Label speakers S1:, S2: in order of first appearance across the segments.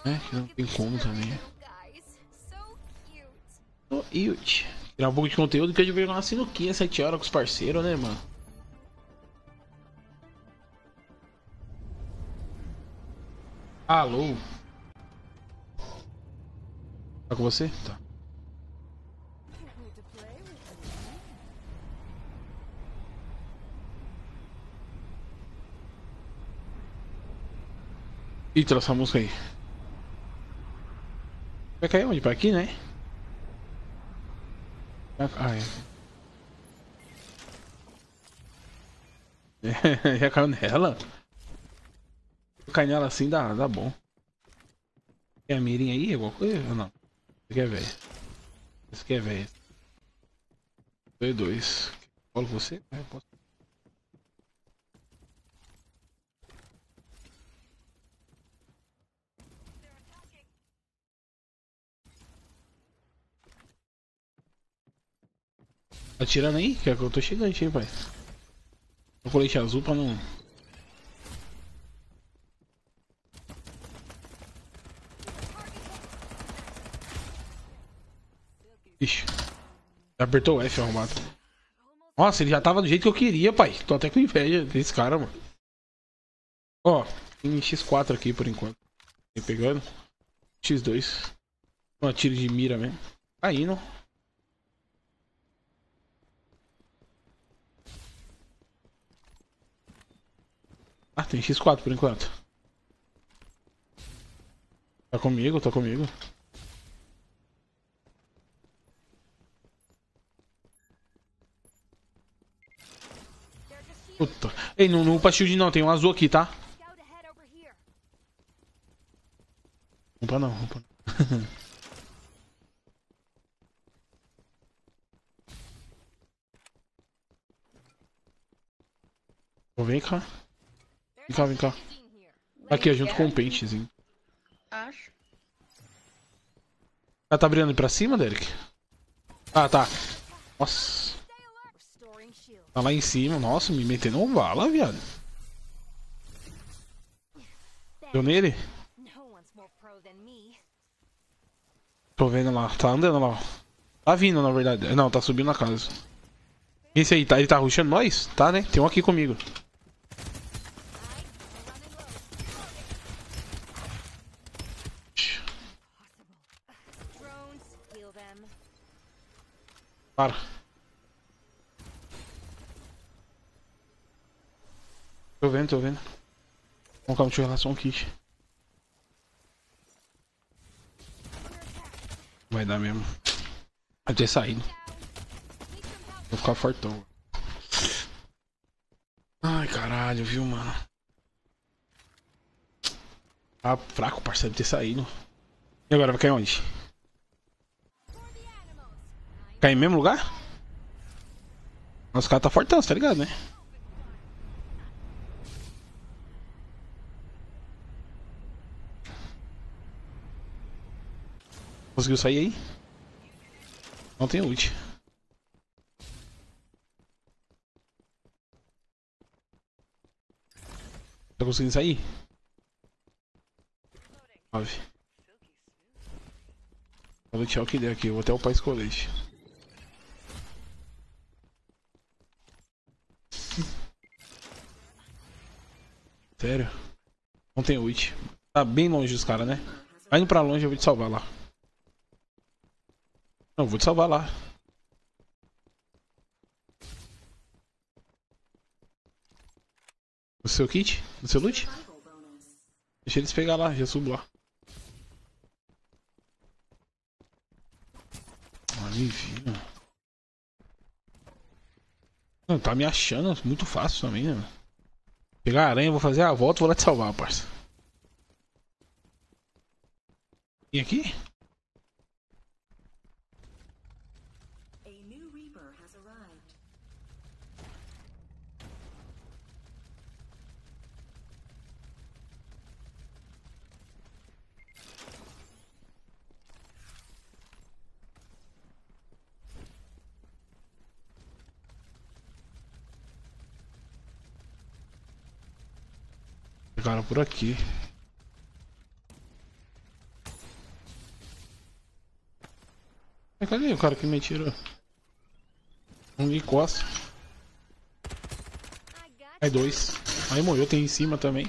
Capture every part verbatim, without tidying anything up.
S1: É, que não tem como também. Oh, Iut. Tirar um pouco de conteúdo que eu joguei uma sinuquinha sete horas com os parceiros, né, mano? Alô? Tá com você? Tá. Ih, trouxe essa música aí. Vai cair onde? Pra aqui, né? Ah, é. Já caiu nela? Cair nela assim dá, dá bom. Quer a mirinha aí? Alguma coisa? Ou não? Isso aqui é velho. Isso aqui é velho. Dois, dois. Falo com você? É, posso. Atirando aí? Que é que eu tô chegante aí, pai. O colete azul pra não. Ixi. Já apertou o F, arrumado. Nossa, ele já tava do jeito que eu queria, pai. Tô até com inveja desse cara, mano. Ó, tem X quatro aqui por enquanto. Tem pegando. X dois. Uma tiro de mira mesmo. Tá indo. Ah, tem X quatro por enquanto. Tá comigo, tá comigo. Puta. Ei, não, não upa shield não, tem um azul aqui, tá? Upa não, upa não. Então vem cá. Vem cá, vem cá. Aqui, ó, junto com o pentezinho.
S2: Acho.
S1: Ela tá brilhando pra cima, Derek? Ah, tá. Nossa. Tá lá em cima. Nossa, me metendo um bala, viado. Deu nele? Tô vendo lá. Tá andando lá. Tá vindo, na verdade. Não, tá subindo na casa. Esse aí, tá, ele tá rushando nós? Tá, né? Tem um aqui comigo. Para. Tô vendo, tô vendo. Vamos colocar no relação kit. Vai dar mesmo. Vai ter saído. Vou ficar fortão. Ai, caralho, viu, mano? Tá fraco, parceiro, de ter saído. E agora, vai cair onde? Cair em mesmo lugar? Nossa, o cara tá fortão, tá ligado, né? Conseguiu sair aí? Não tem ult. Tá conseguindo sair? nove. Vou lutear o que der aqui, eu vou até upar esse colete. Sério? Não tem ult. Tá bem longe dos caras, né? Vai indo pra longe, eu vou te salvar lá. Não, eu vou te salvar lá. No seu kit? No seu loot? Deixa eles pegar lá, já subo lá. Ah, me viram. Não, tá me achando muito fácil também, né? Pegar a aranha, vou fazer a volta e vou lá te salvar, parça. Vem aqui? Pegaram por aqui. Mas cadê o cara que me tirou? Um de costa. Aí dois. Aí morreu, tem em cima também.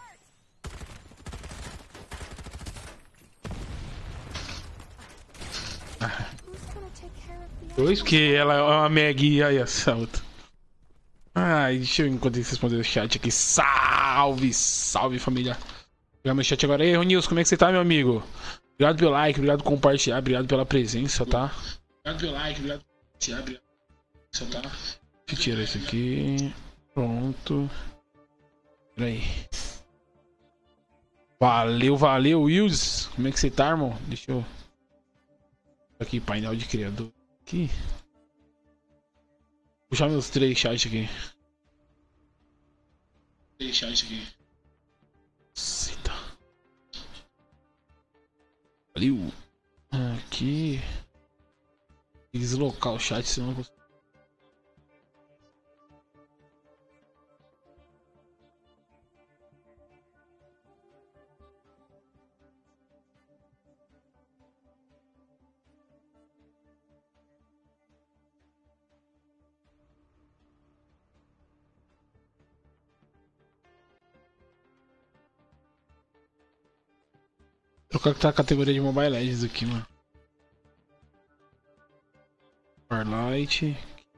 S1: Ah. Dois, porque ela é uma Meg aí essa outra. Ai, deixa eu enquanto vocês responder o chat aqui. Salve, salve família. Vou pegar meu chat agora. Ei, Ronilson, como é que você tá, meu amigo? Obrigado pelo like, obrigado por compartilhar, obrigado pela presença, tá? Obrigado pelo like, obrigado por compartilhar, obrigado pela presença, tá? Deixa eu tirar isso aqui. Pronto. Pera aí. Valeu, valeu, Wills. Como é que você tá, irmão? Deixa eu... Aqui, painel de criador. Aqui. Vou puxar meus três chats aqui. Três chats aqui. Eita. Valeu. Aqui. Tem que deslocar o chat, senão eu não consigo. Trocar que tá a categoria de Mobile Legends aqui, mano. Starlight.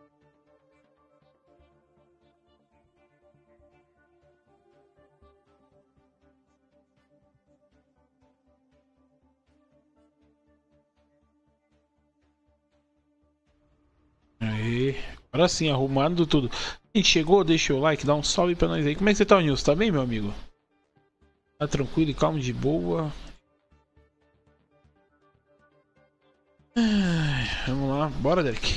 S1: Aí. Agora sim, arrumando tudo. Quem chegou, deixa o like, dá um salve pra nós aí. Como é que você tá, Nilson? Tá bem, meu amigo? Tá tranquilo e calmo, de boa. Ai, vamos lá, bora, Derek.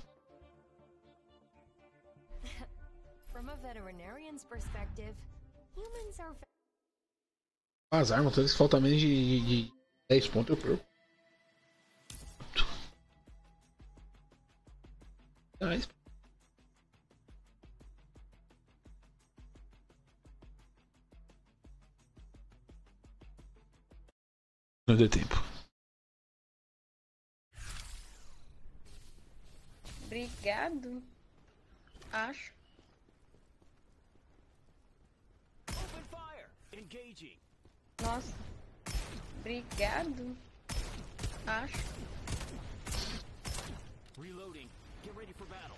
S1: As armas, todas que faltam menos de, de, de dez pontos eu perco. Nice. Não deu tempo.
S2: Obrigado. Acho. Nossa. Obrigado. Acho.
S3: Reloading. Get ready for battle.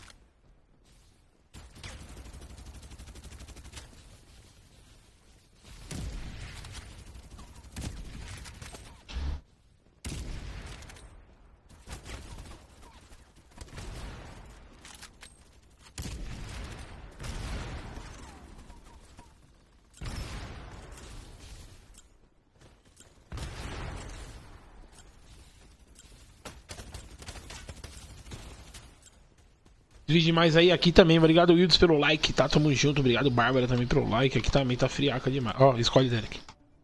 S1: Feliz demais aí, aqui também. Obrigado, Wildes, pelo like, tá? Tamo junto. Obrigado, Bárbara, também pelo like. Aqui também tá friaca demais. Ó, escolhe, Derek.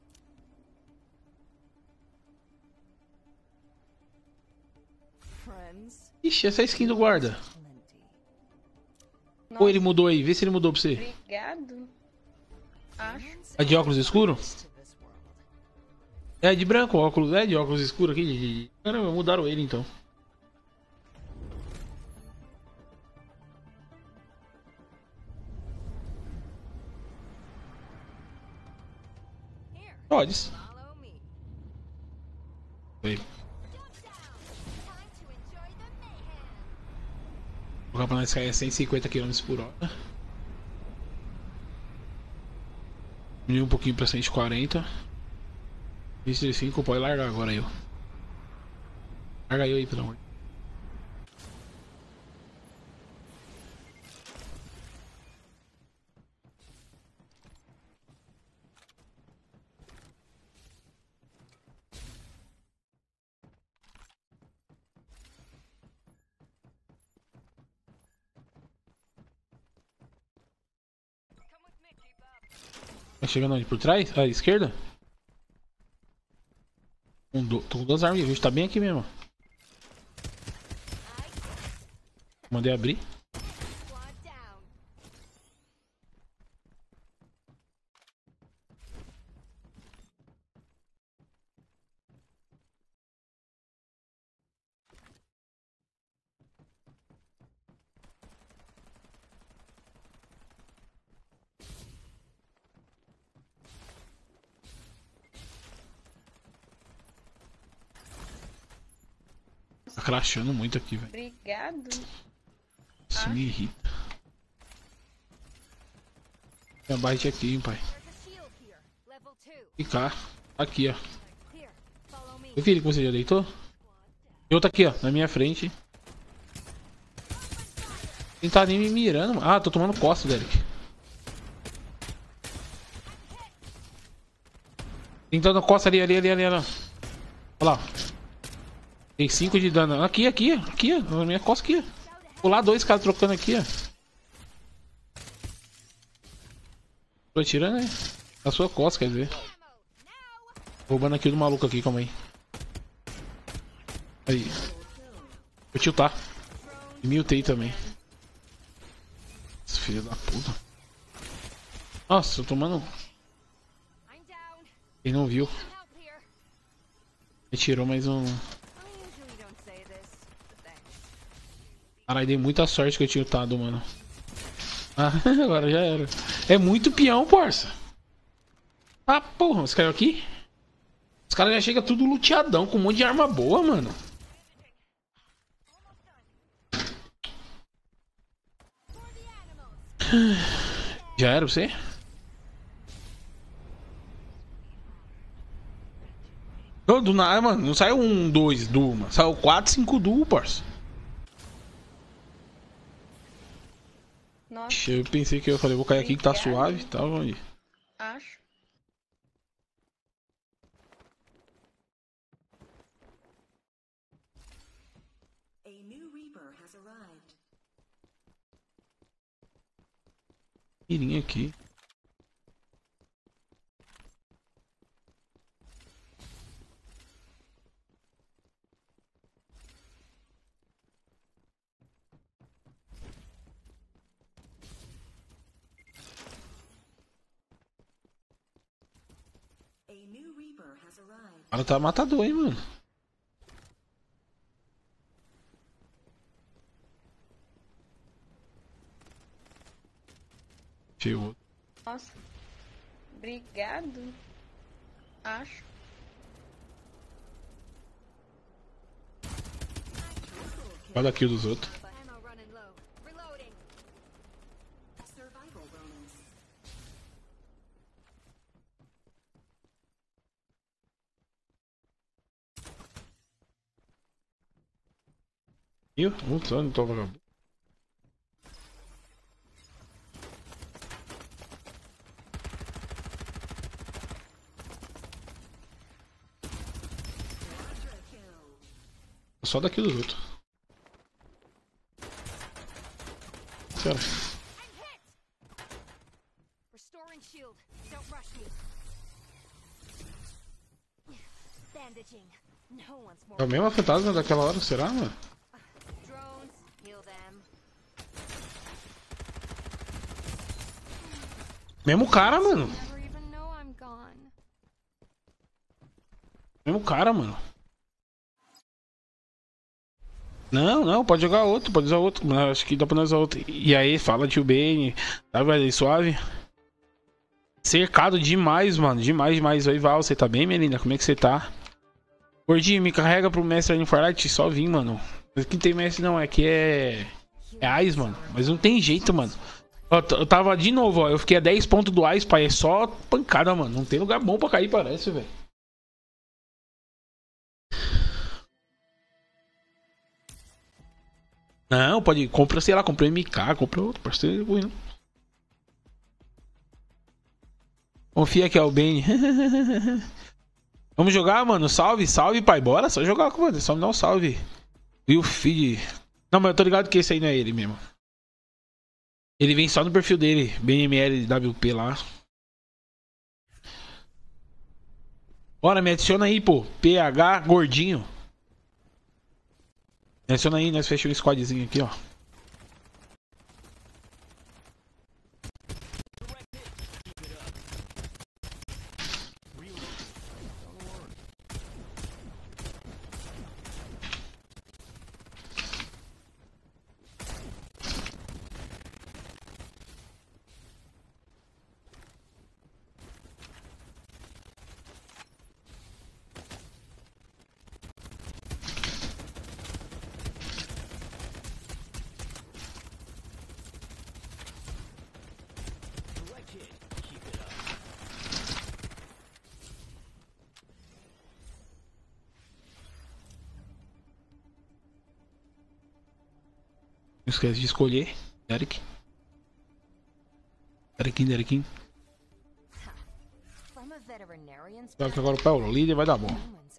S1: Ixi, essa é a skin do guarda. Ou ele mudou aí? Vê se ele mudou pra você.
S2: Obrigado. Acho.
S1: A de óculos escuro? É de branco, óculos. É de óculos escuro aqui. De... Caramba, mudaram ele então. Pode. Foi. O colocar pra nós cair a cento e cinquenta quilômetros por hora. Diminuir um pouquinho pra cento e quarenta. vinte e cinco, pode largar agora aí, ó. Larga eu aí, pelo amor. Tá chegando onde? Por trás? À esquerda? Um, do... Tô com duas armas, a gente tá bem aqui mesmo. Mandei abrir. Tá crashando muito aqui, velho.
S2: Obrigado.
S1: Isso me irrita. Tem a bite aqui, hein, pai. Ficar. Aqui, ó. Eu vi que você já deitou? E outro aqui, ó. Na minha frente. Ele tá nem me mirando. Ah, tô tomando costa, Derek. Tentando costa ali, ali, ali, ali, ali. Olha lá. Tem cinco de dano. Aqui, aqui, aqui, ó. Na minha costa aqui, ó. Pular dois caras trocando aqui, ó. Tô atirando, né? Na sua costa, quer dizer. Roubando aqui do maluco aqui, calma aí. Aí. Vou tiltar. E miltei também. Esse filho da puta. Nossa, tô tomando. Quem não viu. Me tirou mais um. Caralho, dei muita sorte que eu tinha tiltado, mano. Ah, agora já era. É muito peão, parça. Ah, porra, você caiu aqui? Os caras já chegam tudo luteadão, com um monte de arma boa, mano. Já era você? Não, do nada, mano. Não saiu um, dois duo, mano. Saiu quatro, cinco duo, parça.
S2: Nossa.
S1: Eu pensei que eu falei, vou cair aqui que tá suave e tal. Aí.
S2: Acho.
S1: Mirinha aqui. O cara tá matador, hein, mano. Chegou.
S2: Nossa. Obrigado. Acho.
S1: Olha aqui o dos outros. Ih, um só, não tô vagabundo. Só daqui dos outros. Cara. É o mesmo fantasma daquela hora, será, mano? Mesmo cara, mano. Mesmo cara, mano. Não, não, pode jogar outro, pode usar outro. Mas acho que dá pra nós usar outro. E aí, fala tio Bane. Tá, velho? Suave? Cercado demais, mano. Demais, demais. Oi, Val, você tá bem, menina? Como é que você tá? Gordinho, me carrega pro mestre ali no Farlight. Só vim, mano. Aqui não tem mestre, não. É que é. É Ice, mano. Mas não tem jeito, mano. Eu tava de novo, ó. Eu fiquei a dez pontos do Ice, pai. É só pancada, mano. Não tem lugar bom pra cair, parece, velho. Não, pode. Compra, sei lá, compra M K, compra outro parceiro. Não. Confia que é o Bane. Vamos jogar, mano. Salve, salve, pai. Bora, só jogar com mano. Só me dá um salve. E o feed. Não, mas eu tô ligado que esse aí não é ele mesmo. Ele vem só no perfil dele. B M L W P lá. Bora, me adiciona aí, pô. P H gordinho. Me adiciona aí, nós fechamos o squadzinho aqui, ó. Não esquece de escolher. Derek. Derekin, Derekin. Só que agora o Paulo, o líder vai dar bom.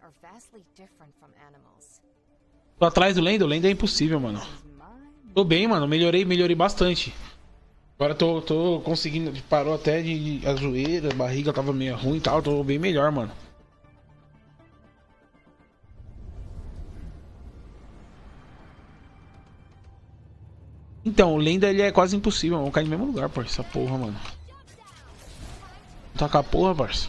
S1: Tô atrás do Lenda, o Lenda é impossível, mano. Tô bem, mano. Melhorei, melhorei bastante. Agora tô, tô conseguindo. Parou até de a zoeira, a barriga tava meio ruim e tal. Tô bem melhor, mano. Então, o Lenda ele é quase impossível. Vamos cair no mesmo lugar, parça. Essa porra, mano. Vou tacar a porra, parça.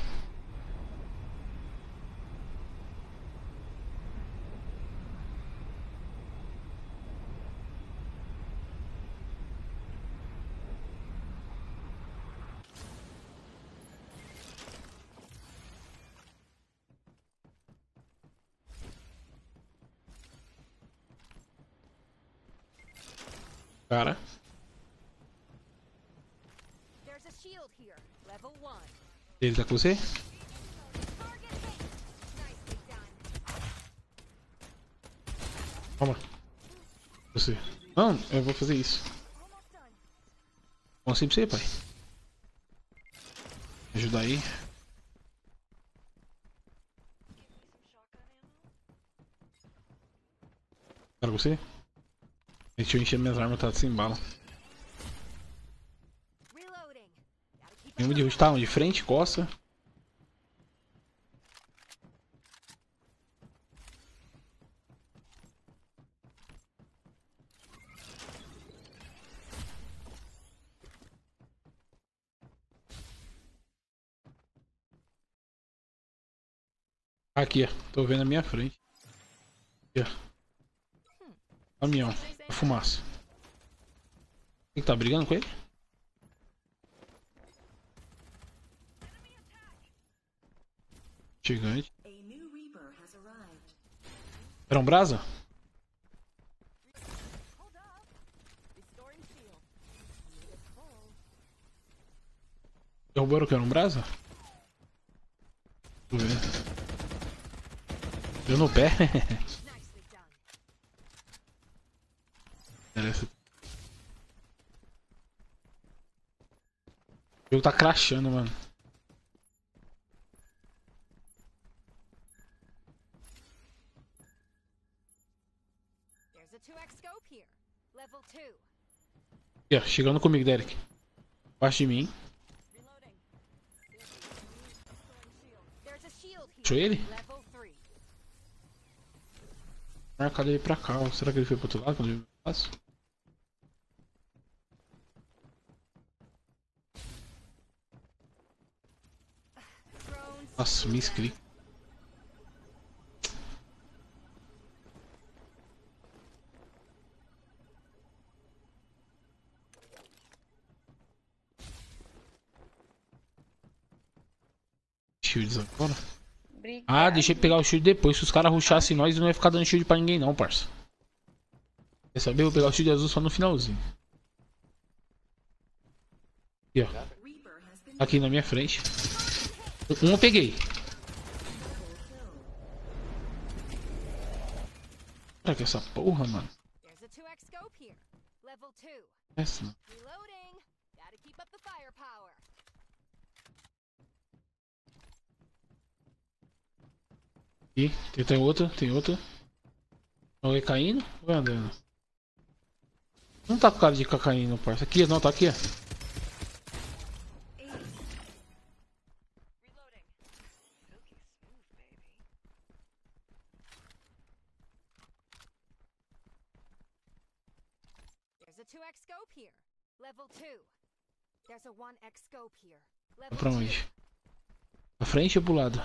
S1: Cara. Ele tá com você? Toma. Você. Não, eu vou fazer isso. Bom assim pra você, pai. Ajuda aí. Cara, você? Deixa eu encher minhas armas, tá sem bala. Nenhum de rush tá de frente, costa. Aqui, ó. Tô vendo a minha frente. Aqui, ó. Caminhão. A fumaça. Quem que tá brigando com ele? Gigante. Era um brasa? Derrubaram o que? Era um brasa? Tô vendo. Deu no pé. O jogo tá crashando, mano. Aqui, ó, chegando comigo, Derek. Abaixo de mim. Achou ele? Marcado ele pra cá. Será que ele foi pro outro lado quando eu passo? Nossa, me inscrevi. Shields agora. Obrigado. Ah, deixei pegar o shield depois. Se os caras rushassem nós, não ia ficar dando shield pra ninguém não, parça. Quer saber? Eu vou pegar o shield azul só no finalzinho. Aqui, ó. Aqui na minha frente. Um eu peguei. Olha que essa porra, mano. Essa não. Aqui, tem, tem outra, tem outra. Ou é caindo ou é andando? Não tá com cara de ficar caindo, parça. Aqui, não, tá aqui, ó. Vai pra onde? Pra frente ou pro lado?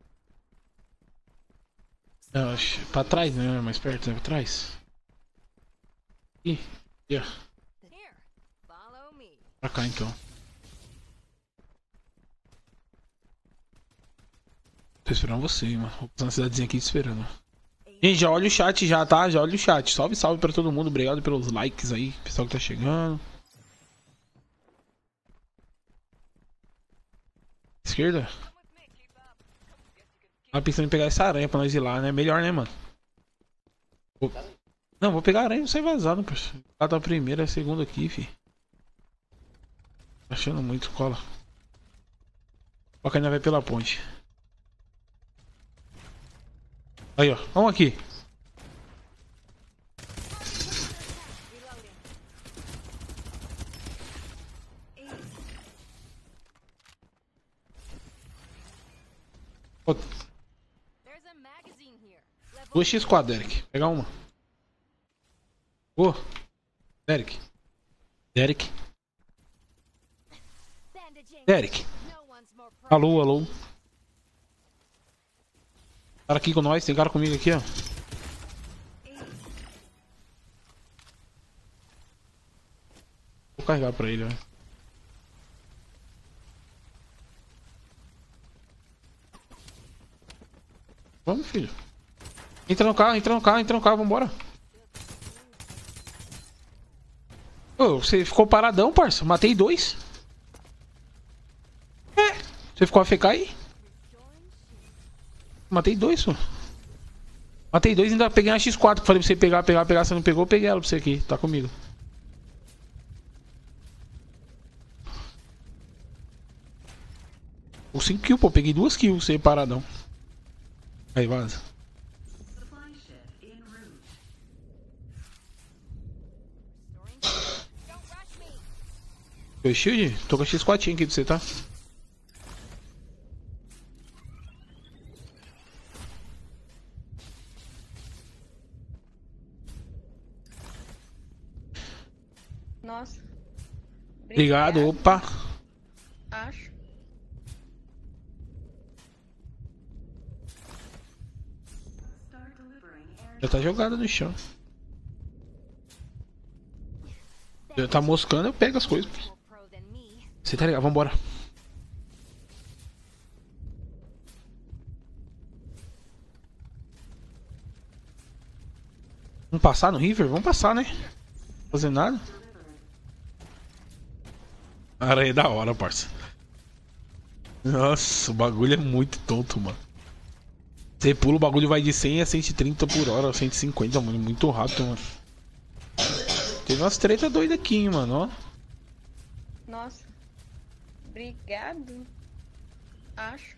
S1: Eu acho. Pra trás, né? Mais perto, né? Pra trás. Ih, aqui, ó. Pra cá então. Tô esperando você, mano. Vou passar na cidadezinha aqui esperando. Gente, já olha o chat já, tá? Já olha o chat. Salve, salve pra todo mundo. Obrigado pelos likes aí. Pessoal que tá chegando. Esquerda? Tava pensando em pegar essa aranha pra nós ir lá, né? Melhor, né, mano? Não, vou pegar a aranha e sair vazado, parceiro. Lá tá a primeira, a segunda aqui, fi. Tá achando muito cola. Ó, que ainda vai pela ponte. Aí, ó. Vamos aqui. dois por quatro, Derek. Pegar uma. Ô. Oh. Derek. Derek. Derek. Alô, alô. Cara aqui com nós. Tem cara comigo aqui, ó. Vou carregar pra ele, ó. Vamos, filho. Entra no carro, entra no carro, entra no carro, vambora. Ô, você ficou paradão, parça. Matei dois. É. Você ficou A F K aí? Matei dois, pô. Matei dois e ainda peguei a X quatro que falei pra você pegar, pegar, pegar. Você não pegou, eu peguei ela pra você aqui. Tá comigo. O cinco kills, pô. Peguei duas kills, você paradão. Aí, vaza. Foi shield? Tô com a X quatro aqui pra você, tá?
S2: Nossa.
S1: Obrigado, opa.
S2: Acho.
S1: Já tá jogada no chão. Já tá moscando, eu pego as coisas. Você tá ligado? Vambora. Vamos passar no River? Vamos passar, né? Fazer nada. Cara, é da hora, parça. Nossa, o bagulho é muito tonto, mano. Você pula, o bagulho vai de cem a cento e trinta por hora, cento e cinquenta, mano. Muito rápido, mano. Teve umas treta doidas aqui, hein, mano, ó.
S2: Nossa. Obrigado. Acho.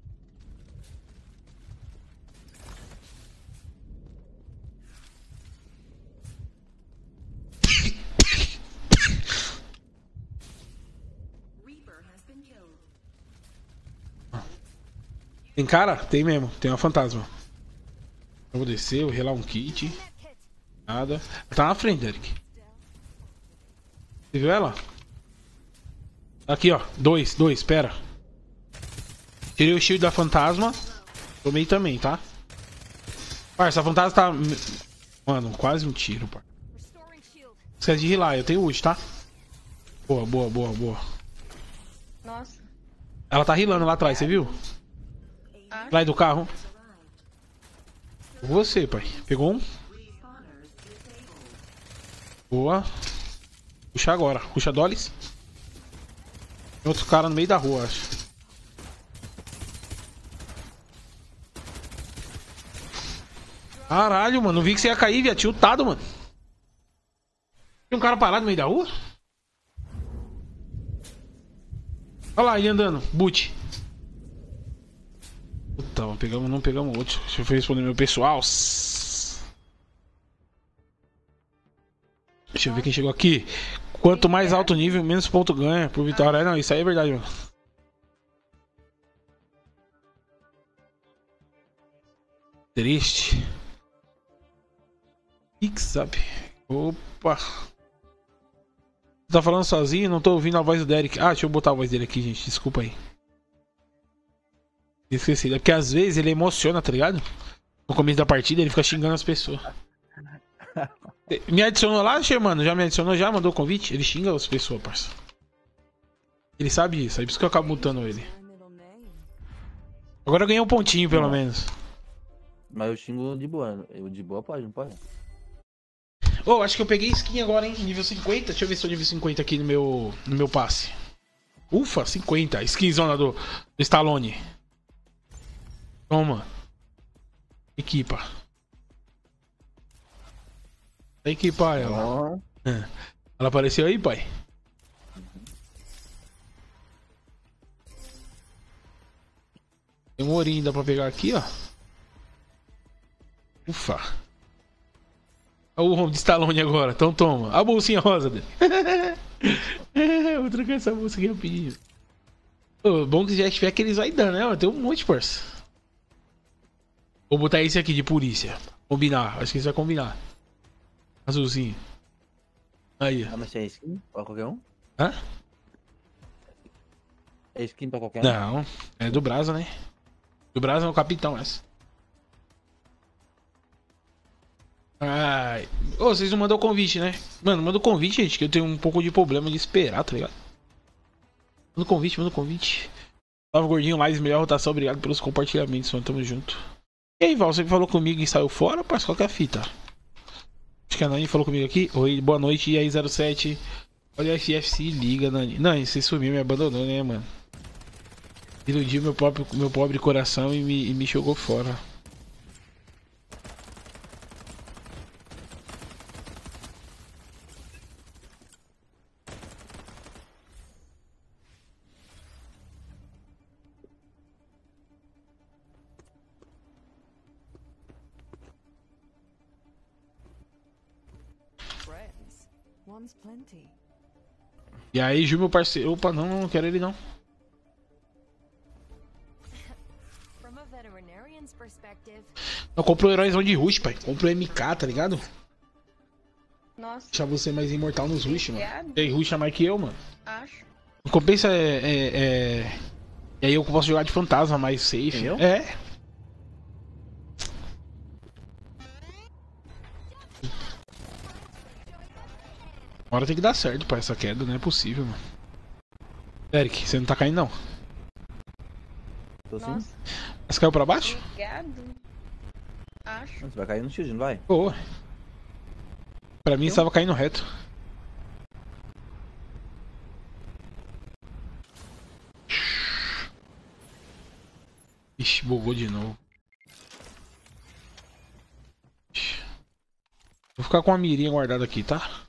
S1: Tem cara? Tem mesmo. Tem uma fantasma. Eu vou descer, vou relar um kit. Nada. Tá na frente, Derek. Você viu ela? Aqui, ó. Dois, dois, pera. Tirei o shield da fantasma. Tomei também, tá? Parça, a fantasma tá... Mano, quase um tiro, parça. Esquece de healar, eu tenho ult, tá? Boa, boa, boa, boa.
S2: Nossa.
S1: Ela tá healando lá atrás, você viu? Lá do carro. Você, pai. Pegou um. Boa. Puxa agora. Puxa Dolis. Tem outro cara no meio da rua, acho. Caralho, mano. Não vi que você ia cair, via tiltado, mano. Tem um cara parado no meio da rua? Olha lá, ele andando. Boot. Puta, pegamos, não pegamos outro. Deixa eu responder meu pessoal. Deixa eu ver quem chegou aqui. Quanto mais alto nível, menos ponto ganha por vitória. Não, isso aí é verdade, mano. Triste. Fix up. Opa. Tá falando sozinho? Não tô ouvindo a voz do Derek. Ah, deixa eu botar a voz dele aqui, gente. Desculpa aí. Esqueci. É porque às vezes ele emociona, tá ligado? No começo da partida ele fica xingando as pessoas. Me adicionou lá, mano? Já me adicionou? Já mandou o convite? Ele xinga as pessoas, parça. Ele sabe isso. É por isso que eu acabo mutando ele. Agora eu ganhei um pontinho, pelo menos.
S4: Mas eu xingo de boa. Eu de boa pode, não pode?
S1: Ô, oh, acho que eu peguei skin agora, hein? Nível cinquenta. Deixa eu ver se eu tô nível cinquenta aqui no meu, no meu passe. Ufa, cinquenta. Skinzona do, do Stallone. Toma. Equipa. Tem que ir, pai. Ela.
S4: Ó,
S1: Ela apareceu aí, pai? Tem um ourinho, dá pra pegar aqui, ó. Ufa. Olha o home de Stallone agora. Então toma. A bolsinha rosa dele. Vou trocar essa bolsa aqui rapidinho. Ô, bom que já tiver aqueles aí dando, né? Tem um monte, parça. Vou botar esse aqui de polícia. Combinar. Acho que isso vai combinar. Azulzinho. Aí, ó.
S4: ah, mas é skin pra qualquer um?
S1: Hã?
S4: É skin pra qualquer um?
S1: Não. É do Brasa, né? Do Brasa é o capitão, essa. Ai. Ô, vocês não mandam o convite, né? Mano, manda o convite, gente, que eu tenho um pouco de problema de esperar, tá ligado? Manda o convite, manda o convite. Salve, gordinho, mais melhor rotação, obrigado pelos compartilhamentos, mano, tamo junto. E aí, Val, você que falou comigo e saiu fora, parça, qual que é a fita? Acho que a Nani falou comigo aqui. Oi, boa noite, e aí, zero sete. Olha, F F C, liga, Nani. Não, você sumiu, me abandonou, né, mano? Iludiu meu pobre, meu pobre coração e me, e me jogou fora.
S5: Friends. One's plenty.
S1: E aí, Gil, meu parceiro. Opa, não, não quero ele não.
S5: From a veterinarian's perspective,
S1: Eu compro o heróizão de Rush, pai. Compro o M K, tá ligado?
S2: Nossa,
S1: Deixar você mais imortal nos Rush, mano.
S2: Obrigado.
S1: E aí, Rush é mais que eu, mano.
S2: acho.
S1: Não compensa é, é, é... E aí eu posso jogar de fantasma mais safe.
S4: Entendeu?
S1: É. Uma hora tem que dar certo pra essa queda, não é possível, mano. Eric, você não tá caindo não.
S4: Tô sim.
S2: Nossa,
S1: Você caiu pra baixo?
S2: obrigado. Acho.
S4: Você vai cair no shield, não vai?
S1: Boa. Pra mim estava caindo reto. Ixi, bugou de novo. Ixi. Vou ficar com a mirinha guardada aqui, tá?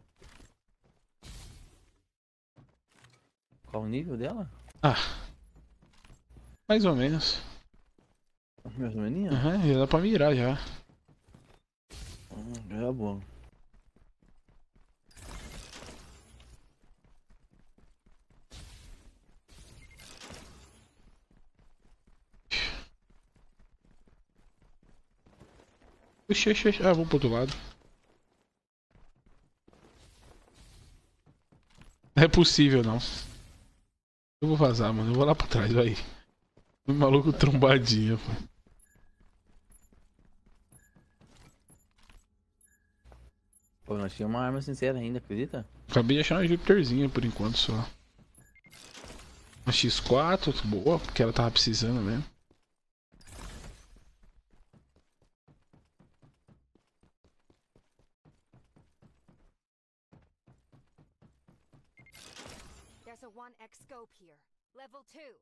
S4: Qual o nível dela?
S1: Ah. Mais ou menos.
S4: Mais ou menos?
S1: Aham, já dá pra mirar já.
S4: Hum, já é bom.
S1: Oxi, oxi, oxi. Ah, vou pro outro lado. Não é possível, não. Eu vou vazar, mano. Eu vou lá pra trás, vai. O maluco trombadinho, pô.
S4: Pô, nós tínhamos uma arma sincera ainda, acredita?
S1: Acabei de achar uma Jupiterzinha por enquanto só. Uma X quatro, boa, porque ela tava precisando mesmo.
S5: there's a one X scope here. Level two.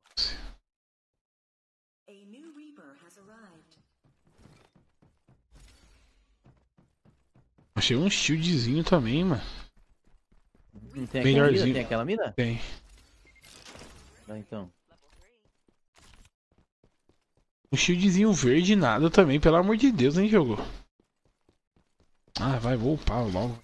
S6: A new Reaper has arrived.
S1: Achei um shieldzinho também, mano.
S4: Não tem aquela
S1: Melhorzinho.
S4: mira? Tem aquela mira?
S1: Tem.
S4: Ah, então.
S1: Um shieldzinho verde nada também, pelo amor de Deus, hein, jogo. Ah, vai, vou upar logo.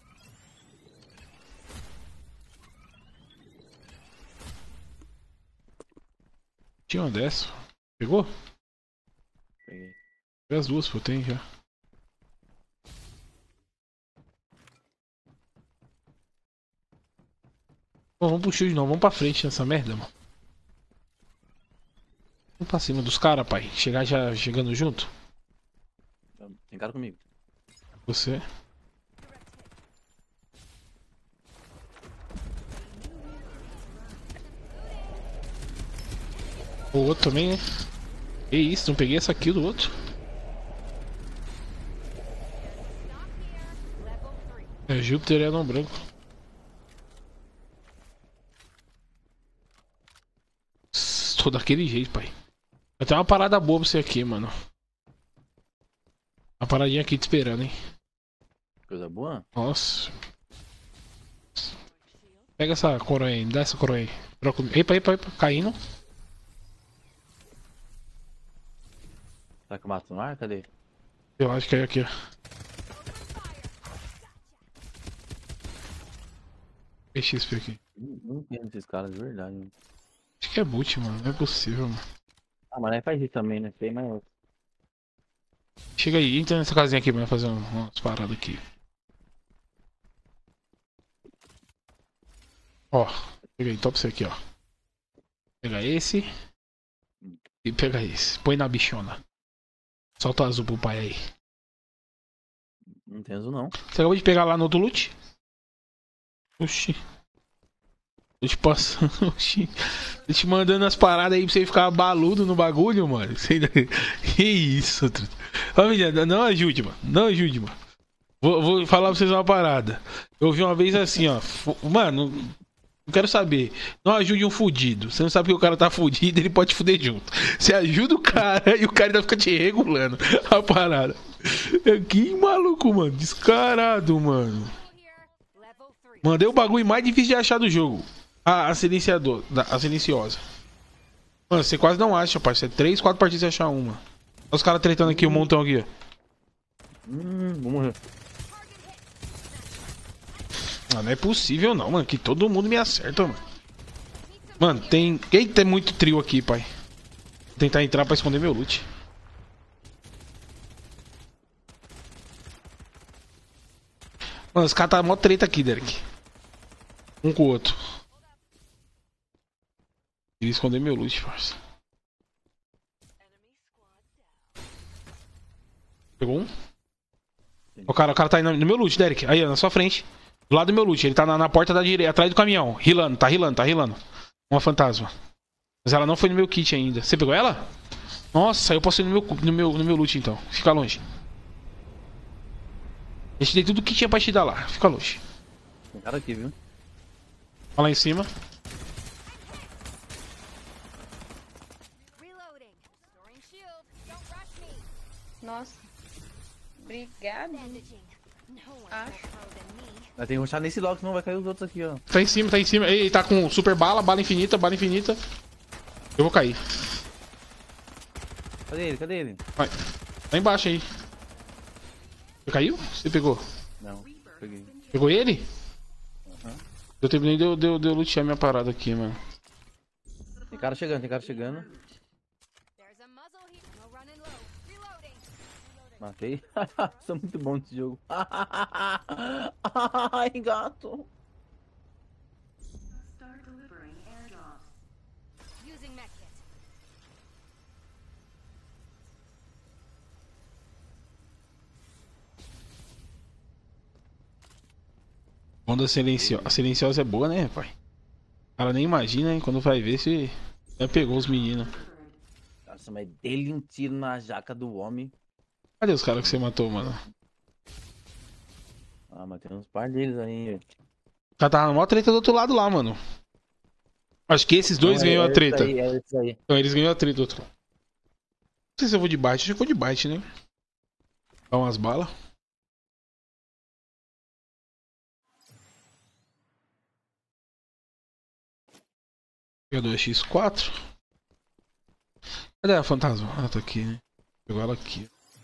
S1: Tinha uma dessa. Pegou?
S4: Peguei.
S1: Peguei as duas, pô, tem já. Bom, vamos pro shield não, vamos pra frente nessa merda, mano. Vamos pra cima dos caras, pai. Chegar já chegando junto.
S4: Tem cara comigo.
S1: Você. O outro também, né? Que isso, não peguei essa kill do outro.
S5: Level three.
S1: É Júpiter e anão branco. Tô daquele jeito, pai. Eu tenho uma parada boa pra você aqui, mano. Uma paradinha aqui te esperando, hein.
S4: Coisa boa?
S1: Nossa. Pega essa coroa aí, dá essa coroa aí. Troca... Epa, epa, epa, caindo.
S4: Será que eu mato no ar? Cadê?
S1: Eu acho que é aqui, ó. X P aqui.
S4: Não, não entendo esses caras de verdade. Mano.
S1: Acho que é boot, mano. Não é possível, mano.
S4: Ah, mas aí faz isso também, né? Tem mais.
S1: Chega aí, entra nessa casinha aqui pra fazer umas paradas aqui. Ó, pega aí, top você aqui, ó. Pega esse. E pega esse. Põe na bichona. Solta o azul pro pai aí.
S4: Não entendo não.
S1: Você acabou de pegar lá no outro loot? Oxi. Tô te passando, oxi. Tô te mandando as paradas aí pra você ficar baludo no bagulho, mano. Você... Que isso, truta. Ó, menina, não ajude, mano. Não ajude, mano. Vou, vou falar pra vocês uma parada. Eu vi uma vez assim, ó. Mano, não quero saber. Não ajude um fudido. Você não sabe que o cara tá fudido, ele pode fuder junto. Você ajuda o cara e o cara ainda fica te regulando a parada. Que maluco, mano. Descarado, mano. Mandei o bagulho mais difícil de achar do jogo. A, a silenciador, a silenciosa. Mano, você quase não acha, parceiro. É três, quatro partidas e achar uma. Olha os caras tretando aqui, um montão aqui, ó.
S4: Hum, vou morrer.
S1: Ah, não é possível não, mano. Que todo mundo me acerta, mano. Mano, tem... Eita, tem muito trio aqui, pai. Vou tentar entrar pra esconder meu loot. Mano, os caras tá mó treta aqui, Derek. Um com o outro. Queria esconder meu loot, parça. Pegou um? O cara, o cara tá indo no meu loot, Derek. Aí, ó, na sua frente. Do lado do meu loot. Ele tá na, na porta da direita, atrás do caminhão. Rilando, tá rilando, tá rilando. Uma fantasma. Mas ela não foi no meu kit ainda. Você pegou ela? Nossa, eu posso ir no meu, no meu, no meu loot então. Fica longe. Eu te dei tudo que tinha pra te dar lá. Fica longe.
S4: Tem cara aqui, viu?
S1: Olha lá em cima.
S5: Reloading. Restoring shield. Don't rush me.
S2: Nossa. Obrigada.
S5: Bandaging. No one's
S2: Acho.
S5: more pro than me.
S4: Vai ter que rushar nesse logo, senão vai cair os outros aqui, ó.
S1: Tá em cima, tá em cima. Ele tá com super bala, bala infinita, bala infinita. Eu vou cair.
S4: Cadê ele? Cadê ele?
S1: Vai. Tá embaixo aí. Você caiu? Você pegou?
S4: Não, peguei.
S1: Pegou ele?
S4: Uhum.
S1: Eu terminei de eu, de, eu, de eu lutear minha parada aqui, mano.
S4: Tem cara chegando, tem cara chegando.
S5: There's a muzzle here. No running low. Reloading.
S4: Matei. Sou muito bom nesse jogo. Ai, gato.
S6: Start delivering airdrops.
S5: Using medkit.
S1: Onda silencio... A silenciosa é boa, né, pai? Ela nem imagina, hein? Quando vai ver se já pegou os meninos.
S4: Nossa, mas dele um tiro na jaca do homem.
S1: Cadê os caras que você matou, mano?
S4: Ah, mas tem uns par deles aí.
S1: O cara tava na maior treta do outro lado lá, mano. Acho que esses dois
S4: Não,
S1: ganhou
S4: é
S1: a treta.
S4: Aí, é isso aí.
S1: Então eles ganhou a treta do outro. Não sei se eu vou de bite, acho que eu vou de bite, né? Dá umas balas. Pegador X quatro. Cadê a fantasma? Ah, tá aqui, né? Pegou ela aqui.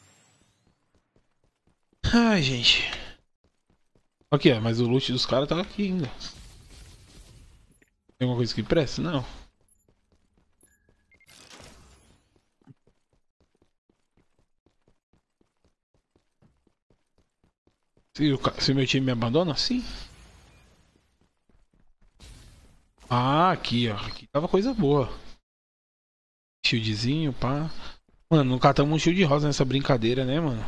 S1: Ai, gente. Aqui, ó, mas o loot dos caras tá aqui ainda. Tem alguma coisa que presta? Não. Se o, ca- se o meu time me abandona? Sim. Ah, aqui, ó. Aqui tava coisa boa. Shieldzinho, pá. Mano, não catamos um shield rosa nessa brincadeira, né, mano?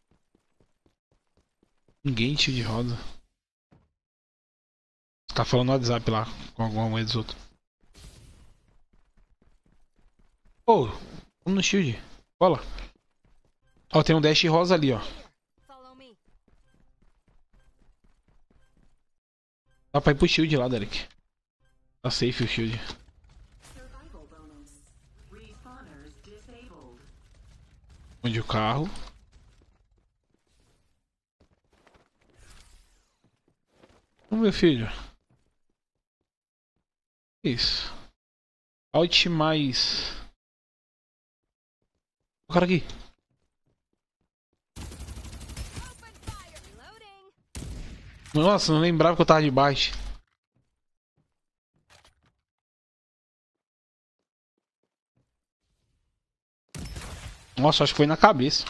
S1: Ninguém shield rosa. Tá falando no WhatsApp lá com alguma mulher dos outros. Ô, vamos no shield. Cola. Ó, tem um dash rosa ali, ó.
S5: Follow me.
S1: Dá pra ir pro shield lá, Derek. Tá safe o shield.
S6: Survival bonus. Respawners disabled.
S1: Onde o carro. Ô, meu filho. Isso. Alt mais. O cara aqui. Nossa, não lembrava que eu tava de baixo. Nossa, acho que foi na cabeça.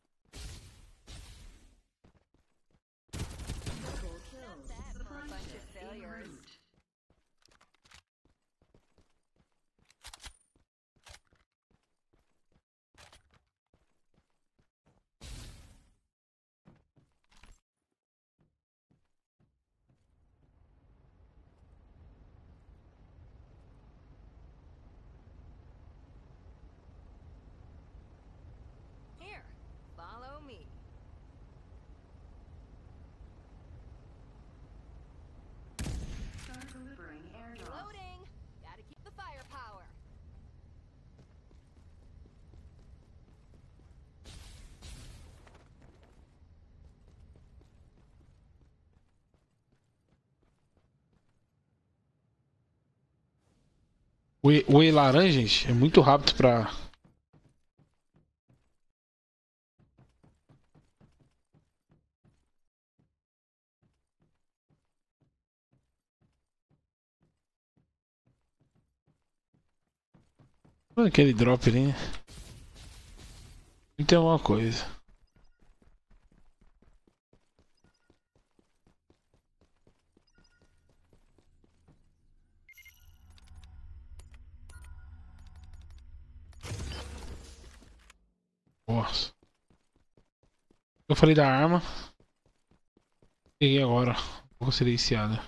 S5: Here, follow me.
S6: Start delivering airdrops.
S5: Loading. Gotta keep the firepower.
S1: O E, o E laranja, gente, é muito rápido pra. Olha aquele drop ali, né? E tem uma coisa. Nossa. Eu falei da arma. Peguei agora. Vou ser silenciada.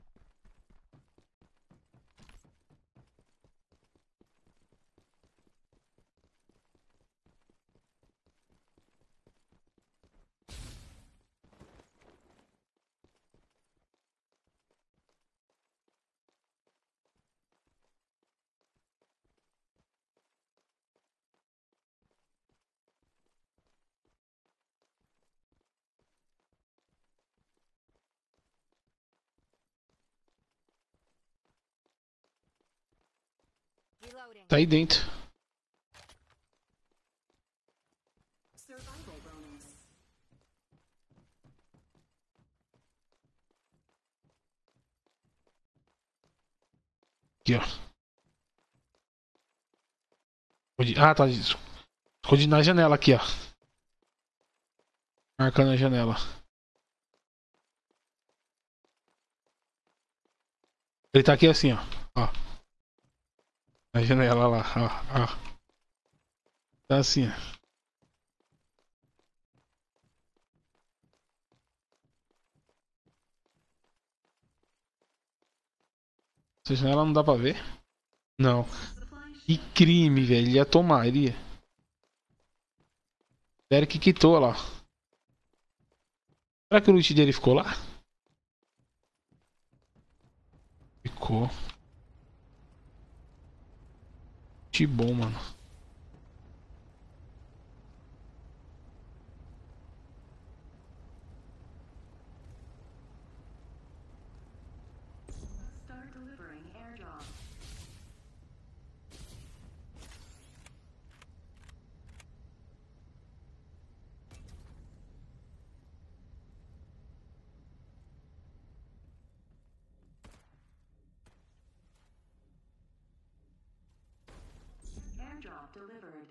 S5: Reloading.
S1: Tá aí dentro.
S6: Survival bonus.
S1: Aqui, ó. Escondi- Ah, tá. Escondi na janela aqui, ó. Marcando a janela. Ele tá aqui assim, ó. Ó. Na janela lá, ó. Ó. Tá assim, ó. Essa janela não dá pra ver? Não.
S6: Supply
S1: Que crime, velho. Ele ia tomar, ele ia. Derek quitou lá. Será que o loot dele ficou lá? Ficou. Que bom, mano.
S6: Start delivering airdrops. Airdrop delivered.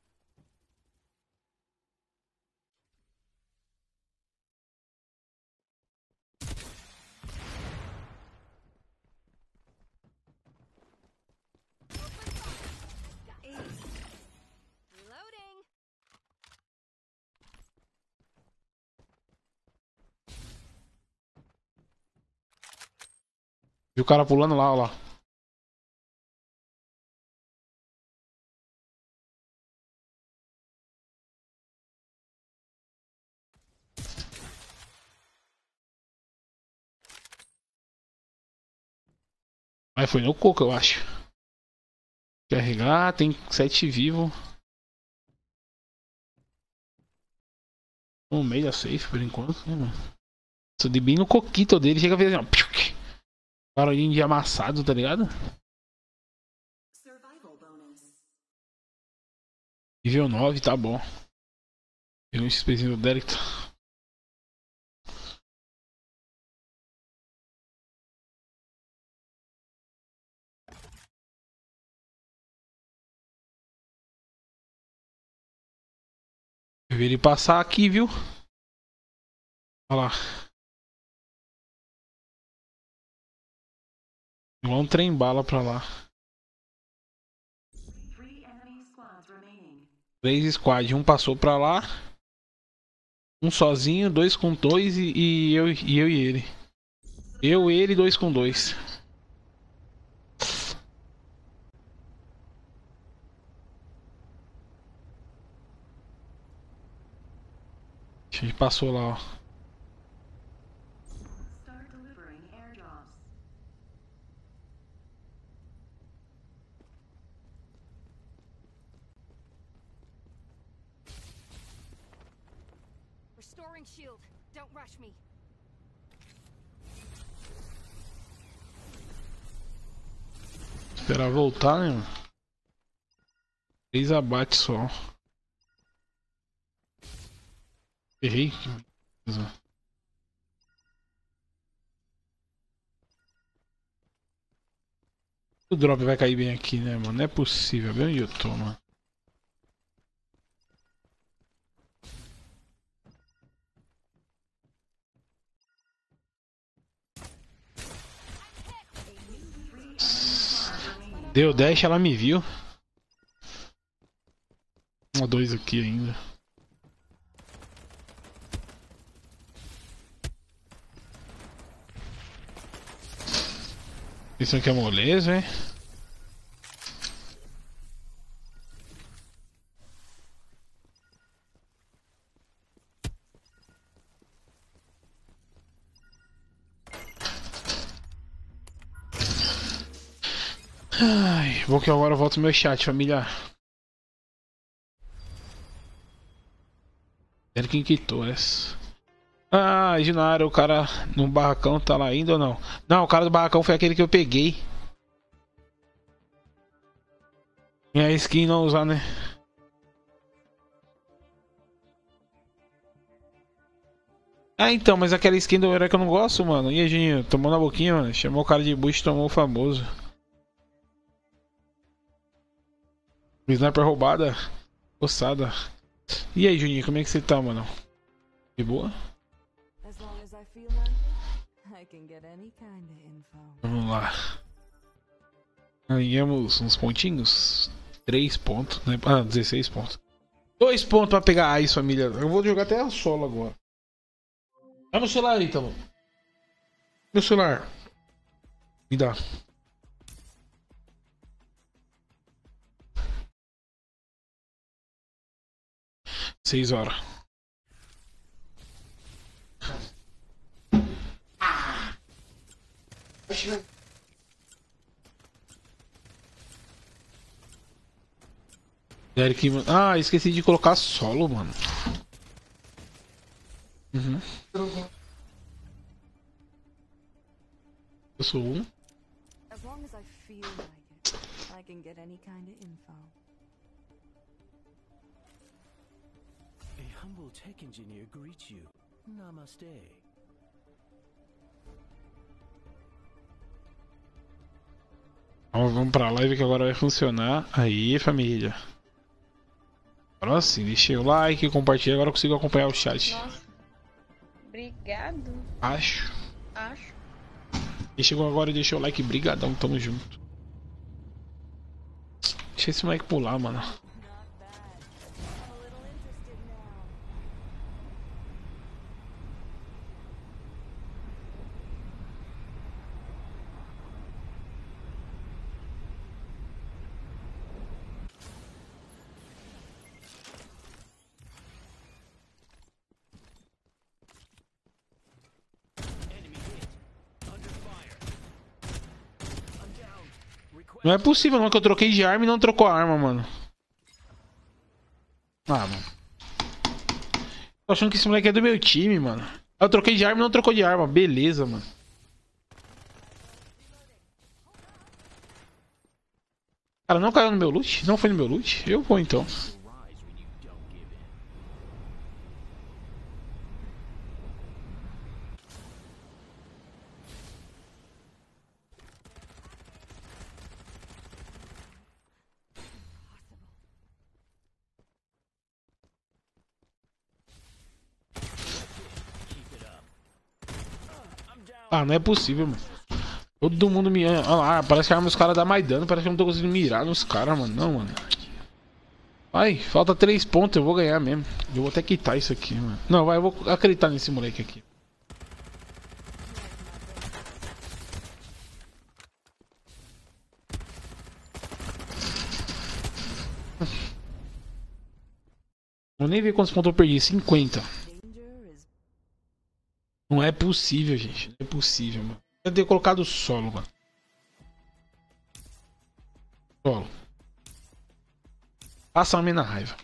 S5: Reloading.
S1: Viu o cara pulando lá, ó lá. Mas foi no coco, eu acho. Carregar, tem sete vivos. No meio da safe por enquanto, né, mano? Subi bem no coquito dele, chega a ver assim, ó. Barulhinho de amassado, tá ligado?
S6: Survival bonus.
S1: Nível nove, tá bom. Tem um XPzinho do Derek. Eu vi ele passar aqui, viu? Olha lá. Igual um trem bala pra lá.
S6: Three enemy squads remaining.
S1: Três squad. Um passou pra lá. Um sozinho, dois com dois e, e, eu, e eu e ele. Eu, ele, dois com dois. A gente passou lá, ó.
S6: Start delivering airdrops.
S5: Restoring shield. Don't rush me.
S1: Esperar voltar, né, mano? Três abates só. Errei. O drop vai cair bem aqui, né, mano? Não é possível. Bem onde eu tô, mano. Deu dash, ela me viu. Um, dois aqui ainda. Isso aqui é moleza, hein? Ai, bom que agora eu volto no meu chat, família. Era quem quitou essa. Ah, Junara, o cara no barracão tá lá ainda ou não? Não, o cara do barracão foi aquele que eu peguei. Minha skin não usar, né? Ah, então, mas aquela skin do herói que eu não gosto, mano. E aí, Juninho, tomou na boquinha, mano. Chamou o cara de bush, tomou o famoso. Sniper roubada. Ossada. E aí, Juninho, como é que você tá, mano? De boa?
S7: As long as I feel like it, I can get any kind of info.
S1: Vamos lá. Ganhamos uns pontinhos. três pontos, né? Ah, dezesseis pontos. dois pontos pra pegar Ice, família. Eu vou jogar até a solo agora. Dá meu celular aí, tá bom? Meu celular. Me dá. Seis horas. Ah. Derek, ah, esqueci de colocar solo, mano. Uhum. Eu sou um.
S7: As long as I feel like it, I can get any kind of info.
S3: A humble tech engineer greets you. Namaste.
S1: Então, vamos pra live que agora vai funcionar. Aí, família. Agora sim, deixei o like, compartilha. Agora eu consigo acompanhar o chat.
S2: Nossa. Obrigado.
S1: Acho.
S2: Acho.
S1: Quem chegou agora e deixou o like, brigadão, tamo junto. Deixa esse moleque pular, mano.
S7: Not bad. I'm a little interested now.
S3: Enemy hit. Under fire. I'm down. Request.
S1: Não é possível não que eu troquei de arma e não trocou a arma, mano. Ah, mano. Tô achando que esse moleque é do meu time, mano. Eu troquei de arma e não trocou de arma. Beleza, mano. Cara, não caiu no meu loot? Não foi no meu loot? Eu vou então.
S3: Rise when you don't give in. Keep it up. I'm down.
S1: Ah, não é possível, mano. Todo mundo me... Olha lá, parece que os caras dão mais dano. Parece que eu não tô conseguindo mirar nos caras, mano. Não, mano. Ai, falta três pontos. Eu vou ganhar mesmo. Eu vou até quitar isso aqui, mano. Não, vai, eu vou acreditar nesse moleque aqui. Eu nem vi quantos pontos eu perdi. cinquenta.
S7: Danger is
S1: Não é possível, gente. Não é possível, mano. Eu ter colocado solo, mano. Solo. Passa a minha raiva.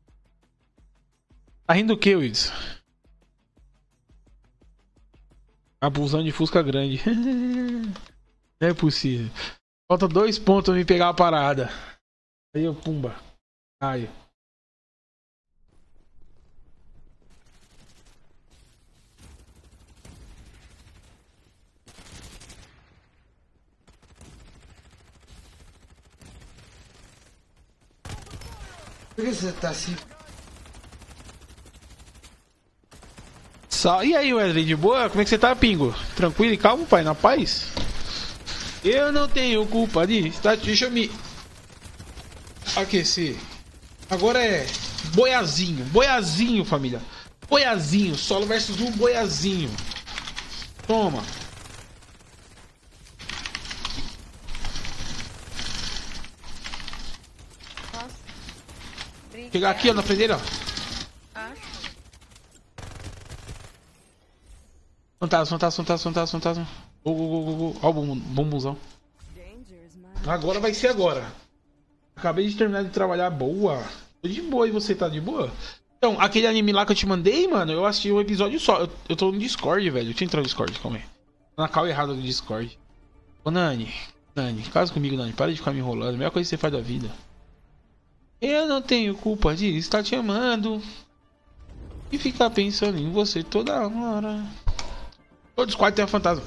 S1: Tá rindo o que, Wilson? Abusando de Fusca grande. Não é possível. Falta dois pontos pra me pegar a parada. Aí eu, pumba. Caio. Por que você tá assim? Só... E aí, Wesley, de boa? Como é que você tá, Pingo? Tranquilo e calmo, pai? Na paz? Eu não tenho culpa disso. Tá? Deixa eu me aquecer. Agora é boiazinho. Boiazinho, família. Boiazinho. Solo versus um boiazinho. Toma.
S2: Nossa. Obrigada.
S1: Chegar aqui, ó, na frente dele, ó.
S2: Acho.
S1: Fantasma, fantasma, fantasma, fantasma, fantasma. Go, go, go, go, go. Ó o bum- bumbuzão.
S7: danger is my
S1: Agora vai ser agora. Acabei de terminar de trabalhar. Boa. Tô de boa e você tá de boa? Então, aquele anime lá que eu te mandei, mano, eu assisti um episódio só. Eu, eu tô no Discord, velho. Deixa eu entrar no Discord, calma aí. Tô na cal errada do Discord. Ô, Nani. Nani, casa comigo, Nani. Para de ficar me enrolando. A melhor coisa que você faz da vida. Eu não tenho culpa de estar te amando e ficar pensando em você toda hora. Todos os quartos tem um fantasma.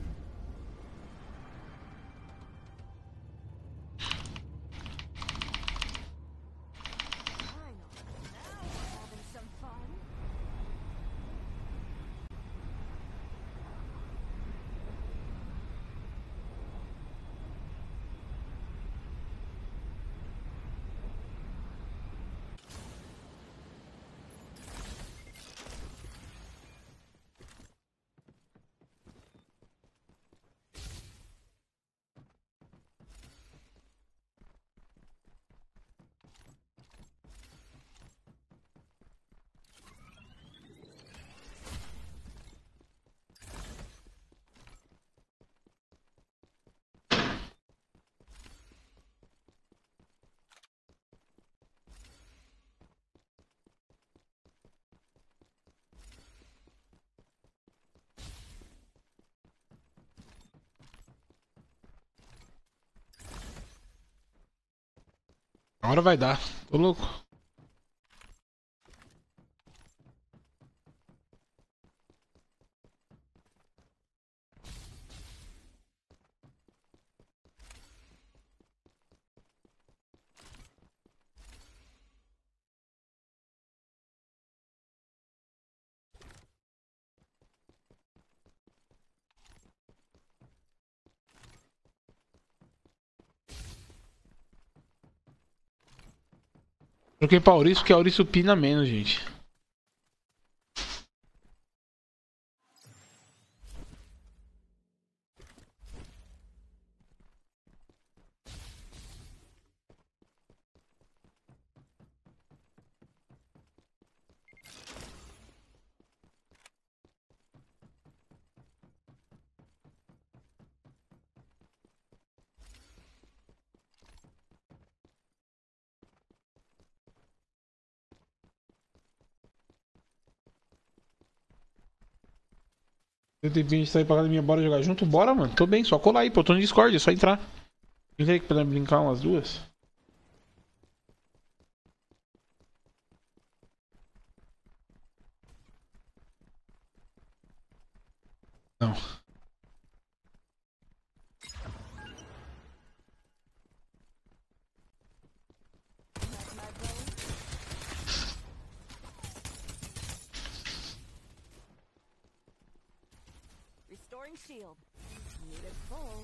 S7: final. Now we're having some fun.
S1: Agora vai dar. Tô louco. Troquei pra Auriço porque a Auriço pina menos, gente. Tem tempinho de sair pra academia, bora jogar junto? Bora, mano. Tô bem, só colar aí, pô. Tô no Discord, é só entrar. Tem que poder brincar umas duas? Não.
S7: Restoring shield. Need it full.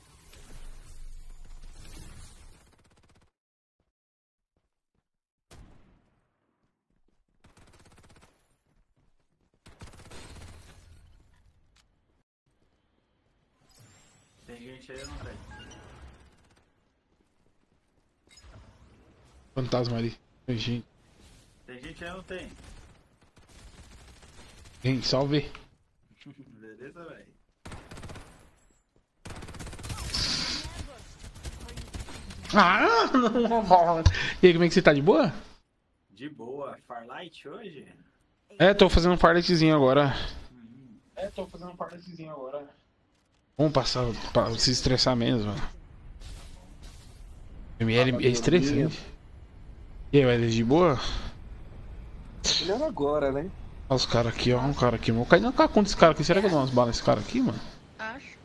S8: Tem gente aí ou não tem?
S1: Fantasma ali. Tem gente.
S8: Tem gente aí ou não tem?
S1: Gente, salve.
S8: Beleza, velho?
S1: Ah, não. E aí, como é que você tá? De boa?
S8: De boa. Farlight hoje?
S1: É, tô fazendo um parletzinho agora. É, tô fazendo um parletzinho agora. Vamos passar pra se estressar menos, mano. M L é estressante. E aí, Wesley, de boa?
S9: Melhor agora, né?
S1: Olha os caras aqui, ó. Um cara aqui, mano. Cai na conta desse cara aqui. Será que eu dou umas balas nesse cara aqui, mano?
S2: Acho.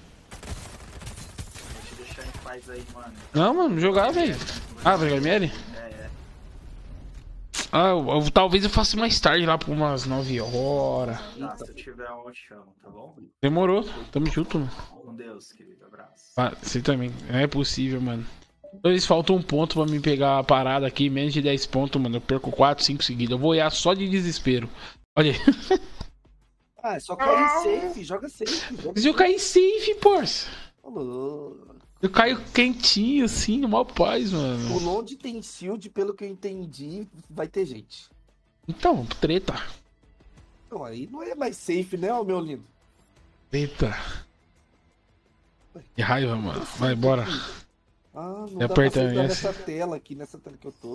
S8: Deixa eu deixar em paz aí, mano.
S1: Não, mano, jogar, velho. Ah, vai M L?
S8: É, é.
S1: Ah, eu, eu- talvez eu faça mais tarde, lá por umas nove horas.
S8: Tá, se eu tiver um, eu te chamo, tá bom?
S1: Demorou. Tamo junto, mano.
S8: Com Deus, querido. Abraço.
S1: Ah, você também. Não é possível, mano. Então, eles faltam um ponto pra me pegar a parada aqui. Menos de dez pontos, mano. Eu perco quatro, cinco seguidas. Eu vou olhar só de desespero. Olha aí.
S9: Ah, é só cair safe, joga safe. Joga
S1: Mas eu caí safe, porça.
S9: Alô.
S1: Eu caio quentinho, assim, mal paz, mano.
S9: Por onde tem shield, pelo que eu entendi, vai ter gente.
S1: Então, treta.
S9: Então aí não é mais safe, né, ô meu lindo?
S1: Treta. Que raiva, mano. Vai, bora.
S9: Ah, não
S1: É
S9: dá pra
S1: apertar
S9: aceitar
S1: essa.
S9: nessa tela aqui, nessa tela que eu tô.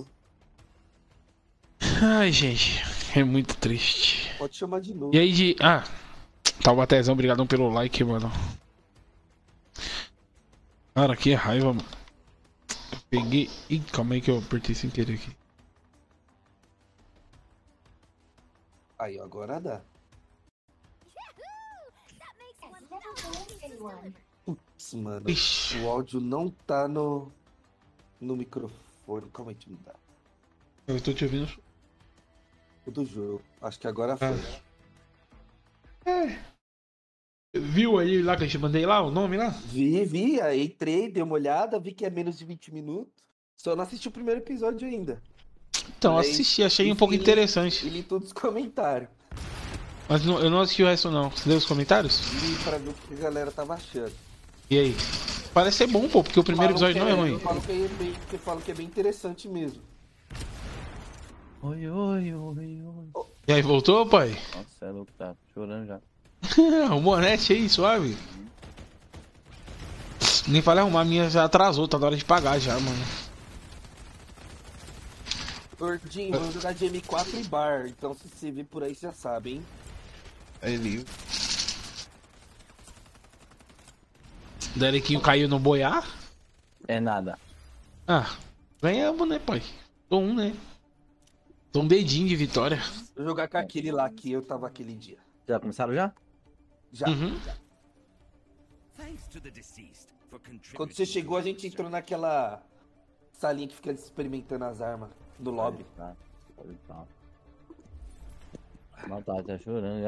S1: Ai, gente. É muito triste.
S9: Pode chamar de novo.
S1: E aí, de. Ah, Taubatezão, obrigadão pelo like, mano. Cara, que raiva, mano. Eu peguei. Ih, calma aí que eu apertei sem querer aqui.
S9: Aí, agora dá. Putz, mano.
S1: Ixi.
S9: O áudio não tá no. No microfone. Calma aí, deixa eu mudar.
S1: Eu tô te ouvindo.
S9: O do jogo. Acho que agora foi.
S1: É. Viu aí lá que eu te mandei lá, o nome lá?
S9: Vi, vi, aí entrei, dei uma olhada, vi que é menos de vinte minutos. Só não assisti o primeiro episódio ainda.
S1: Então,
S9: Aí,
S1: assisti, achei um pouco
S9: e li-
S1: interessante.
S9: E li todos os comentários.
S1: Mas não- eu não assisti o resto não. Você leu os comentários?
S9: Li pra ver o que a galera tava achando.
S1: E aí? Parece ser bom, pô, porque o primeiro
S9: Falam
S1: episódio não é
S9: que
S1: ruim.
S9: Falam que é bem, que falam que é bem interessante mesmo.
S4: Oi, oi, oi, oi.
S1: E aí, voltou, pai?
S4: Nossa, é louco, tá chorando já.
S1: O Monete aí, suave. Nem falei arrumar, a minha já atrasou, tá na hora de pagar já, mano.
S9: Gordinho, vamos jogar de M quatro e bar. Então se você vir por aí, você já sabe, hein?
S1: É livre. Derequinho caiu no boiá.
S4: É nada.
S1: Ah, ganhamos, né, pai? Tô um, né? Tô um dedinho de vitória.
S9: Vou jogar com aquele lá que eu tava aquele dia.
S4: Já começaram já?
S9: Já.
S1: Uhum.
S9: Quando você chegou, a gente entrou naquela salinha que fica experimentando as armas no lobby.
S4: Tá. Pode tá. Não, tá, tá chorando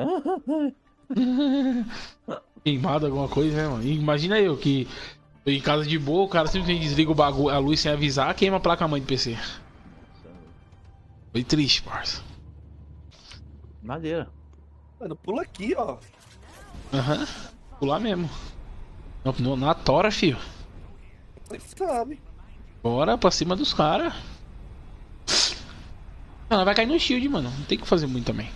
S4: já.
S1: Queimado alguma coisa, né, mano? E imagina eu que tô em casa de boa, o cara simplesmente desliga o bagulho, a luz sem avisar, queima a placa-mãe do P C. Foi triste, parça.
S4: Madeira.
S9: Mano, pula aqui, ó.
S1: Aham. Pular mesmo. No- no- Na tora, filho.
S9: Você sabe.
S1: Bora pra cima dos caras. Ela vai cair no shield, mano. Não tem o que fazer muito também.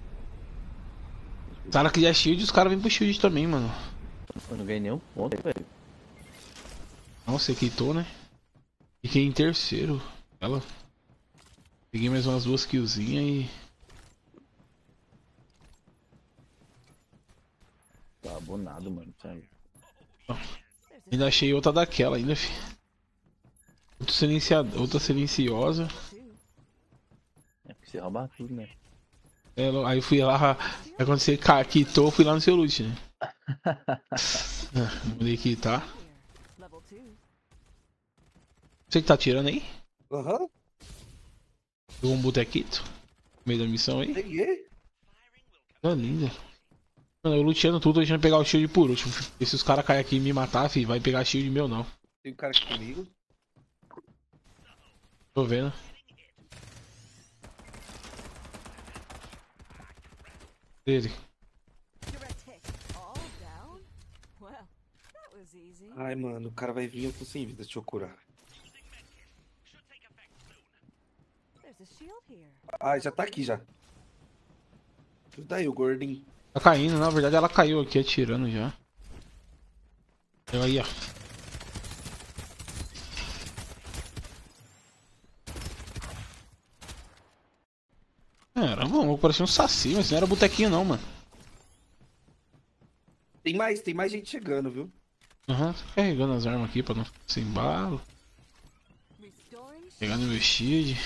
S1: Se ela quiser shield, os caras vêm pro shield também, mano.
S4: Eu não ganhei nenhum ponto, velho.
S1: Nossa, você quitou, né? Fiquei em terceiro. Ela. Peguei mais umas duas killzinhas e.
S4: Tá abonado, mano. Sério.
S1: Ainda achei outra daquela ainda, fi. Outra, silencia... outra silenciosa.
S4: É porque você rouba tudo, né?
S1: É, aí fui lá, aí quando você ca- quitou, eu fui lá no seu loot, né? Ah, mandei quitar.
S7: Level two.
S1: Você que tá tirando aí?
S9: Aham,
S1: Pegou um botequito? No meio da missão aí?
S9: peguei.
S1: Tá linda. Mano, eu luteando tudo, deixando pegar o shield por último. E se os caras caírem aqui e me matar, fi, vai pegar shield meu não.
S9: Tem um cara aqui comigo.
S1: Tô vendo. Dele.
S7: Direct hit. All down? Well, that was easy.
S9: Ai, mano, o cara vai vir, eu tô sem vida, deixa eu curar.
S7: There's a shield here.
S9: Ai, já tá aqui já. Ajuda aí, o gordinho.
S1: Tá caindo, na verdade ela caiu aqui atirando já. Eu aí, ó. Era bom, parecia um saci, mas não era botequinho não, mano.
S9: Tem mais, tem mais gente chegando, viu?
S1: Aham, tô carregando as armas aqui pra não ficar sem bala.
S7: Restoring shield.
S1: Pegando meu shield.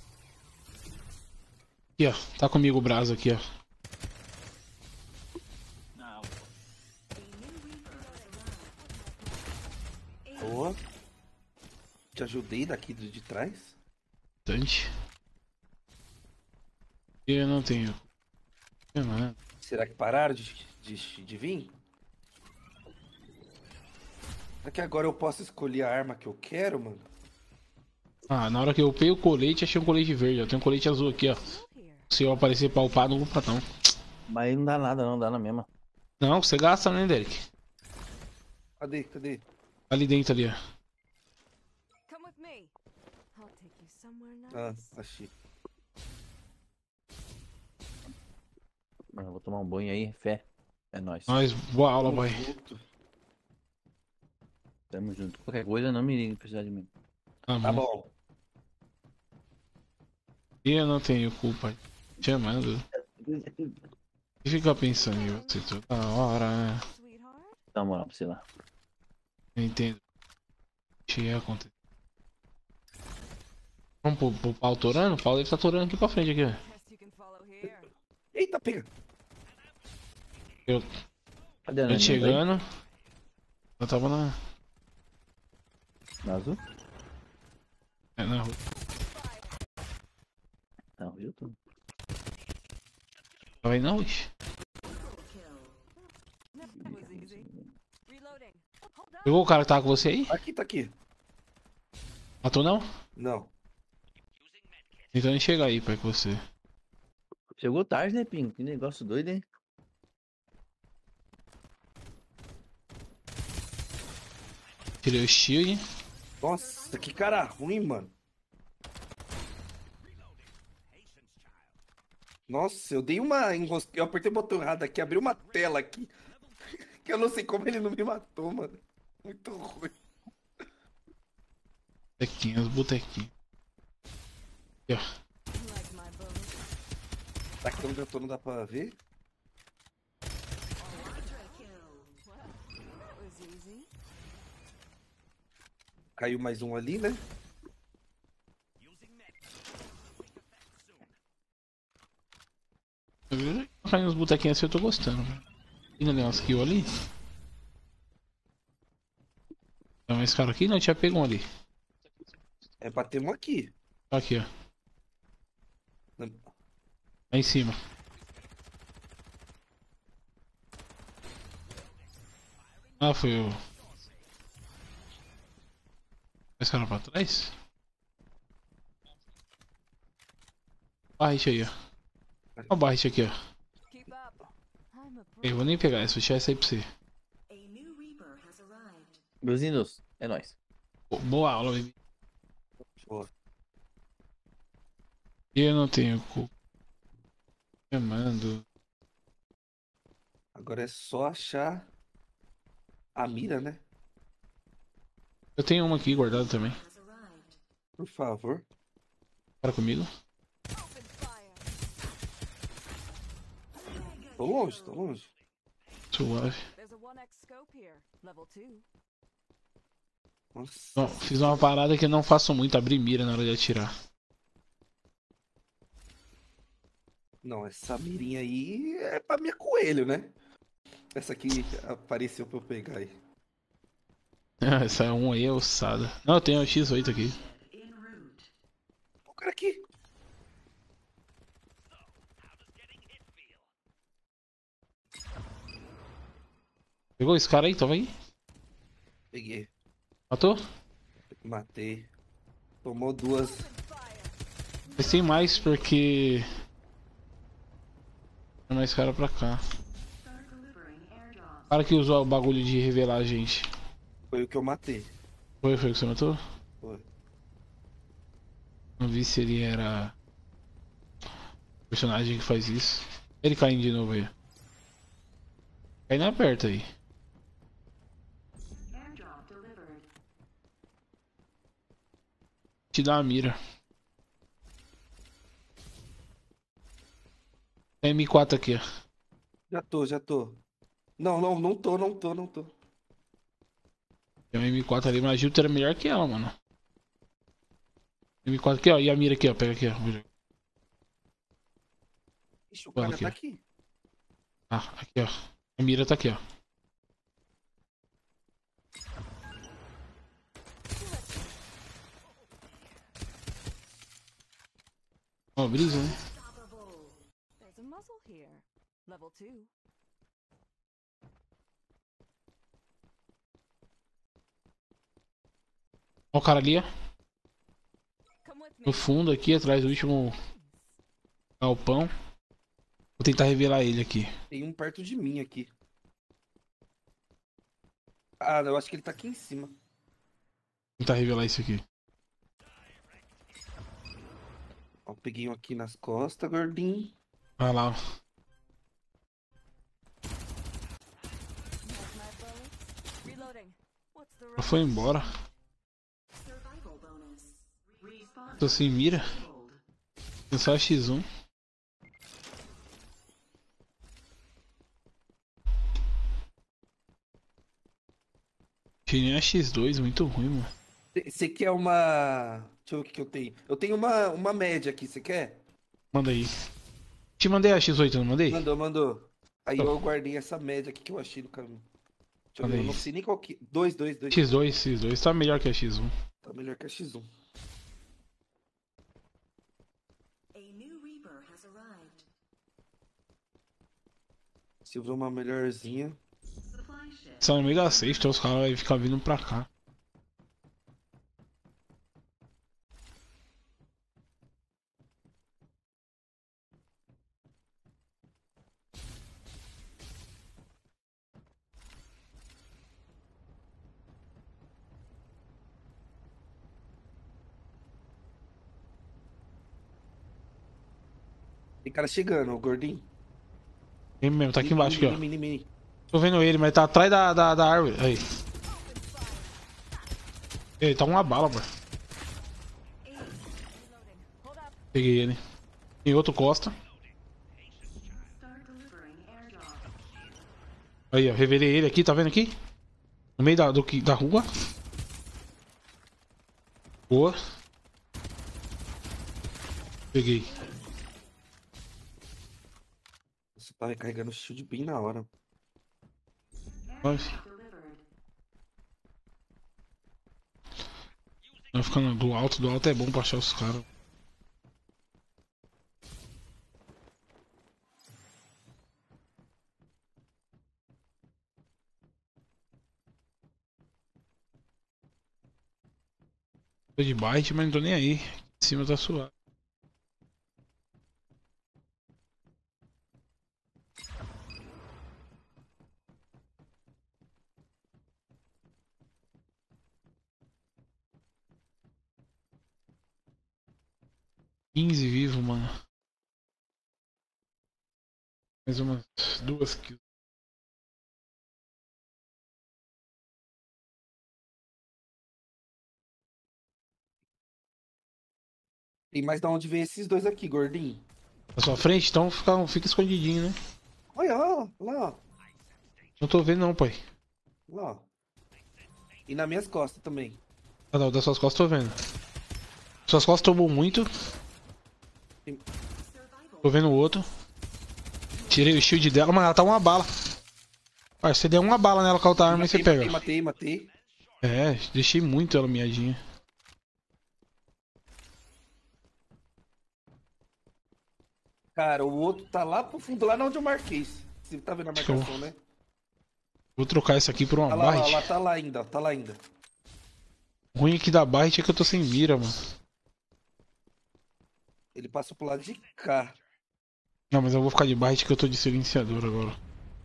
S1: Aqui, ó. Tá comigo o braço aqui, ó.
S8: Não,
S9: Boa. Te ajudei daqui de de trás.
S1: Bastante. E eu não tenho. É, mano.
S9: Será que pararam de, de, de vir? Será que agora eu posso escolher a arma que eu quero, mano?
S1: Ah, na hora que eu upei o colete, achei um colete verde. Eu tenho um colete azul aqui, ó.
S7: Here.
S1: Se eu aparecer pra upar, não upa não.
S4: Mas não dá nada, não, dá na mesma.
S1: Não, você gasta, né, Derek?
S9: Cadê? Cadê?
S1: Ali dentro, ali, ó.
S7: Come with me. I'll take you somewhere
S9: Ah,
S7: nice.
S9: achei.
S4: Mano, eu vou tomar um banho aí, fé. É nóis.
S1: Nós, boa aula, boy.
S9: Puto.
S4: Tamo junto. Qualquer coisa, não me ligue, precisar de mim.
S1: Tá
S9: Tá
S1: bom.
S9: bom.
S1: E eu não tenho culpa. Chamando. E fica pensando em você toda hora.
S7: Sweetheart?
S4: Dá uma moral pra você lá.
S1: Eu entendo. O que ia acontecer. Vamos pro, pro pau torando? O pau deve estar torando aqui pra frente, aqui, ó.
S7: Test you can follow here.
S9: Eita, pega.
S1: Eu,
S4: Cadê a
S1: eu
S4: Nani?
S1: chegando. Eu tava na.
S4: Na azul?
S1: É, na rua.
S4: Não, eu tô.
S1: Tava aí não, ixi.
S7: That was easy. Reloading. Hold on.
S1: Pegou o cara que tava com você aí?
S9: Aqui, tá aqui.
S1: Matou não?
S9: Não.
S1: Tentando chegar aí, pai, com você.
S4: Chegou tarde, né, Pingo? Que negócio doido, hein?
S1: Tirei o shield.
S9: Nossa, que cara ruim, mano. Nossa, eu dei uma enrosquei, eu apertei o botão errado aqui, abriu uma tela aqui. Que eu não sei como ele não me matou, mano. Muito ruim.
S1: Botequinhos, botequinhos. Aqui, ó.
S7: Like my bones.
S9: Tá aqui onde eu tô, não dá pra ver?
S7: That was easy.
S9: Caiu mais um ali, né?
S1: Caindo uns botequinhos assim eu tô gostando. Tem ali umas kills ali. Tem mais cara aqui? Não, tinha pego um ali.
S9: É pra ter um aqui.
S1: Aqui, ó. Lá em cima. Ah, foi o. Mais cara pra trás? Barrite aí, ó. Olha o barrite aqui, ó.
S7: Keep up. I'm a pro.
S1: Eu vou nem pegar essa, vou deixar essa aí pra você.
S6: A new Reaper has arrived.
S4: Meus lindos, é nóis.
S1: Bo- Boa aula, baby.
S9: Boa.
S1: E eu não tenho cu. Chamando.
S9: Agora é só achar a mira, né?
S1: Eu tenho uma aqui guardada também.
S6: Has arrived.
S9: Por favor.
S1: Para comigo.
S7: Open fire.
S9: Tô longe, tô longe.
S1: Suave.
S7: There's a one X scope here. Level two.
S9: Nossa.
S1: Não, fiz uma parada que eu não faço muito, abrir mira na hora de atirar.
S9: Não, essa mirinha aí é pra minha coelho, né? Essa aqui apareceu pra eu pegar aí.
S1: Essa é um aí, é ossada. Não, eu tenho o X oito aqui.
S6: En route.
S9: O cara aqui.
S1: Pegou esse cara aí? Tava aí?
S9: Peguei.
S1: Matou?
S9: Matei. Tomou duas.
S1: Mas tem mais porque... Tem mais cara pra cá.
S6: Start delivering airdrop.
S1: O cara que usou o bagulho de revelar a gente.
S9: Foi o que eu matei.
S1: Foi, foi o que você matou?
S9: Foi.
S1: Não vi se ele era... o personagem que faz isso. Ele caindo de novo aí. Caindo aperta aí.
S6: Airdrop delivered.
S1: Te dá uma mira. Tem M quatro aqui, ó.
S9: Já tô, já tô. Não, não, não tô, não tô, não tô.
S1: Tem uma M quatro ali, mas a Gilta era melhor que ela, mano. M quatro aqui, ó. E a mira aqui, ó. Pega aqui, ó.
S9: Ixi, o
S1: Olha
S9: cara
S1: aqui,
S9: tá
S1: ó.
S9: aqui.
S1: Ah, aqui, ó. A mira tá aqui, ó. Ó, brisa, né?
S7: There's a muzzle here. Level two.
S1: Ó o cara ali, ó.
S7: Come with me.
S1: No fundo aqui, atrás do último galpão. Vou tentar revelar ele aqui.
S9: Tem um perto de mim aqui. Ah, eu acho que ele tá aqui em cima.
S1: Vou tentar revelar isso aqui.
S9: Ó, peguei um aqui nas costas, gordinho.
S1: Vai lá, ó.
S7: Has my bullets. Reloading. What's the
S1: Já
S7: rush?
S1: foi embora.
S6: Survival bonus. Respawn
S1: Tô sem mira.
S6: enabled.
S1: Tem só X um. Tinha nem a X dois, muito ruim, mano.
S9: Você quer uma... Deixa eu ver o que que eu tenho. Eu tenho uma, uma média aqui, você quer?
S1: Manda aí. Te mandei a X oito, não mandei?
S9: Mandou, mandou. Aí eu guardei essa média aqui que eu achei no caminho. Deixa eu
S1: Manda
S9: ver, eu
S1: aí.
S9: não sei nem qual que... Dois, dois, dois.
S1: X dois, X dois tá melhor que a X um.
S9: Tá melhor que a X um.
S6: A new Reaper has arrived.
S9: Se eu ver uma melhorzinha...
S6: Supply ship.
S1: Só no meio da safe, então os caras vão ficar vindo pra cá.
S9: Tem cara chegando, o gordinho.
S1: Tem mesmo, tá aqui embaixo, aqui, ó.
S9: Mini, mini, mini.
S1: Tô vendo ele, mas tá atrás da, da, da árvore. Aí. Ele tá uma bala, mano.
S7: Hold up.
S1: Peguei ele. Tem outro Costa.
S6: Start delivering airdrop.
S1: Aí, ó. Revelei ele aqui, tá vendo aqui? No meio da, do, que- da rua. Boa. Peguei.
S9: Você tá recarregando o shield bem na hora.
S1: Vai.
S6: Delivered.
S1: Vai ficando do alto. Do alto é bom pra achar os caras. Tô de bite, mas não tô nem aí. Em cima tá suave. quinze vivo, mano. Mais umas duas kills.
S9: Tem mais da onde vem esses dois aqui, gordinho.
S1: Na sua frente, então fica, fica escondidinho, né?
S9: Olha, ó, lá, ó.
S1: Não tô vendo não, pai.
S9: Lá, ó. E nas minhas costas também.
S1: Ah, não, das suas costas tô vendo. Suas costas tomou muito. Tô vendo o outro. Tirei o shield dela, mas ela tá uma bala. Pai, você deu uma bala nela com a outra arma e você pega.
S9: Matei, matei, matei.
S1: É, deixei muito ela miadinha.
S9: Cara, o outro tá lá pro fundo, lá onde eu marquei. Você tá vendo a
S1: Acho que eu-
S9: marcação, né?
S1: Vou trocar isso aqui por uma
S9: Tá lá, lá,
S1: barret.
S9: lá, tá lá ainda, ó, tá lá ainda.
S1: O ruim aqui da barret é que eu tô sem mira, mano.
S9: Ele passou pro lado de cá.
S1: Não, mas eu vou ficar de barret que eu tô de silenciador agora.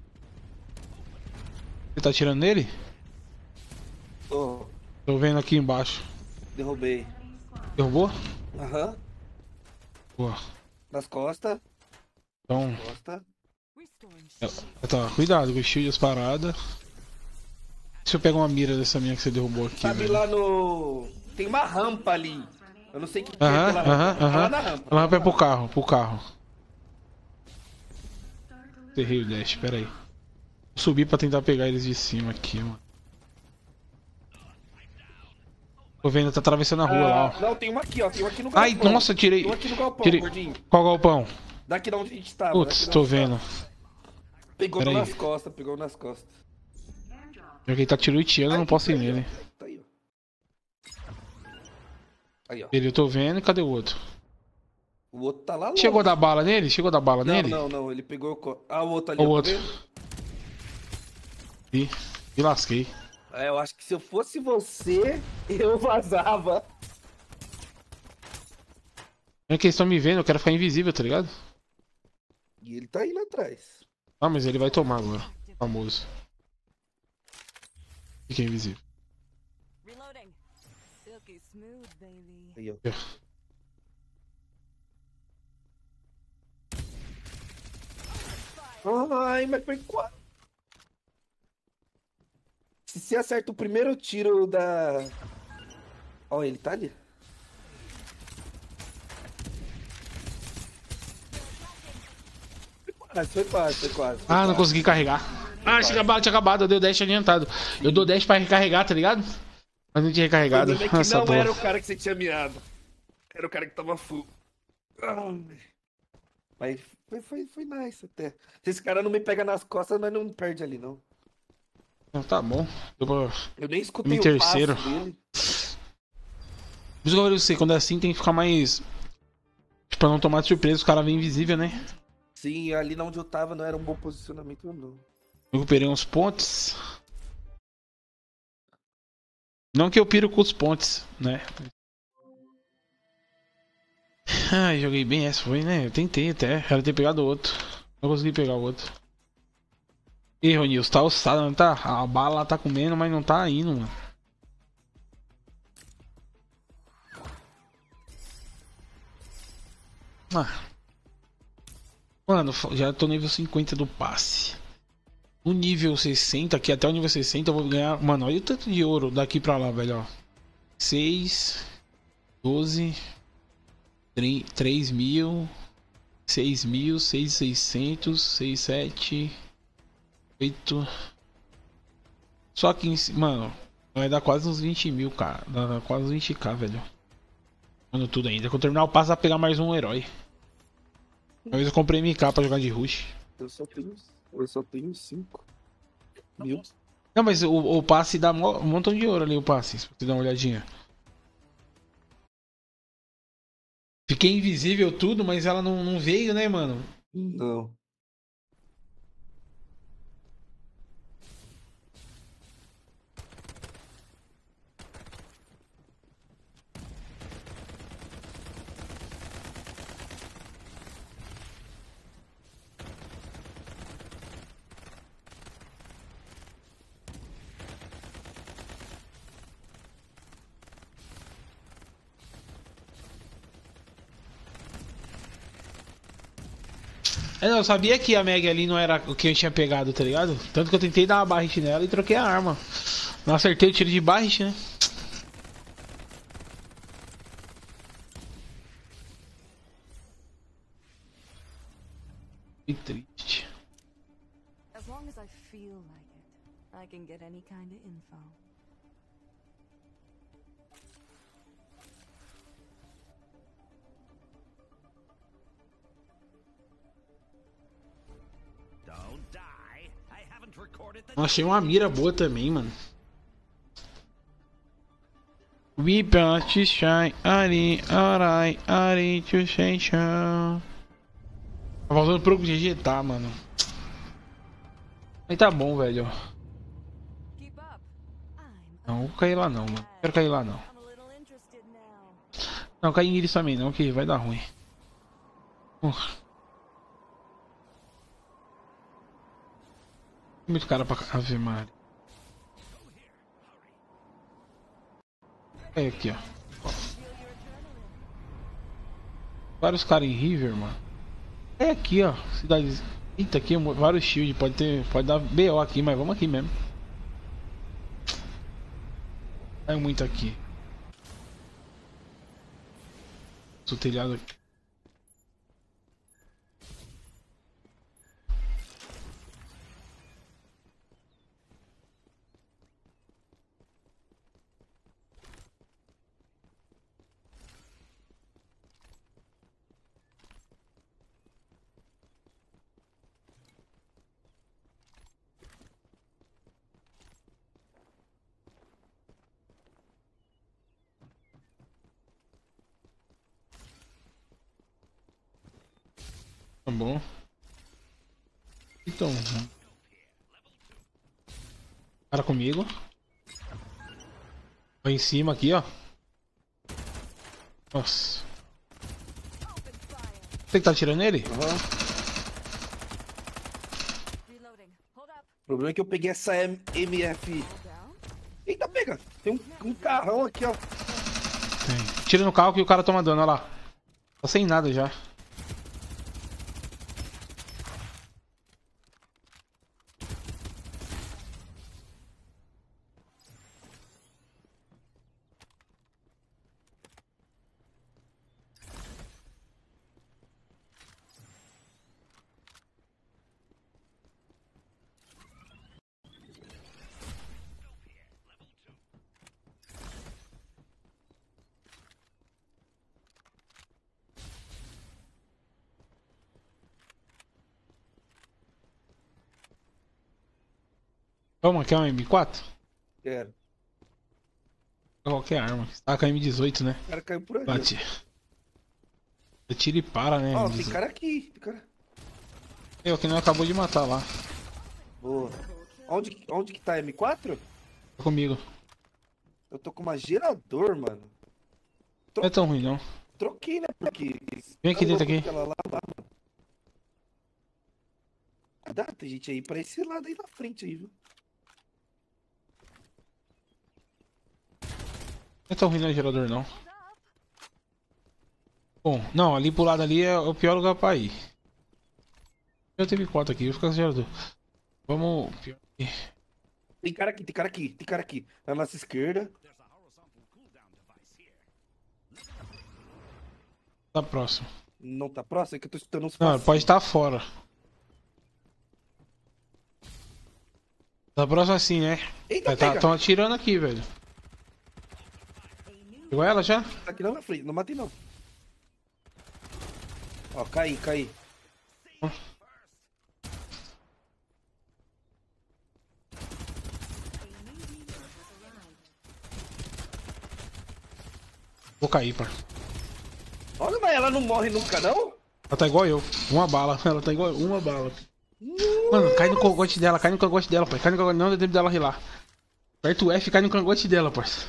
S1: Você tá atirando nele?
S9: Tô,
S1: Tô vendo aqui embaixo.
S9: derrubei.
S1: Derrubou?
S9: Aham,
S1: Boa.
S9: nas costas,
S1: Então,
S9: costa.
S1: tá, cuidado com o shield e as paradas. Se eu pegar uma mira dessa minha que você derrubou aqui,
S9: Sabe
S1: velho.
S9: lá no... Tem uma rampa ali. Eu não sei o que, que é
S1: Aham,
S9: aquela
S1: aham,
S9: rampa. Tá lá
S1: aham.
S9: na rampa.
S1: A rampa é pro carro, pro carro. Errei o dash, pera aí. Vou subir pra tentar pegar eles de cima aqui, mano. Tô vendo, tá atravessando a rua
S9: Ah,
S1: lá, ó.
S9: não, tem uma aqui, ó. Tem uma aqui no galpão.
S1: Ai, nossa, tirei.
S9: Tem uma aqui no galpão,
S1: Tirei.
S9: gordinho.
S1: Qual galpão?
S9: Daqui de onde a gente tava.
S1: Putz,
S9: daqui
S1: tô
S9: de onde
S1: vendo.
S9: tava. Pegou
S1: Pera aí.
S9: nas costas, pegou nas costas.
S1: Já que ele tá tiroteando, eu não posso ir
S9: Aí, ó.
S1: nele.
S9: Tá aí, ó. Aí, ó.
S1: Ele eu tô vendo, e cadê o outro?
S9: O outro tá lá longe.
S1: Chegou a dar bala nele? Chegou a dar bala
S9: Não,
S1: nele?
S9: não, não. Ele pegou o... co- Ah, o outro ali,
S1: O
S9: ó, tá
S1: outro.
S9: vendo?
S1: Ih, me lasquei.
S9: É, eu acho que se eu fosse você, eu vazava.
S1: É que eles estão me vendo, eu quero ficar invisível, tá ligado?
S9: E ele tá indo atrás.
S1: Ah, mas ele vai tomar agora. Famoso. Fica invisível.
S7: Reloading. Silky smooth, baby.
S9: Aí, ó. Ai, mas foi quase. Se você acerta o primeiro tiro da... Ó, ele tá ali. Foi quase, foi quase, foi quase. foi
S1: Ah, não
S9: quase.
S1: consegui carregar. Ah, tinha acabado, tinha acabado. Eu dei o dash adiantado. Eu dou dash pra recarregar, tá ligado? Mas não tinha
S9: O
S1: recarregado.
S9: problema é que
S1: Nossa,
S9: não
S1: porra.
S9: era o cara que você tinha mirado. Era o cara que tava full. Ai. Mas foi, foi, foi nice até. Se esse cara não me pega nas costas, nós não perde ali, não.
S1: Então, tá bom. Eu vou...
S9: Eu nem escutei
S1: Em
S9: o
S1: terceiro.
S9: passo dele.
S1: Por isso que eu falei pra você, quando é assim tem que ficar mais... Pra não tomar de surpresa, os caras vêm invisível, né?
S9: Sim, ali na onde eu tava não era um bom posicionamento, não.
S1: Eu recuperei uns pontos. Não que eu piro com os pontos, né? Ai, joguei bem essa, foi, né? Eu tentei até. Era ter pegado o outro. Não consegui pegar o outro. Ih, Ronilson, tá ossado, não tá? A bala tá comendo, mas não tá indo, mano. Ah. Mano, já tô nível cinquenta do passe. No nível sessenta, aqui até o nível sessenta eu vou ganhar... Mano, olha o tanto de ouro daqui pra lá, velho, ó. seis, doze, três mil, seis mil, seis mil e seiscentos, seis, sete, oito... Só aqui em cima, mano, vai dar quase uns vinte mil, cara. Dá quase uns vinte k, velho. Mano, tudo ainda. Quando eu terminar o passo, vai pegar mais um herói. Uma vez eu comprei M K pra jogar de rush.
S9: Eu só tenho, eu só tenho cinco mil.
S1: Não, mas o, o passe dá mo- um montão de ouro ali, o passe, se você dar uma olhadinha. Fiquei invisível tudo, mas ela não, não veio, né, mano?
S9: Não.
S1: É, não, eu sabia que a Meg ali não era o que eu tinha pegado, tá ligado? Tanto que eu tentei dar uma barrite nela e troquei a arma. Não acertei o tiro de barrite, né? Que triste.
S7: As long as I feel like it, I can get any kind of info.
S1: Eu achei uma mira boa também, mano. We bout to shine, ari, arai, ari, to shine, show. Tá faltando pro G G, tá, mano. Aí tá bom, velho.
S7: Keep up. I'm
S1: Não, vou cair lá não, mano. Não quero cair lá não.
S7: I'm a little interested now.
S1: Não, cair em Iris também não, que vai dar ruim. Uh. Muito cara pra Ave Maria. É aqui, ó. Vários caras em River, mano. É aqui, ó. Cidade. Eita, aqui, vários shield. Pode ter. Pode dar B O aqui, mas vamos aqui mesmo. É muito aqui. O telhado aqui. Tá bom. Então. Cara comigo. Vai em cima aqui, ó. Nossa. Você que tá atirando nele?
S9: Aham.
S7: Reloading. Hold up.
S9: O problema é que eu peguei essa M- MF.
S7: All down.
S9: Eita, pega! Tem um, um carrão aqui, ó.
S1: Tem. Tira no carro que o cara toma dano, olha lá. Tá sem nada já. Toma, quer uma M quatro?
S9: Quero.
S1: Qualquer arma. Você tá com a M dezoito, né?
S9: O cara caiu por ali.
S1: Bate. Você tira e para, né?
S9: Ó,
S1: M
S9: tem
S1: dezoito.
S9: cara aqui. Tem cara...
S1: Eu que não acabou de matar lá.
S9: Boa. Onde, onde que tá M quatro?
S1: Tá comigo.
S9: Eu tô com uma gerador, mano.
S1: Não é tão ruim, não.
S9: Troquei, né? Porque.
S1: Vem aqui dentro, aqui.
S9: Aquela lá, lá, mano. Dá, tem gente aí pra esse lado aí na frente aí, viu?
S1: Não é tão ruim, não, gerador, não. Bom, não, ali pro lado ali é o pior lugar pra ir. Eu tenho M quatro aqui, eu vou ficar sem gerador. Vamos. Pior aqui.
S9: Tem cara aqui, tem cara aqui, tem cara aqui. Na nossa esquerda.
S1: Tá próximo.
S9: Não tá próximo? É que eu tô escutando uns
S1: Não,
S9: passos.
S1: pode estar fora. Tá próximo assim, né?
S9: Eita,
S1: É, tá,
S9: pega!
S1: tão atirando aqui, velho. Pegou ela já?
S9: Tá aqui na minha frente, não matei não. Ó, caí, caí.
S1: Vou cair, pá.
S9: Olha, mas ela não morre nunca, não?
S1: Ela tá igual eu. Uma bala. Ela tá igual eu. Uma bala. Mano, cai no cangote dela, cai no cangote dela, pai. Cai no cangote, não dá tempo dela rilar. Aperta o F e cai no cangote dela, parça.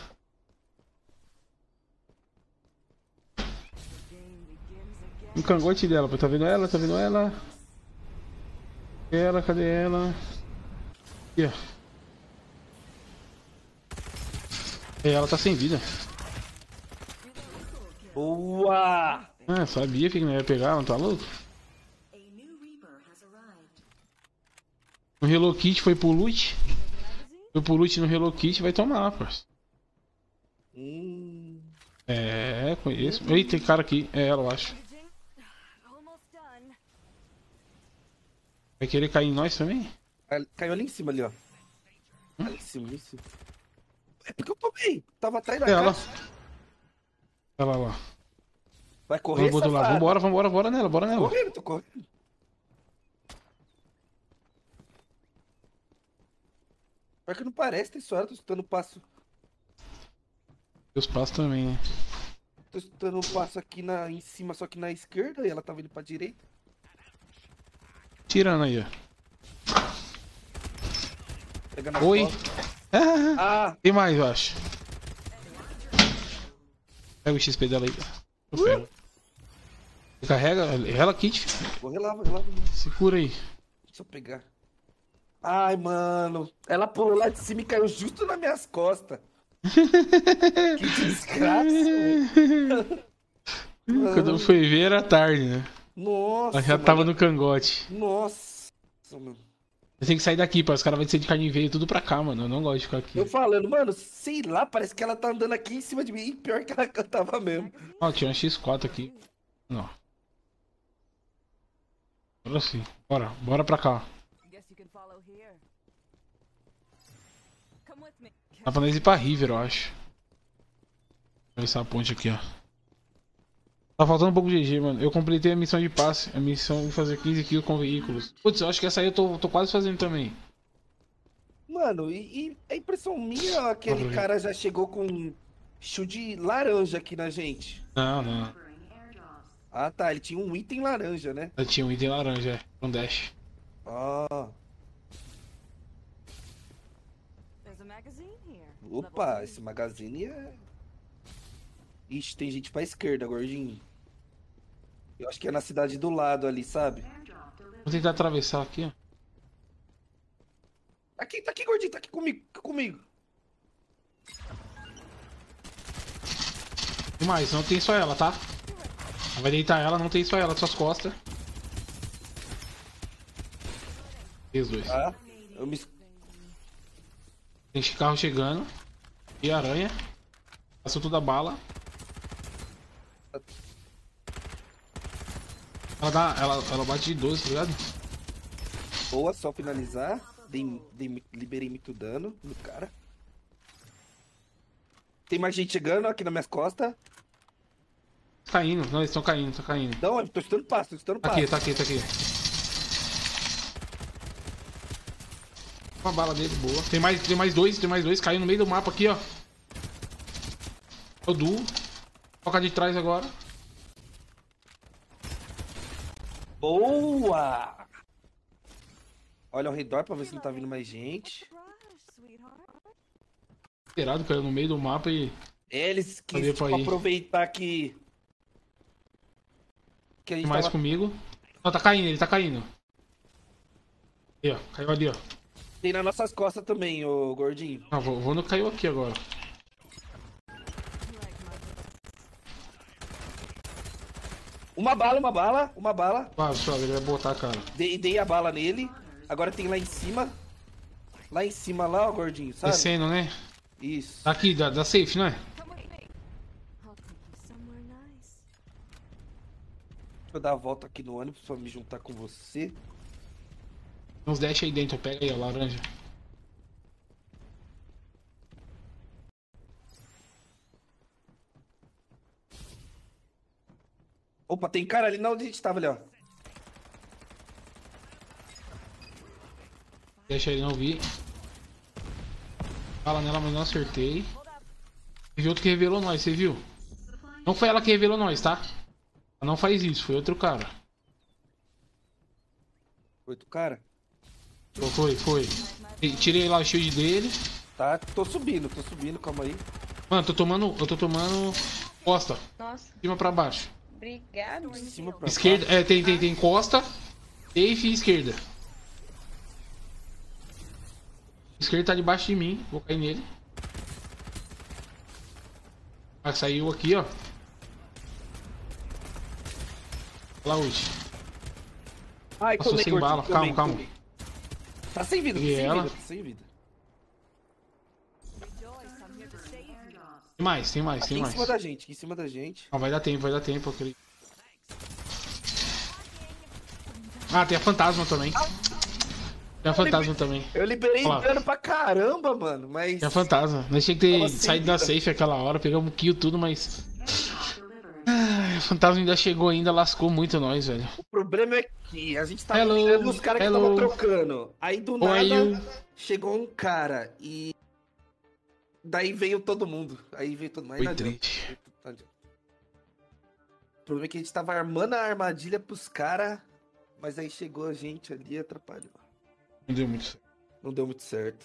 S1: No cangote dela, pai. Tá vendo ela? Tá vendo ela? Cadê ela? Cadê ela? Aqui, ó. E ela tá sem vida.
S9: Boa!
S1: Ah, sabia que não ia pegar, não tá louco?
S6: A new Reaper has arrived.
S1: No Hello Kitty foi pro loot. Foi pro loot no Hello Kitty, vai tomar, parça.
S9: Hum.
S1: É, conheço. Eita, tem cara aqui. É ela, eu acho.
S7: Almost done.
S1: Vai querer cair em nós também?
S9: Ela caiu ali em cima ali, ó. Ali em cima, ali em cima. É porque eu tomei. Tava atrás da
S1: É ela.
S9: caixa.
S1: Olha lá, lá.
S9: Vai correr,
S1: Vamos pro outro lado.
S9: safado.
S1: Vambora, vambora, bora nela, bora
S9: Tô
S1: nela.
S9: correndo, tô correndo. Pior que não parece, tem hora, tô escutando passo.
S1: E os passos também, né?
S9: Tô escutando um passo aqui na, em cima, só que na esquerda, e ela tá vindo pra direita.
S1: Tirando aí, ó.
S9: Pegando a
S1: Oi.
S9: costa.
S1: Ah,
S9: Ah,
S1: tem mais, eu acho. Pega o X P dela aí. Eu pego. Carrega, ela kit.
S9: vou relar, vou relar.
S1: Segura aí.
S9: Deixa eu pegar. Ai, mano. Ela pulou lá de cima e caiu justo nas minhas costas. Que desgraça.
S1: Quando eu fui ver era tarde, né?
S9: Nossa.
S1: Ela já
S9: mano.
S1: tava no cangote.
S9: Nossa, mano.
S1: Eu tenho que sair daqui, pá. Os caras vão ser de carne e veio tudo pra cá, mano. Eu não gosto de ficar aqui.
S9: Eu falando, mano, sei lá, parece que ela tá andando aqui em cima de mim. E pior que ela cantava mesmo.
S1: Ó, tinha um X quatro aqui. Não. Agora sim. Bora, bora pra cá.
S7: Guess you can follow here. Come with me.
S1: Dá pra nós ir pra River, eu acho. Olha essa ponte aqui, ó. Tá faltando um pouco de G G, mano. Eu completei a missão de passe. A missão de fazer quinze kills com veículos. Putz, eu acho que essa aí eu tô, tô quase fazendo também.
S9: Mano, e, e é impressão minha, aquele
S1: Vamos ver.
S9: cara já chegou com shield laranja aqui na gente.
S1: Não, não.
S9: Ah, tá, ele tinha um item laranja, né?
S1: Eu tinha um item laranja, é. Um dash.
S9: Ah,
S7: There's a magazine here.
S9: opa,
S7: Level two.
S9: esse magazine é... Ixi, tem gente pra esquerda, gordinho. Eu acho que é na cidade do lado ali, sabe?
S1: Vou tentar atravessar aqui, ó.
S9: Tá aqui, tá aqui, gordinho, tá aqui comigo, tá comigo.
S1: Tem mais, não tem só ela, tá? Vai deitar ela, não tem só ela, suas costas. Tem os dois.
S9: Tá? Eu me...
S1: Tem carro chegando. E aranha. Passou toda a bala. Ela dá. Ela, ela bate de doze, tá ligado?
S9: Boa, só finalizar. Dei, dei, liberei muito dano no cara. Tem mais gente chegando aqui nas minhas costas.
S1: Caindo, não, eles estão caindo, estão caindo.
S9: Não, eu tô estando passo, tô estando
S1: Tá
S9: passo.
S1: aqui, tá aqui, tá aqui. Uma bala dele, boa. Tem mais, tem mais dois, tem mais dois. Caiu no meio do mapa aqui, ó. É o duo. Foca de trás agora.
S9: Boa! Olha ao redor pra ver se não tá vindo mais gente.
S7: Brush, sweetheart.
S1: Esperado, caiu no meio do mapa e.
S9: É, eles
S1: Cadê
S9: quis
S1: pra
S9: tipo,
S1: ir?
S9: aproveitar que... Que a gente
S1: Tem mais
S9: tava...
S1: comigo. Não, tá caindo, ele tá caindo. Aí, ó. Caiu ali, ó.
S9: Tem nas nossas costas também, ô gordinho.
S1: Não, vou, vou no caiu aqui agora.
S9: Uma bala, uma bala, uma bala.
S1: Suave, suave, ele vai botar, cara.
S9: Dei, dei a bala nele. Agora tem lá em cima. Lá em cima, lá, ó, gordinho, sabe?
S1: Descendo, né?
S9: Isso.
S1: Tá aqui, da, da safe, não é?
S7: Come with me. I'll take you somewhere nice.
S9: Deixa eu dar a volta aqui no ônibus pra me juntar com você.
S1: Tem uns dash aí dentro, pega aí, ó, laranja.
S9: Opa, tem cara ali na onde a gente tava ali, ó.
S1: Deixa ele não vi. Fala nela, mas não acertei. Teve outro que revelou nós, você viu? Não foi ela que revelou nós, tá? Ela não faz isso, foi outro cara.
S9: Oito cara.
S1: Foi, foi. E tirei lá o shield dele.
S9: Tá, tô subindo, tô subindo, calma aí.
S1: Mano, tô tomando. Eu tô tomando. Costa.
S2: Nossa,
S1: De cima pra baixo.
S2: obrigado.
S9: De cima pra
S1: Esquerda. É, tem, tem, tem costa. Safe e esquerda. Esquerda tá debaixo de mim. Vou cair nele. Ah, saiu aqui, ó. Olha lá, Uchi.
S9: Ai,
S1: Passou
S9: tomei,
S1: sem
S9: gordinho,
S1: bala.
S9: tomei,
S1: Calma, calma.
S9: tomei. Tá sem vida, tá
S1: E
S9: sem
S1: ela?
S9: vida, tá sem vida.
S7: Rejoice, I'm here to save you.
S1: Tem mais, tem mais,
S9: Aqui
S1: tem
S9: em
S1: mais.
S9: cima da gente, aqui em cima da gente.
S1: Ah, vai dar tempo, vai dar tempo. Aquele... Ah, tem a fantasma também. Tem a fantasma também.
S9: Eu liberei
S1: Olha lá.
S9: dano pra caramba, mano, mas...
S1: Tem a fantasma. Nós tinha que ter
S9: Tava sem
S1: saído da
S9: vida.
S1: safe aquela hora, pegamos um kill tudo, mas. Ah, o fantasma ainda chegou ainda, lascou muito nós, velho.
S9: O problema é que a gente tava
S1: Hello,
S9: mirando os caras que
S1: hello.
S9: estavam trocando. Aí do
S1: How are
S9: nada
S1: you?
S9: chegou um cara e daí veio todo mundo. Aí veio todo mundo. Aí
S1: Foi
S9: não adianta.
S1: triste.
S9: Não adianta. O problema é que a gente tava armando a armadilha pros caras, mas aí chegou a gente ali e atrapalhou.
S1: Não deu muito certo.
S9: Não deu muito certo.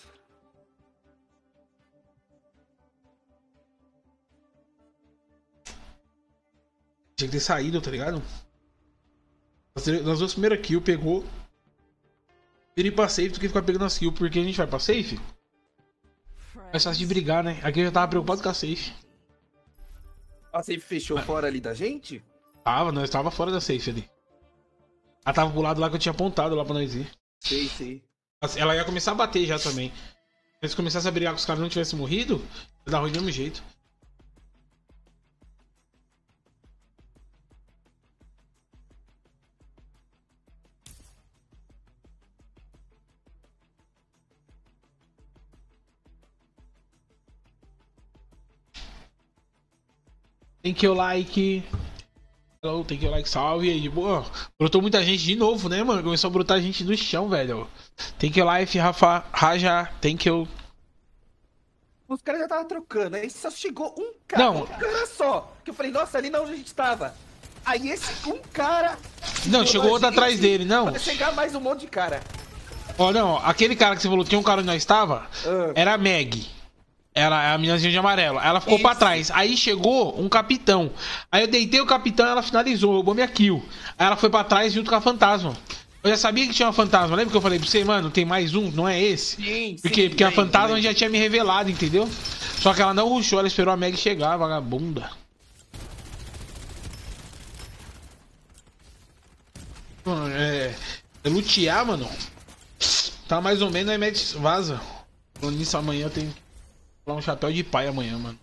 S1: Tinha que ter saído, tá ligado? Nas duas primeiras kills, pegou. Ele ir pra safe do que ficar pegando as kills, porque a gente vai pra safe. Mais fácil de brigar, né? Aqui eu já tava preocupado com a safe.
S9: A safe fechou fora ali da gente?
S1: Tava, nós tava fora da safe ali. Ela tava pro lado lá que eu tinha apontado lá pra nós ir.
S9: Sei, sei.
S1: Ela ia começar a bater já também. Se eles começassem a brigar com os caras e não tivessem morrido, ia dar ruim do mesmo jeito. Tem que o like. Hello, tem que o like, salve aí. Boa. Brotou muita gente de novo, né, mano? Começou a brotar gente do chão, velho. Tem que o like, Rafa, Raja, tem que o.
S9: Os caras já estavam trocando, aí só chegou um cara,
S1: Não.
S9: um cara só. Que eu falei, nossa, ali não onde a gente tava. Aí esse um cara.
S1: Não, chegou outro atrás dele, não.
S9: Vai chegar mais um monte de cara.
S1: Ó, não, aquele cara que você falou, tinha um cara onde nós tava,
S9: Ah.
S1: era a Meg. Ela é a meninazinha de amarelo. Ela ficou
S9: Esse.
S1: pra trás. Aí chegou um capitão. Aí eu deitei o capitão e ela finalizou. Roubou minha kill. Aí ela foi pra trás junto com a fantasma. Eu já sabia que tinha uma fantasma. Lembra que eu falei pra você, mano, tem mais um? Não é esse?
S9: Sim,
S1: Por quê?
S9: sim,
S1: Porque a
S9: lembro,
S1: fantasma
S9: lembro.
S1: já tinha me revelado, entendeu? Só que ela não rushou, ela esperou a Meg chegar, vagabunda. Mano, é. É lutear, mano. Tá mais ou menos, aí Meg vaza. Falando nisso, amanhã eu tenho que pular um chapéu de pai amanhã, mano.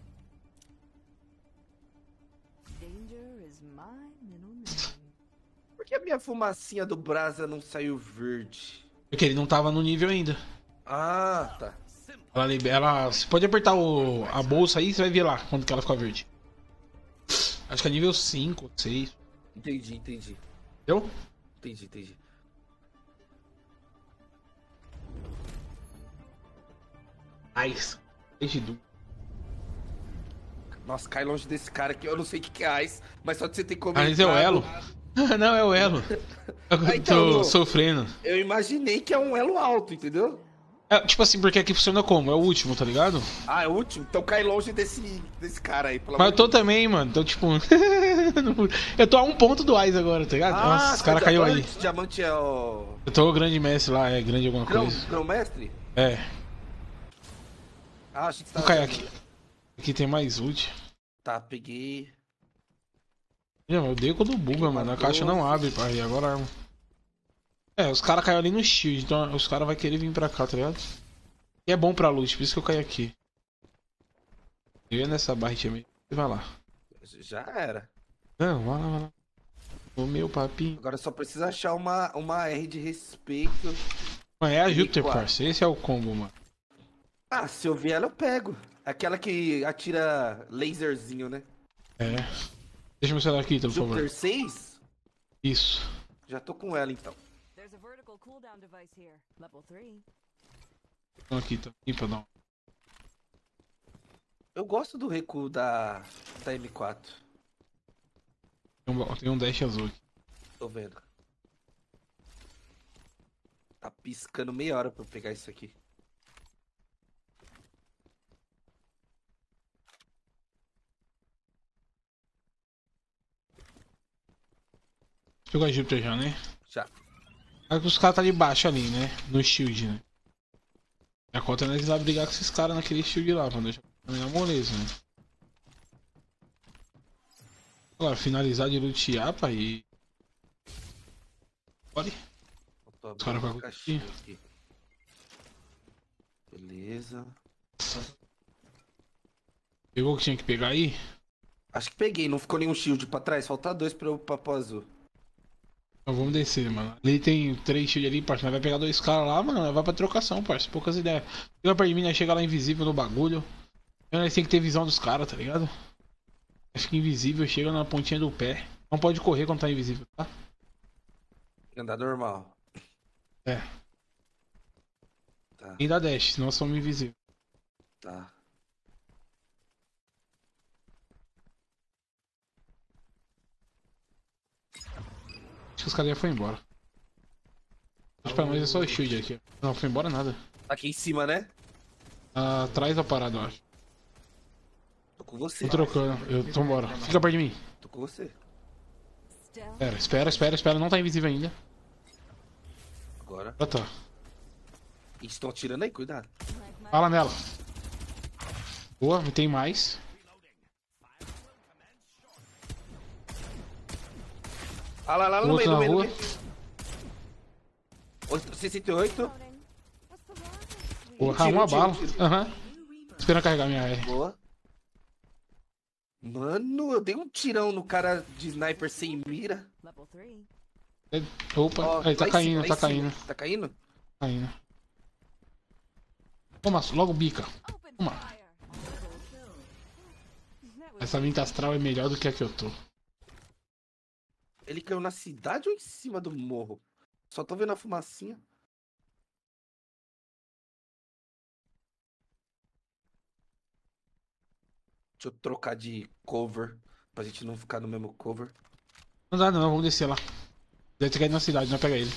S7: Danger is my middle name.
S9: Por que a minha fumacinha do Brasa não saiu verde?
S1: Porque ele não tava no nível ainda.
S9: Ah, tá.
S1: Ela, liber- ela você pode apertar o, a bolsa aí, você vai ver lá quando que ela fica verde. Acho que é nível cinco, seis.
S9: Entendi, entendi.
S1: Entendeu?
S9: Entendi, entendi.
S1: Ice. Desde do.
S9: Nossa, cai longe desse cara aqui. Eu não sei o que que é Ice, mas só de você ter comentado.
S1: Mas é o elo. Não, é o elo. Eu
S9: Ah, então,
S1: tô
S9: não.
S1: sofrendo.
S9: Eu imaginei que é um elo alto, entendeu?
S1: É, tipo assim, porque aqui funciona como? É o último, tá ligado?
S9: Ah, é o último? Então cai longe desse, desse cara aí, pelo
S1: Mas eu
S9: amor
S1: tô
S9: de Deus.
S1: também, mano. Então, tipo. Eu tô a um ponto do Ice agora, tá ligado? Nossa, os
S9: tá
S1: caras caiu aí.
S9: diamante. Diamante é o...
S1: Eu tô o grande mestre lá, é grande alguma
S9: Grão,
S1: coisa.
S9: grão mestre?
S1: É.
S9: Ah, achei que você
S1: Vou
S9: tava...
S1: cair aqui. Aqui tem mais ult.
S9: Tá, peguei.
S1: Não, eu odeio quando buga, mano. A caixa não abre, pai. Agora arma. É, os caras caíram ali no shield, então os caras vão querer vir pra cá, tá ligado? E é bom pra loot, por isso que eu caí aqui. Eu ia nessa barretinha mesmo. E vai lá.
S9: Já era.
S1: Não, vai lá, vai lá. O meu papinho.
S9: Agora só precisa achar uma, uma R de respeito.
S1: Mano, é a
S9: E
S1: Júpiter,
S9: quatro.
S1: parça. Esse é o combo, mano.
S9: Ah, se eu ver ela, eu pego. Aquela que atira laserzinho, né?
S1: É. Deixa meu celular aqui, por favor.
S9: Júpiter seis?
S1: Isso.
S9: Já tô com ela, então.
S7: There's a vertical cooldown device here. Level three.
S1: Então aqui, tá aqui pra dar um.
S9: Eu gosto do recuo da, da M quatro.
S1: Tem um, tem um dash azul aqui.
S9: Tô vendo. Tá piscando meia hora pra eu pegar isso aqui.
S1: Pegou a Júpiter já, né?
S9: Já.
S1: Aí os caras tá de baixo ali, né? No shield, né? A conta é nós ir lá brigar com esses caras naquele shield lá, pra deixar também na moleza, né? Agora, finalizar de lutear, pai. E... Pode?
S9: Tô
S1: Os caras
S9: abrindo
S1: com a
S9: a caixinha
S1: caixinha.
S9: aqui. Beleza.
S1: Pegou o que tinha que pegar aí?
S9: Acho que peguei, não ficou nenhum shield pra trás. Falta dois pra eu pra pro azul.
S1: Então vamos descer, mano. Ali tem três shield ali, parça. Nós vai pegar dois caras lá, mano. Nós vai pra trocação, parça. Poucas ideias. Chega perto de mim, nós chega lá invisível no bagulho. Então, nós tem que ter visão dos caras, tá ligado? Nós fica invisível, chega na pontinha do pé. Não pode correr quando tá invisível, tá?
S9: Andar normal.
S1: É.
S9: Tá.
S1: Nem dá dash, senão eu sou um invisível.
S9: Tá.
S1: Acho que os caras já foram embora. Acho que pra nós é só o shield aqui. Não, foi embora nada.
S9: Tá aqui em cima, né?
S1: Ah, atrás da parada, eu acho.
S9: Tô com você.
S1: Tô trocando. Eu tô embora. Fica perto de mim.
S9: Tô com você.
S7: Stealth.
S1: Espera, espera, espera, espera. Não tá invisível ainda.
S9: Agora.
S1: Ah, tá.
S9: Eles estão atirando aí, cuidado.
S7: Like my
S1: Fala nela. Boa, me tem mais.
S9: Ah lá, lá no
S1: Outro
S9: meio, no
S1: na
S9: meio, no
S1: rua.
S9: meio. Oito- sessenta e oito.
S5: Loading. What's the wrong with you?
S1: Boa,
S9: Um tiro,
S1: uma
S9: um tiro,
S1: bala.
S9: um tiro.
S1: Aham.
S6: New Reaper
S1: Esperando carregar minha R.
S9: Boa. Mano, eu dei um tirão no cara de sniper sem mira.
S7: level three.
S1: Opa,
S9: Ó,
S1: aí tá
S9: lá em
S1: caindo,
S9: cima,
S1: tá
S9: lá em
S1: caindo.
S9: cima. Tá caindo?
S1: Caindo. Toma, logo bica.
S7: Open
S1: Toma.
S7: fire. That was
S1: Essa minha astral é melhor do que a que eu tô.
S9: Ele caiu na cidade ou em cima do morro? Só tô vendo a fumacinha. Deixa eu trocar de cover. Pra gente não ficar no mesmo cover.
S1: Não dá não, vamos descer lá. Deve ter caído na cidade, não pega ele.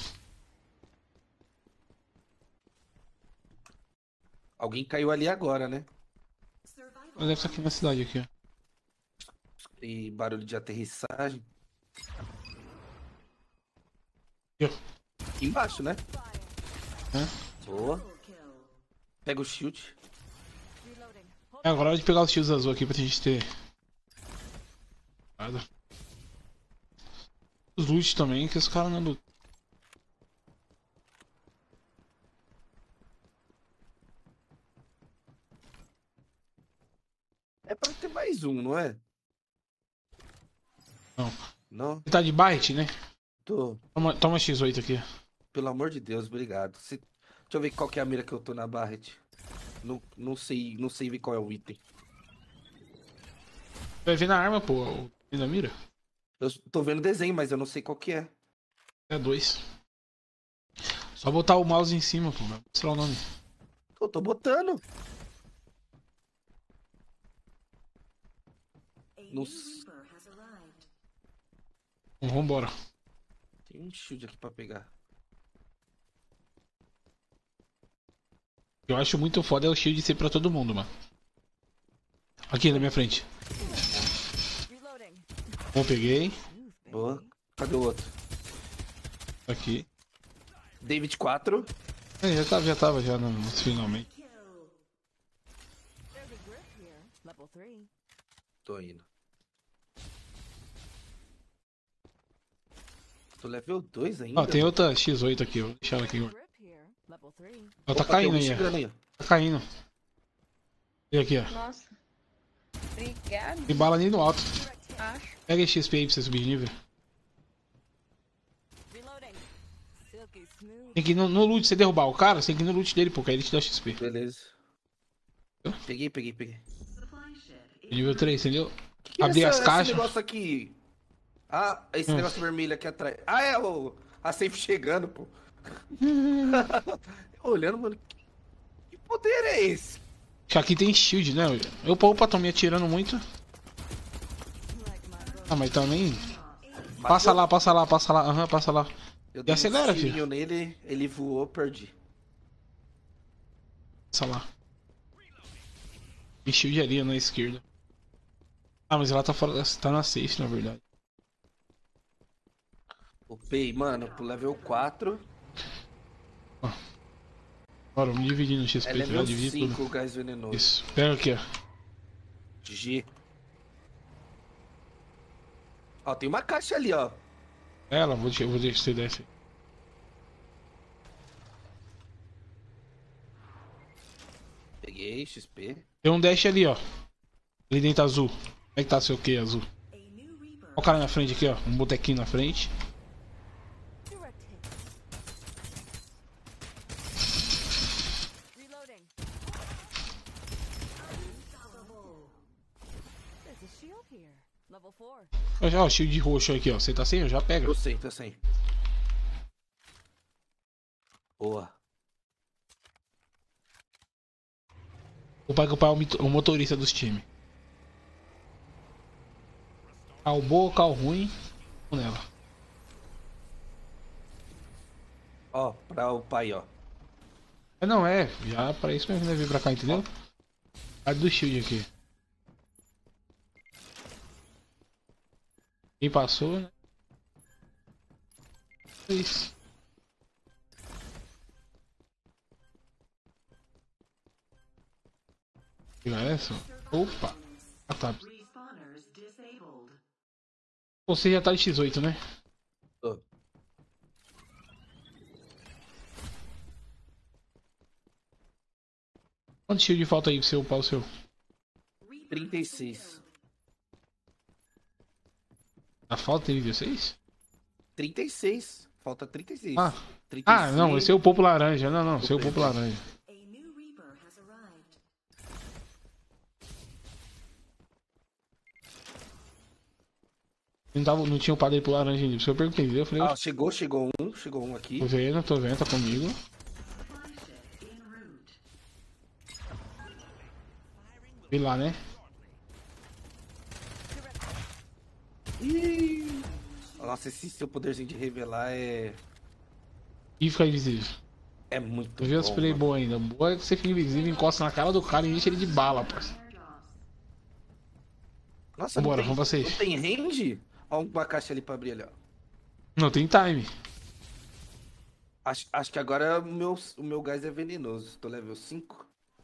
S9: Alguém caiu ali agora, né?
S6: Survival
S1: Mas deve estar aqui na cidade aqui, ó.
S9: E barulho de aterrissagem.
S1: Aqui, ó.
S9: Aqui embaixo, né?
S1: Hã?
S9: Boa.
S6: kill.
S9: Pega o shield.
S7: reloading. Hold
S1: É, agora é hora de pegar os tios azul aqui pra gente ter. Nada. Os loot também, que os caras não lutam.
S9: É pra ter mais um, não é?
S1: Não.
S9: Não?
S1: Você tá de Barret, né?
S9: Tô.
S1: Toma, toma X oito aqui.
S9: Pelo amor de Deus, obrigado. Se- Deixa eu ver qual que é a mira que eu tô na Barret. Não, não sei, não sei ver qual é o item.
S1: Vai ver na arma, pô. O da mira?
S9: Eu tô vendo o desenho, mas eu não sei qual que é.
S1: É dois. Só botar o mouse em cima, pô. Sei lá o nome.
S9: Eu tô botando.
S6: A
S9: No
S6: new
S9: s-
S6: Reaper has arrived.
S1: Então, vambora.
S9: Tem um shield aqui pra pegar.
S1: Eu acho muito foda é o shield ser pra todo mundo, mano. Aqui na minha frente.
S7: reloading.
S1: Bom, peguei.
S7: Smooth, baby.
S9: Boa. Cadê o outro?
S1: Aqui.
S9: David quatro.
S1: É, já tava, já tava já no, no- finalmente.
S6: Kill.
S7: There's a grip here. Level three.
S9: Tô indo. Tô level dois ainda.
S1: Ó, tem outra X oito aqui, vou deixar ela aqui. Ó,
S7: Grip here. Level three.
S1: tá
S9: Opa,
S1: caindo
S9: tem um
S1: aí,
S9: chegando
S1: ó.
S9: aí, ó.
S1: Tá caindo. E aqui, ó.
S2: Nossa. Obrigado.
S1: Tem bala ali no alto.
S2: Acho.
S1: Pega esse X P aí pra você subir de nível.
S7: Reloading. Silky smooth.
S1: Tem que ir no, no loot, você derrubar o cara, você tem que ir no loot dele, pô, que aí ele te dá X P.
S9: Beleza. Peguei, peguei, peguei.
S6: Supply ship.
S1: Nível três, entendeu?
S9: Que que é
S1: Abrir
S9: essa-
S1: as
S9: esse
S1: caixas.
S9: negócio aqui. Ah, esse
S1: Hum.
S9: negócio vermelho aqui atrás. Ah, é o. A safe chegando, pô. Olhando, mano. Que, que poder é esse?
S1: Que aqui tem shield, né? Eu, opa, tô me atirando muito.
S7: Like my brother.
S1: Ah, mas também. Passa lá, passa lá, passa lá. Aham, passa lá.
S9: Eu
S1: E
S9: dei
S1: acelera,
S9: um tirinho
S1: filho.
S9: nele, ele voou, perdi.
S1: Passa lá. Tem shield ali na esquerda. Ah, mas ela tá fora. Tá na safe, na verdade.
S9: Upei, mano, pro level quatro.
S1: Bora, vamos dividir no X P,
S9: É
S1: já
S9: level
S1: divide tudo.
S9: cinco o gás venenoso.
S1: Isso. Pega aqui, ó.
S9: G. Ó, tem uma caixa ali, ó.
S1: Ela, vou deixar, vou deixar você desce.
S9: Peguei, X P.
S1: Tem um dash ali, ó. Ali dentro azul. Como é que tá seu Q azul?
S6: A new Reaper.
S1: Olha o cara na frente aqui, ó. Um botequinho na frente.
S7: Direct hit. Reloading. There's a shield here. Level four.
S1: Ó, ó, shield roxo aqui, ó. Você tá sem? Já pega.
S9: Eu sei, tô sem. Boa.
S1: O pai que o pai é o mito- o motorista dos times. Cal boa, cal ruim. Vamos nela.
S9: Ó, pra o pai, ó.
S1: É, não, é. Já pra isso mesmo, né? Vir pra cá, entendeu? A do shield aqui. Quem passou, né? É isso. Pegar essa? Opa! Ah, tá.
S6: Respawners disabled.
S1: Você já tá de X oito, né?
S9: Tô.
S1: Quanto shield falta aí pra você upar o seu?
S9: trinta e seis.
S1: A falta tem dezesseis?
S9: trinta e seis. Falta trinta e seis.
S1: Ah.
S9: trinta e
S1: Ah, não, esse é o popo laranja. Não, não, esse é o popo laranja.
S6: A new Reaper has arrived.
S1: Não, tava, não tinha upado ele pro laranja ainda. Por isso que eu perguntei, entendeu? Eu falei,
S9: Ah, chegou, chegou um. Chegou um aqui.
S1: tô vendo, tô vendo, tá comigo.
S6: Supply ship en route.
S1: Vi lá, né?
S9: Ih. Nossa, esse seu poderzinho de revelar é.
S1: E ficar invisível.
S9: É muito
S1: Eu vi as
S9: bom,
S1: play
S9: mano.
S1: boa ainda. Boa é que você fica invisível, encosta na cara do cara e enche ele de bala, parceiro.
S9: Nossa,
S1: Vambora,
S9: não tem,
S1: vamos pra seis.
S9: não tem range? Ó, uma caixa ali pra abrir ali, ó.
S1: Não tem time.
S9: Acho, acho que agora o meu, o meu gás é venenoso. Tô level cinco.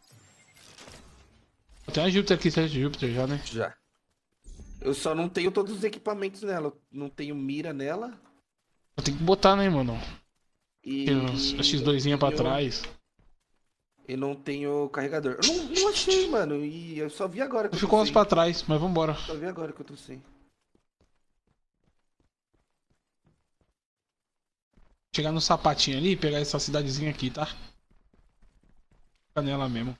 S1: Tem uma Júpiter aqui, certo? Júpiter já, né?
S9: Já. Eu só não tenho todos os equipamentos nela. Eu não tenho mira nela.
S1: Eu tenho que botar, né, mano?
S9: E.
S1: Tem uns X dois pra
S9: eu-
S1: trás.
S9: E não tenho carregador. Eu não, não achei, mano. E eu só vi agora que eu tô
S1: Ficou uns
S9: sem.
S1: pra trás, mas vambora.
S9: Só vi agora que eu tô sem.
S1: Chegar no sapatinho ali e pegar essa cidadezinha aqui, tá? Fica nela mesmo.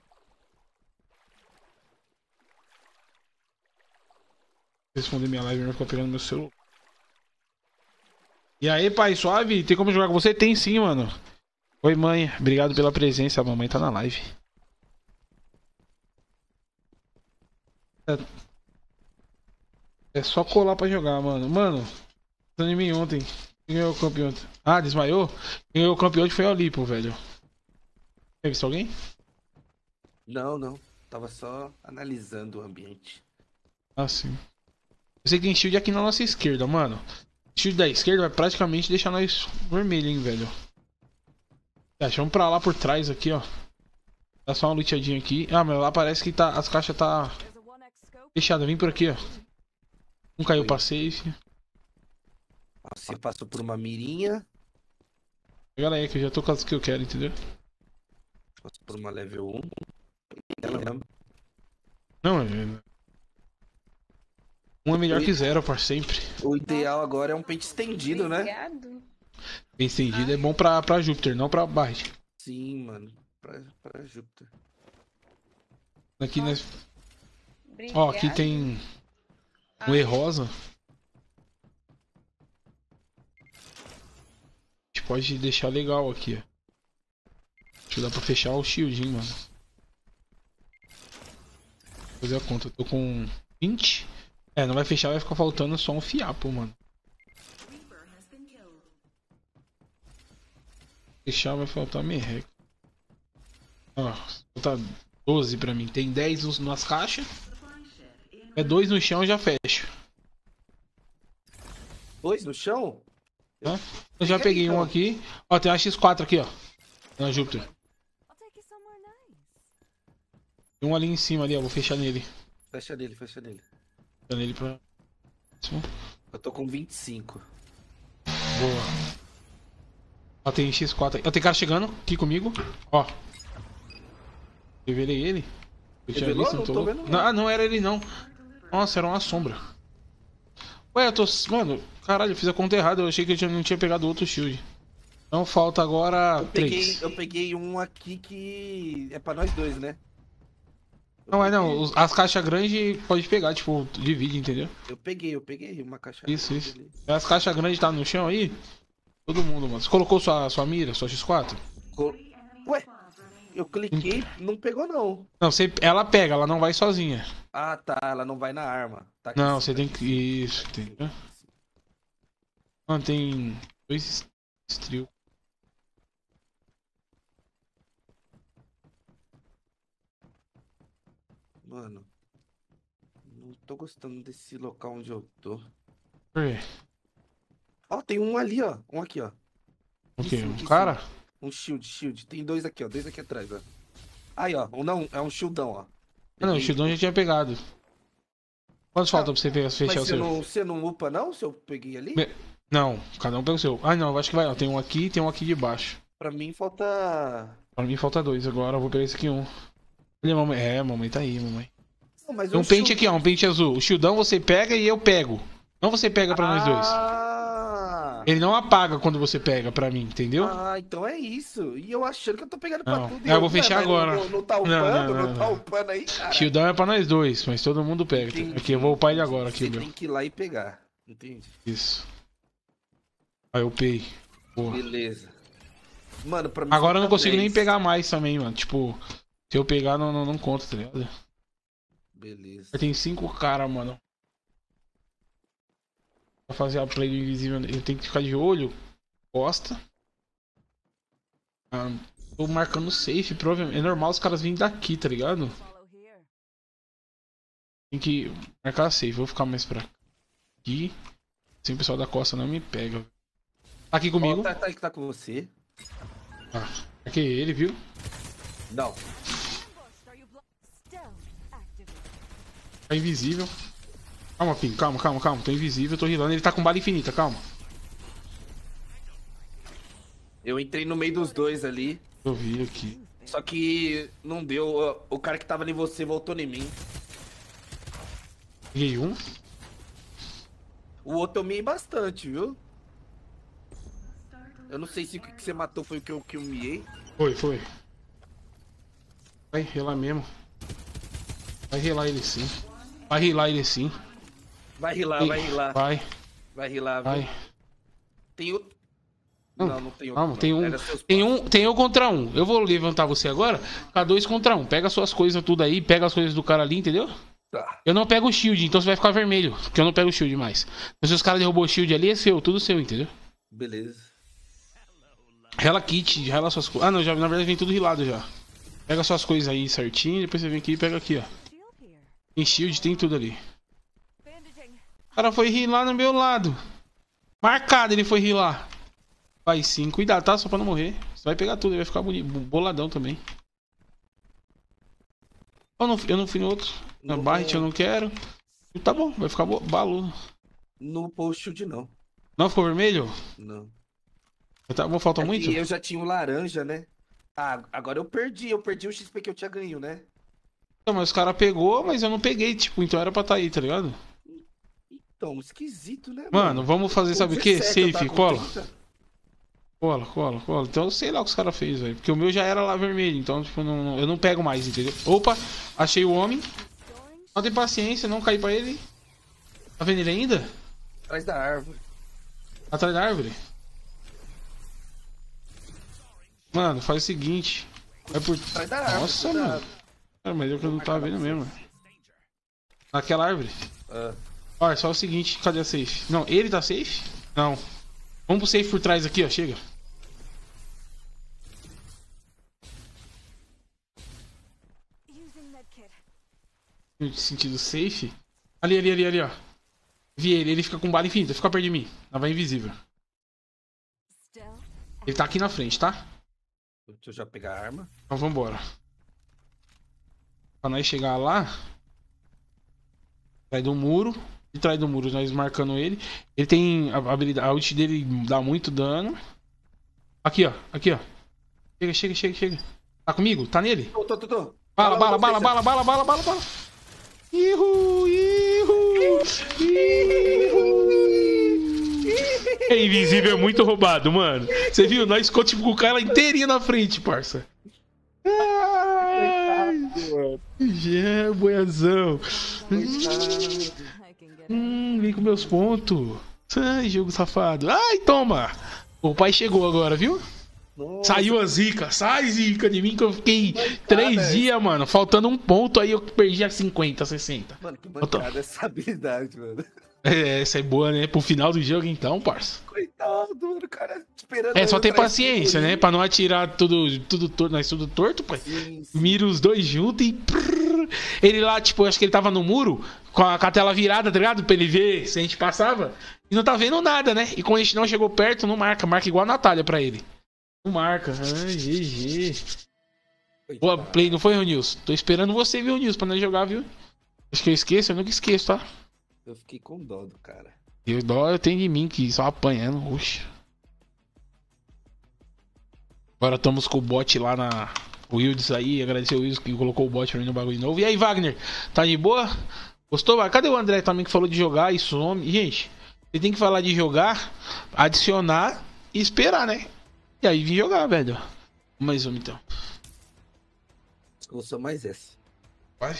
S1: Responder minha live, eu vou ficar pegando meu celular. E aí, pai, suave? Tem como jogar com você? Tem sim, mano. Oi, mãe. Obrigado pela presença. A mamãe tá na live. É, é só colar pra jogar, mano. Mano, desanimei ontem. Quem ganhou o campeão? Ah, desmaiou? Quem ganhou o campeão foi o Olipo, velho. Tem visto alguém?
S9: Não, não. Tava só analisando o ambiente.
S1: Ah, sim. Eu sei que tem shield aqui na nossa esquerda, mano. O shield da esquerda vai praticamente deixar nós vermelho, hein, velho. É, vamos pra lá por trás aqui, ó. Dá só uma luteadinha aqui. Ah, mas lá parece que tá, as caixas tá
S7: There's a one X scope.
S1: fechadas. Vem por aqui, ó. Um caiu pra safe.
S9: Você passou por uma mirinha.
S1: Pega aí, que eu já tô com as que eu quero, entendeu?
S9: Passou por uma level um. Ela mesmo.
S1: Não, é... Um é melhor que zero, por sempre.
S9: O ideal agora é um pente estendido, né?
S2: Obrigado.
S1: Bem estendido é bom pra, pra Júpiter, não pra Barret.
S9: Sim, mano. Pra, pra Júpiter.
S1: Aqui, né?
S2: Obrigado.
S1: Ó, aqui tem um E rosa. A gente pode deixar legal aqui, ó. Deixa eu dar pra fechar o shieldinho, mano. Vou fazer a conta. Eu tô com vinte. É, não vai fechar, vai ficar faltando só um fiapo, mano.
S6: Reaper has been killed.
S1: Fechar vai faltar merreca. Ó, falta doze pra mim. Tem dez nos- nas caixas.
S6: Supply ship en
S1: É dois no chão, eu já fecho.
S9: Dois no chão?
S1: Tá? Eu já peguei um aqui. Ó, tem uma X quatro aqui, ó. Na Júpiter.
S7: I'll take you somewhere nice.
S1: Tem um ali em cima ali, ó. Vou fechar nele.
S9: Fecha nele, fecha nele.
S1: Fechar nele pra...
S9: Eu tô com vinte e cinco.
S1: Boa. Ó, tem X quatro aí. Ó, tem cara chegando aqui comigo. Ó. Revelei ele. Eu tinha
S9: Revelou?
S1: visto, não
S9: Não
S1: tô
S9: tô
S1: louco.
S9: vendo, não.
S1: Não, ah, não era ele não. Nossa, era uma sombra. Ué, eu tô... Mano, caralho, eu fiz a conta errada. Eu achei que eu tinha- não tinha pegado outro shield. Então falta agora
S9: Eu peguei,
S1: três.
S9: eu peguei um aqui que é pra nós dois, né?
S1: Não, é não. Os- As caixas grandes pode pegar, tipo, divide, entendeu?
S9: Eu peguei, eu peguei uma caixa.
S1: Isso,
S9: grande
S1: isso.
S9: ali.
S1: As caixas grandes tá no chão aí. Todo mundo, mano. Você colocou sua, sua mira, sua X quatro?
S9: Co- Ué, eu cliquei, não pegou não.
S1: Não, você, ela pega, ela não vai sozinha.
S9: Ah, tá, ela não vai na arma. Tá aqui
S1: Não,
S9: em
S1: você
S9: cima.
S1: tem que. Isso, entendeu? Não, tem dois trio.
S9: Mano, não tô gostando desse local onde eu tô.
S1: Por quê?
S9: Ó, tem um ali, ó. Um aqui, ó.
S1: O
S9: Aqui em
S1: quê?
S9: cima,
S1: Um
S9: aqui em
S1: cara?
S9: cima. Um shield, shield. Tem dois aqui, ó. Dois aqui atrás, ó. Aí, ó. Um não, é um shieldão, ó.
S1: Ah, não, o
S9: Peguei.
S1: Shieldon já tinha pegado. Quantos falta pra você pegar,
S9: Mas
S1: fechar o
S9: você
S1: seu?
S9: não, você não upa, não? Se eu peguei ali?
S1: Me- Não, cada um pega o seu. Ah, não, eu acho que vai. Ó, tem um aqui e tem um aqui de baixo.
S9: Pra mim falta.
S1: Pra mim falta dois agora, eu vou pegar esse aqui um. Olha, mamãe. É, mamãe tá aí, mamãe.
S9: Não, mas
S1: Tem um
S9: o
S1: pente
S9: shield-
S1: aqui, ó, um pente azul. O Shieldão você pega e eu pego. Não você pega pra nós dois.
S9: Ah!
S1: Ele não apaga quando você pega pra mim, entendeu?
S9: Ah, então é isso. E eu achando que eu tô pegando
S1: Não.
S9: pra tudo. e
S1: É, eu vou
S9: ué,
S1: fechar
S9: mas
S1: agora.
S9: Não, não, não tá
S1: Não,
S9: upando,
S1: não,
S9: não,
S1: não,
S9: tá
S1: não.
S9: upando aí, cara.
S1: Shieldão é pra nós dois, mas todo mundo pega.
S9: Entendi.
S1: Aqui, eu vou upar ele agora, aqui,
S9: Você
S1: o meu.
S9: tem que ir lá e pegar. Entendi.
S1: Isso. Aí eu upei. Boa.
S9: Beleza. Mano, pra mim
S1: Agora eu não
S9: falta
S1: consigo nem
S9: dez.
S1: pegar mais também, mano. Tipo, se eu pegar, não, não, não conta, tá ligado?
S9: Beleza.
S1: Já tem cinco caras, mano. Pra fazer a play do invisível, eu tenho que ficar de olho. Costa. Ah, tô marcando safe, provavelmente. É normal os caras virem daqui, tá ligado?
S7: Follow here.
S1: Tem que marcar safe. Vou ficar mais pra aqui. Assim o pessoal da costa não me pega. Tá aqui comigo.
S9: Ó, tá, tá, tá com você.
S1: Ah, aqui é ele, viu?
S9: Não.
S7: Ambushed. Are you blo- Stealth activated.
S1: Tá invisível. Calma, Pim. Calma, calma, calma. Tô invisível, tô rilando. Ele tá com bala infinita, calma.
S9: Eu entrei no meio dos dois ali.
S1: Eu vi aqui.
S9: Só que não deu. O- O cara que tava em você voltou em mim.
S1: Peguei um.
S9: O outro eu miei bastante, viu? Eu não sei se o que você matou foi o que eu, que eu miei.
S1: Foi, foi. Vai relar mesmo. Vai relar ele sim. Vai relar ele sim.
S9: Vai rilar, vai rilar.
S1: Vai,
S9: Vai rilar, viu?
S1: vai.
S9: Tem outro.
S1: Não,
S9: Não, não tem outro.
S1: Calma,
S9: não.
S1: tem um.
S9: Era seus
S1: Tem
S9: passos.
S1: um, tem eu contra um. Eu vou levantar você agora. Ficar dois contra um. Pega suas coisas tudo aí. Pega as coisas do cara ali, entendeu?
S9: Tá.
S1: Eu não pego o shield, então você vai ficar vermelho. Porque eu não pego o shield mais. Mas se os caras derrubou o shield ali, é seu. Tudo seu, entendeu?
S9: Beleza.
S1: Rela kit, rela suas coisas. Ah, não, já, na verdade vem tudo rilado já. Pega suas coisas aí certinho. Depois você vem aqui e pega aqui, ó.
S7: Shield here.
S1: Tem shield, tem tudo ali.
S7: Bandaging.
S1: O cara foi rilar no meu lado. Marcado ele foi rilar. Vai sim, cuidado, tá? Só pra não morrer. Você vai pegar tudo, ele vai ficar bonito, boladão também. Eu não, eu não fui no outro. Na
S9: Não
S1: Barret
S9: vou-
S1: eu não quero. Tá bom, vai ficar bo- baludo.
S9: No post shield não.
S1: Não ficou vermelho?
S9: Não.
S1: Tá bom, falta
S9: É
S1: muito?
S9: que eu já tinha o laranja, né? Ah, agora eu perdi. Eu perdi o X P que eu tinha ganho, né?
S1: Não, mas os caras pegou, mas eu não peguei, tipo, então era pra tá aí, tá ligado?
S9: Então, esquisito, né,
S1: Mano, vamos fazer,
S9: Com
S1: sabe o que?
S9: dezessete eu
S1: Safe,
S9: tava com
S1: cola.
S9: trinta.
S1: Cola, cola, cola. Então eu sei lá o que os caras fez, velho. Porque o meu já era lá vermelho, então, tipo, não, não- eu não pego mais, entendeu? Opa, achei o homem. Não tem paciência, não cair pra ele. Tá vendo ele ainda?
S9: Atrás da árvore.
S1: Atrás da árvore. Mano, faz o seguinte. Vai por.
S9: Atrás da árvore.
S1: Nossa,
S9: atrás da
S1: mano.
S9: árvore.
S1: Cara, mas eu que eu não tava vendo mesmo. Naquela árvore.
S9: Ah,
S1: Olha, só o seguinte, cadê a safe? Não, ele tá safe? Não. Vamos pro safe por trás aqui, ó, chega.
S7: Using medkit.
S1: No sentido safe. Ali, ali, ali, ali, ó. Vi ele, ele fica com bala infinita, fica perto de mim. Ela vai invisível.
S7: Stealth.
S1: Ele tá aqui na frente, tá?
S9: deixa eu já pegar a arma.
S1: Então vambora. Pra nós chegar lá. Atrás do muro. E atrás do muro, nós marcando ele. Ele tem a habilidade. A ult dele dá muito dano. Aqui, ó. Aqui, ó. Chega, chega, chega, chega. Tá comigo? Tá nele?
S9: Tô, tô, tô, tô.
S1: Bala, bala,
S9: Fala,
S1: bala,
S9: não
S1: bala, bala, bala, bala, bala. Ihu, ihu, ihu. É invisível, é muito roubado, mano. Você viu? Nós ficou tipo com o cara inteirinho na frente, parça. Ai, é, boiazão.
S7: I can get
S1: Hum, vem com meus pontos. Ai, jogo safado. Ai, toma. O pai chegou agora, viu?
S9: Nossa,
S1: Saiu a zica. Sai, zica de mim que eu fiquei
S9: Mancada
S1: três
S9: essa.
S1: dias, mano. Faltando um ponto, aí eu perdi a cinquenta, sessenta.
S9: Mano, que
S1: Eu tô-
S9: bancada essa habilidade, mano.
S1: É, essa é boa, né? Pro final do jogo, então, parça.
S9: Coitado, mano, o cara esperando.
S1: É só
S9: eu
S1: ter
S9: entrar
S1: paciência,
S9: escuro
S1: né?
S9: ali.
S1: Pra não atirar tudo, tudo torto, nós tudo torto, pai.
S9: Sim, sim.
S1: Mira os dois juntos e. prrr. Ele lá, tipo, acho que ele tava no muro, com a, com a tela virada, tá ligado? Pra ele ver se a gente passava. E não tá vendo nada, né? E quando a gente não chegou perto, não marca. Marca igual a Natália pra ele. Não marca. Ai, G G. Boa
S9: Coitado.
S1: play, não foi, Ronilson? Tô esperando você, viu, Nilson, pra nós jogar, viu? Acho que eu esqueço, eu nunca esqueço, tá?
S9: Eu fiquei com dó do cara.
S1: E o dó eu tenho de mim, que só apanhando. Oxe. Agora estamos com o bot lá na. O Wilds aí, agradecer o Wilds que colocou o bot pra mim no bagulho de novo. E aí, Wagner? Tá de boa? Gostou? Cadê o André também que falou de jogar e some? Gente, você tem que falar de jogar, adicionar e esperar, né? E aí vir jogar, velho. Mais uma então.
S9: Eu sou mais essa.
S1: Vai.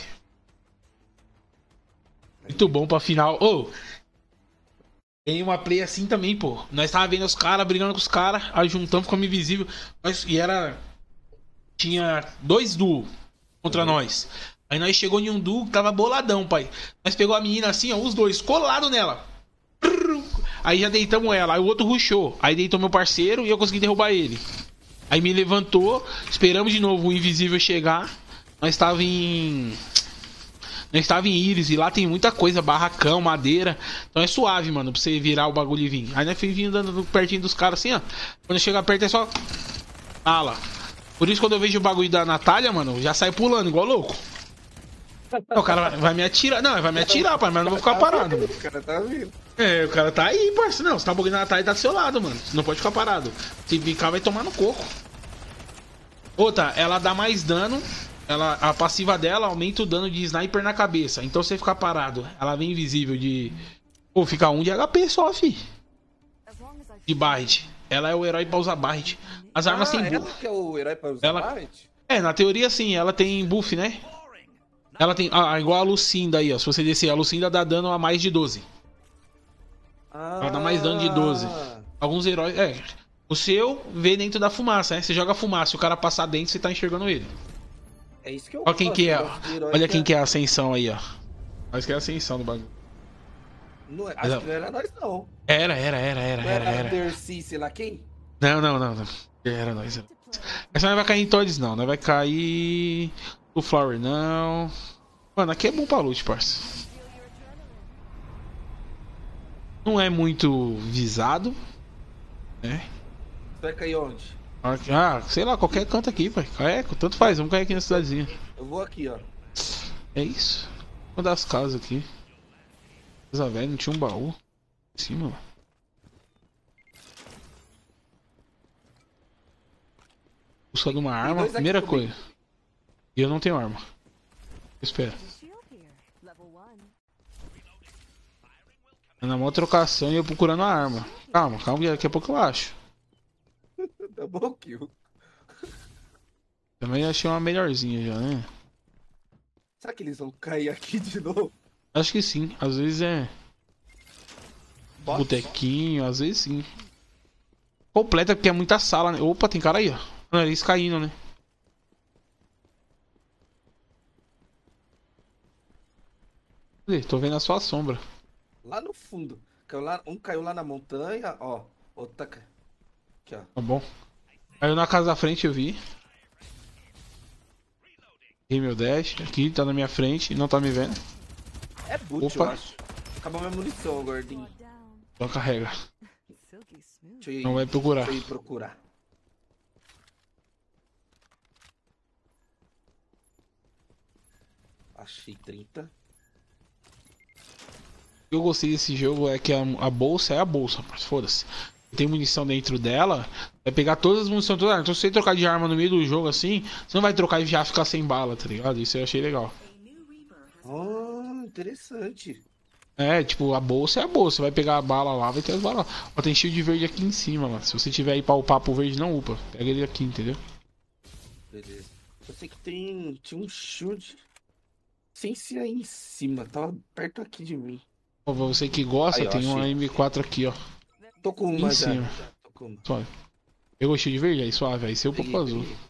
S1: Muito bom pra final. Ô! Tem uma play assim também, pô. Nós tava vendo os caras, brigando com os caras, aí juntamos como invisível. Nós, e era. Tinha dois duos contra nós. Aí nós chegou em um duo que tava boladão, pai. Nós pegou a menina assim, ó, os dois, colado nela. Aí já deitamos ela. Aí o outro rushou. Aí deitou meu parceiro e eu consegui derrubar ele. Aí me levantou, esperamos de novo o invisível chegar. Nós tava em. Nós estava em Íris e lá tem muita coisa, barracão, madeira. Então é suave, mano, pra você virar o bagulho e vir. Aí nós fomos vindo andando pertinho dos caras assim, ó. Quando chega perto é só. Ala. Por isso quando eu vejo o bagulho da Natália, mano, já sai pulando, igual louco. O cara vai, vai me atirar. Não, vai me atirar, pai, mas eu não vou ficar parado. Mano.
S9: O cara tá vindo.
S1: É, o cara tá aí, parceiro. Não, você tá bugando a Natália, tá do seu lado, mano. Você não pode ficar parado. Se ficar, vai tomar no coco. Outra, ela dá mais dano. Ela, a passiva dela aumenta o dano de sniper na cabeça. Então se você ficar parado, ela vem invisível de. Pô, fica um de H P só, fi. De Barret. Ela é o herói pra usar Barret. As armas
S9: Ah,
S1: têm
S9: ela
S1: buff.
S9: que é o herói pra usar
S1: Ela-
S9: Barret?
S1: É, na teoria sim, ela tem buff, né? Ela tem. Ah, igual a Lucinda aí, ó. Se você descer, a Lucinda dá dano a mais de doze.
S9: Ah,
S1: Ela dá mais dano de doze. Alguns heróis. É. O seu vê dentro da fumaça, né? Você joga fumaça, o cara passar dentro, você tá enxergando ele.
S9: É isso que eu
S1: Olha quem
S9: gosto,
S1: que é,
S9: eu
S1: ó.
S9: gosto de herói
S1: Olha quem que é a ascensão aí, ó. Acho que é a ascensão do bagulho.
S9: Não, é-
S1: Mas,
S9: acho
S1: ó.
S9: que não era nós, não.
S1: Era, era, era, era,
S9: Não
S1: era,
S9: era
S1: era.
S9: Dercy, sei lá quem?
S1: Não, não, não, não. Era nós. Era. Essa não vai cair em todos, não. Não vai cair. O Flower, não. Mano, aqui é bom pra loot, parça. Não é muito visado. Né?
S9: Você vai cair onde?
S1: Ah, sei lá, qualquer canto aqui, pai. É, tanto faz. Vamos cair aqui na cidadezinha.
S9: Eu vou aqui, ó.
S1: É isso. Uma das casas aqui. Casa velha, não tinha um baú. Em cima, mano. Busca de uma arma,
S9: dois aqui
S1: primeira
S9: comigo.
S1: coisa. E eu não tenho arma. Espera.
S7: Shield here. Level one.
S1: É na maior trocação e eu procurando a arma. Calma, calma, que daqui a pouco eu acho.
S9: Double kill.
S1: Também achei uma melhorzinha já, né?
S9: Será que eles vão cair aqui de novo?
S1: Acho que sim. Às vezes é
S9: Bot?
S1: botequinho, às vezes sim. Completa porque é muita sala, né? Opa, tem cara aí, ó. Não, eles caindo, né? Cadê? Tô vendo a sua sombra.
S9: Lá no fundo. Caiu lá, um caiu lá na montanha, ó. Outro tá... ca- Aqui, ó.
S1: Tá bom. Caiu na casa da frente, eu vi. Errei meu dash. Aqui, tá na minha frente. Não tá me vendo.
S9: É boot,
S1: Opa.
S9: eu acho. Acabou minha munição, gordinho.
S7: Down.
S1: Só carrega.
S7: Silky smooth.
S9: Deixa eu ir,
S1: Não vai procurar.
S9: deixa eu ir procurar. Achei trinta.
S1: O que eu gostei desse jogo é que a, a bolsa é a bolsa, mas foda-se. Tem munição dentro dela, vai pegar todas as munições todas. Então se você trocar de arma no meio do jogo assim, você não vai trocar e já ficar sem bala, tá ligado? Isso eu achei legal.
S6: A new Reaper has
S9: Oh, interessante.
S1: É, tipo, a bolsa é a bolsa. Você vai pegar a bala lá, vai ter as balas lá. Ó, tem shield verde aqui em cima, mano. Se você tiver aí pra upar pro verde, não upa. Pega ele aqui, entendeu?
S9: Beleza. Eu sei que tem. Tinha um shield. Sem ser aí em cima. Tava perto aqui de mim.
S1: Ó, pra você que gosta,
S9: Aí, ó,
S1: tem uma
S9: achei.
S1: M quatro aqui, ó.
S9: Tô com
S1: Em
S9: uma já.
S1: cima.
S9: Tô com uma.
S1: Só. Pegou o shield verde aí, suave. Aí seu
S9: Peguei,
S1: popo azul.
S9: peguei.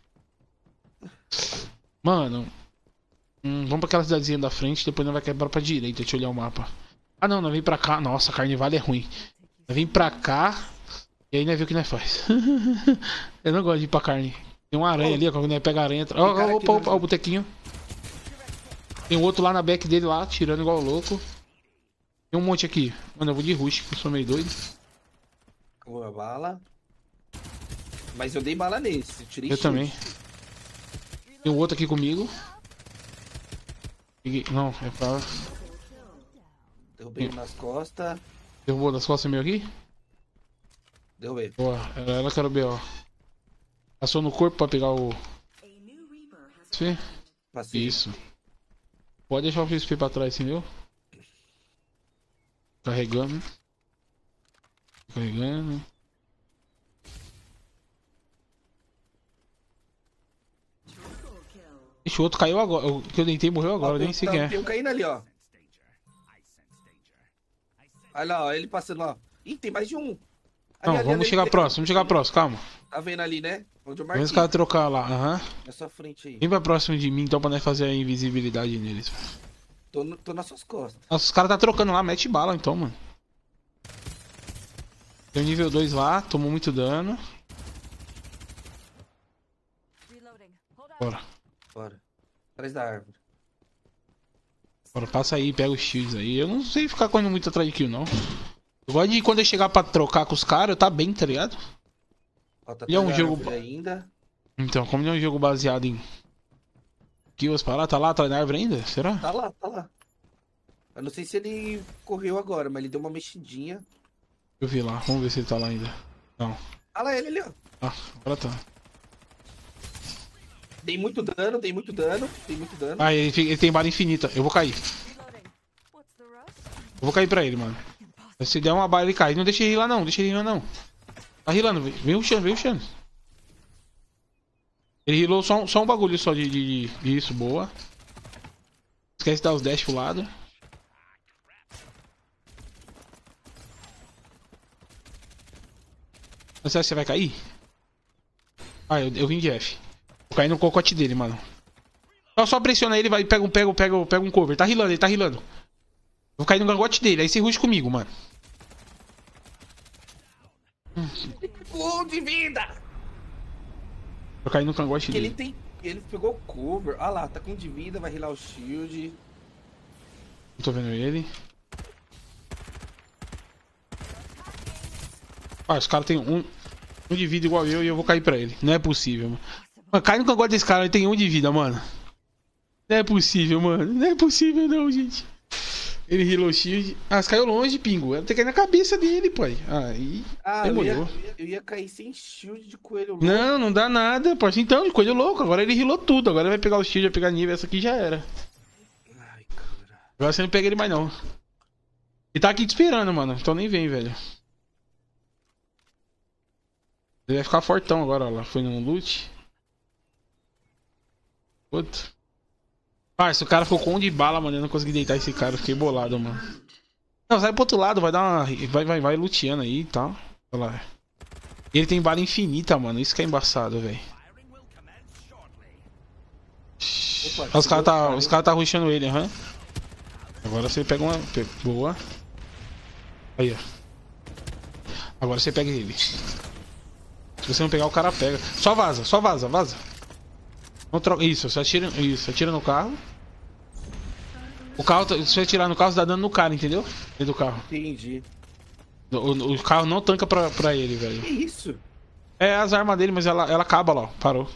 S1: Mano. Hum, vamos pra aquela cidadezinha da frente, depois nós vai quebrar pra direita. Deixa eu olhar o mapa. Ah não, nós vem pra cá. Nossa, carnivale é ruim. Nós vem pra cá. E aí nós vê o que nós faz. Eu não gosto de ir pra carne. Tem uma aranha ali, ó. Quando nós pega a aranha. Ó, ó, opa, opa, ó, o botequinho. Tem um outro lá na back dele lá, tirando igual louco. Tem um monte aqui. Mano, eu vou de rush, que eu sou meio doido.
S9: Boa bala. Mas eu dei bala nesse. Eu tirei
S1: Eu
S9: shield.
S1: também. Tem um outro aqui comigo. Peguei- Não, é pra...
S9: Derrubei um nas costas.
S1: Derrubou das costas meu aqui?
S9: Derrubei.
S1: Boa, era ela que era o B O. Passou no corpo pra pegar o...
S6: A new Reaper has
S1: Sim.
S9: Passei.
S1: Isso. Pode deixar o X P pra trás, entendeu? Carregando. Carregando.
S6: triple kill.
S1: Ixi, o outro caiu agora. O que eu tentei morreu agora,
S9: Ó,
S1: nem
S9: tem-
S1: sei
S9: tá-
S1: quem é.
S9: Tem um caindo ali, ó. Olha lá, ó, ele passando lá. Ih, tem mais de um. Ali,
S1: Não,
S9: ali,
S1: vamos
S9: ali,
S1: chegar
S9: ali.
S1: próximo, vamos chegar próximo, calma.
S9: Tá vendo ali, né? Onde eu
S1: Vamos
S9: marquei.
S1: os caras trocar lá, aham.
S9: Na sua frente aí.
S1: Vem pra próximo de mim então pra nós fazer a invisibilidade neles.
S9: Tô, no- tô nas suas costas.
S1: Nossa, os caras tá trocando lá, mete bala então, mano. Tem o nível dois lá, tomou muito dano.
S7: Reloading. Hold on.
S1: Bora.
S9: Bora. Atrás da árvore.
S1: Bora, passa aí, pega os shields aí. Eu não sei ficar correndo muito atrás de kill, não. Eu gosto de quando eu chegar pra trocar com os caras, eu tá bem, tá ligado?
S9: Ó, tá
S1: E é um
S9: atrás da
S1: jogo
S9: árvore ainda.
S1: Então, como não é um jogo baseado em kills pra lá, tá lá atrás da árvore ainda? Será?
S9: Tá lá, tá lá. Eu não sei se ele correu agora, mas ele deu uma mexidinha.
S1: Eu vi lá, vamos ver se ele tá lá ainda. Não.
S9: Olha lá ele ali, ó.
S1: Ah, agora tá.
S9: Dei muito dano, dei muito dano, dei muito dano.
S1: Ah, ele, fica- ele tem bala infinita. Eu vou cair.
S7: Reloading. What's the rush?
S1: Eu vou cair pra ele, mano. Se der uma bala, ele cai. Não deixa ele rilar, não. Deixa ele rilar, não. Tá rilando. Vem vem rushando, vem rushando. Ele rilou só, um- só um bagulho só de, de, de isso, boa. Esquece de dar os dash pro lado. Mas você acha que você vai cair? Ah, eu, eu vim de F. Vou cair no cocote dele, mano. Só, só pressiona ele, vai, pega um, pega, um- pega, um- pega um cover. Tá rilando, ele tá rilando. Vou cair no gangote dele, aí você rush comigo, mano.
S9: Gol de vida!
S1: Vou cair no cangote
S9: Ele
S1: dele.
S9: tem. Ele pegou o cover. Olha lá, tá com de vida, vai rilar o shield.
S1: Não tô vendo ele. Ah, os caras têm um, um de vida igual eu e eu vou cair pra ele. Não é possível, mano. Mano, cai no cangote desse cara, ele tem um de vida, mano. Não é possível, mano. Não é possível não, gente. Ele healou o shield. Ah, você caiu longe, pingo. Tem que cair na cabeça dele, pai. Aí.
S9: Ah, eu ia,
S1: demorou.
S9: eu ia- eu ia cair sem shield de coelho louco.
S1: Não, não dá nada, pode. Então, coisa louca. Agora ele healou tudo. Agora ele vai pegar o shield, vai pegar nível. Essa aqui já era.
S9: Ai, cara.
S1: Agora você não pega ele mais, não. Ele tá aqui te esperando, mano. Então nem vem, velho. Ele vai ficar fortão agora, ó lá. Foi no loot. Puta. Parça, o cara ficou com um de bala, mano. Eu não consegui deitar esse cara. Eu fiquei bolado, mano. Não, sai pro outro lado. Vai dar uma... Vai, vai, vai luteando aí e tal. Olha lá. Ele tem bala infinita, mano. Isso que é embaçado, velho.
S9: Opa,
S1: Os caras tá,
S9: chegou o
S1: os cara tá rushando ele, aham. Agora você pega uma... pe- Boa. Aí, ó. Agora você pega ele. Se você não pegar, o cara pega. Só vaza, só vaza, vaza. Não troca... Isso, você atira... Isso, atira no carro. O carro, tá- se você atirar no carro, você dá dano no cara, entendeu? Dentro do carro.
S9: Entendi.
S1: O, o- o carro não tanca pra, pra ele, velho.
S9: Que isso?
S1: É as armas dele, mas ela, ela acaba lá, ó. Parou.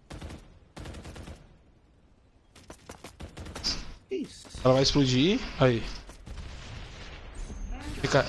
S9: Que isso?
S1: Ela vai explodir. Aí. Fica...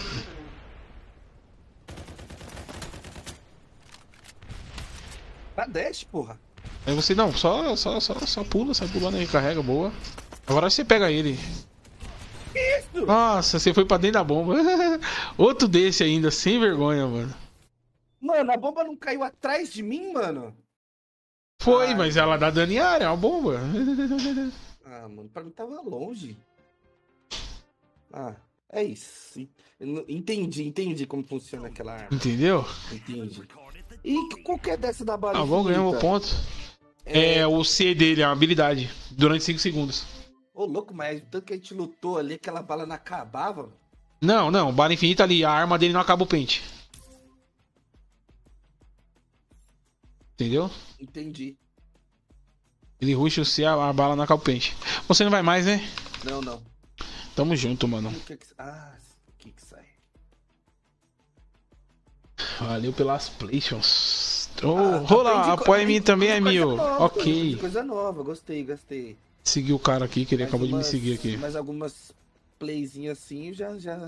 S9: Tá dash, porra.
S1: Aí você não, só, só, só, só pula, sai pulando aí, carrega, boa. Agora você pega ele.
S9: Que isso?
S1: Nossa, você foi pra dentro da bomba. Outro desse ainda, sem vergonha, mano.
S9: Mano, a bomba não caiu atrás de mim, mano?
S1: Foi,
S9: Ai,
S1: mas ela dá dano em área, é uma bomba.
S9: Ah, mano, pra mim tava longe. Ah, é isso. Eu não- Entendi, entendi como funciona aquela arma.
S1: Entendeu?
S9: Entendi. E qual que é dessa da bala
S1: Ah, vamos ganhar um
S9: infinita?
S1: ponto. É o C dele, é uma habilidade. Durante cinco segundos.
S9: Ô, louco, mas tanto que a gente lutou ali, aquela bala não acabava.
S1: Não, não, bala infinita ali, a arma dele não acaba o pente. Entendeu?
S9: Entendi.
S1: Ele rusha o C, a, a bala não acaba o pente. Você não vai mais, né?
S9: Não, não.
S1: Tamo junto, mano.
S9: O que que... Ah, o que que sai?
S1: Valeu pelas PlayStations.
S9: Ah,
S1: Oh, rola,
S9: aprendi co-
S1: apoia mim
S9: aprendi
S1: também,
S9: coisa
S1: amigo.
S9: nova,
S1: Ok.
S9: Coisa, coisa nova, gostei, gostei.
S1: Segui o cara aqui, que ele
S9: Mais
S1: acabou de me
S9: umas-
S1: seguir aqui.
S9: Mais algumas playzinhas assim, já, já...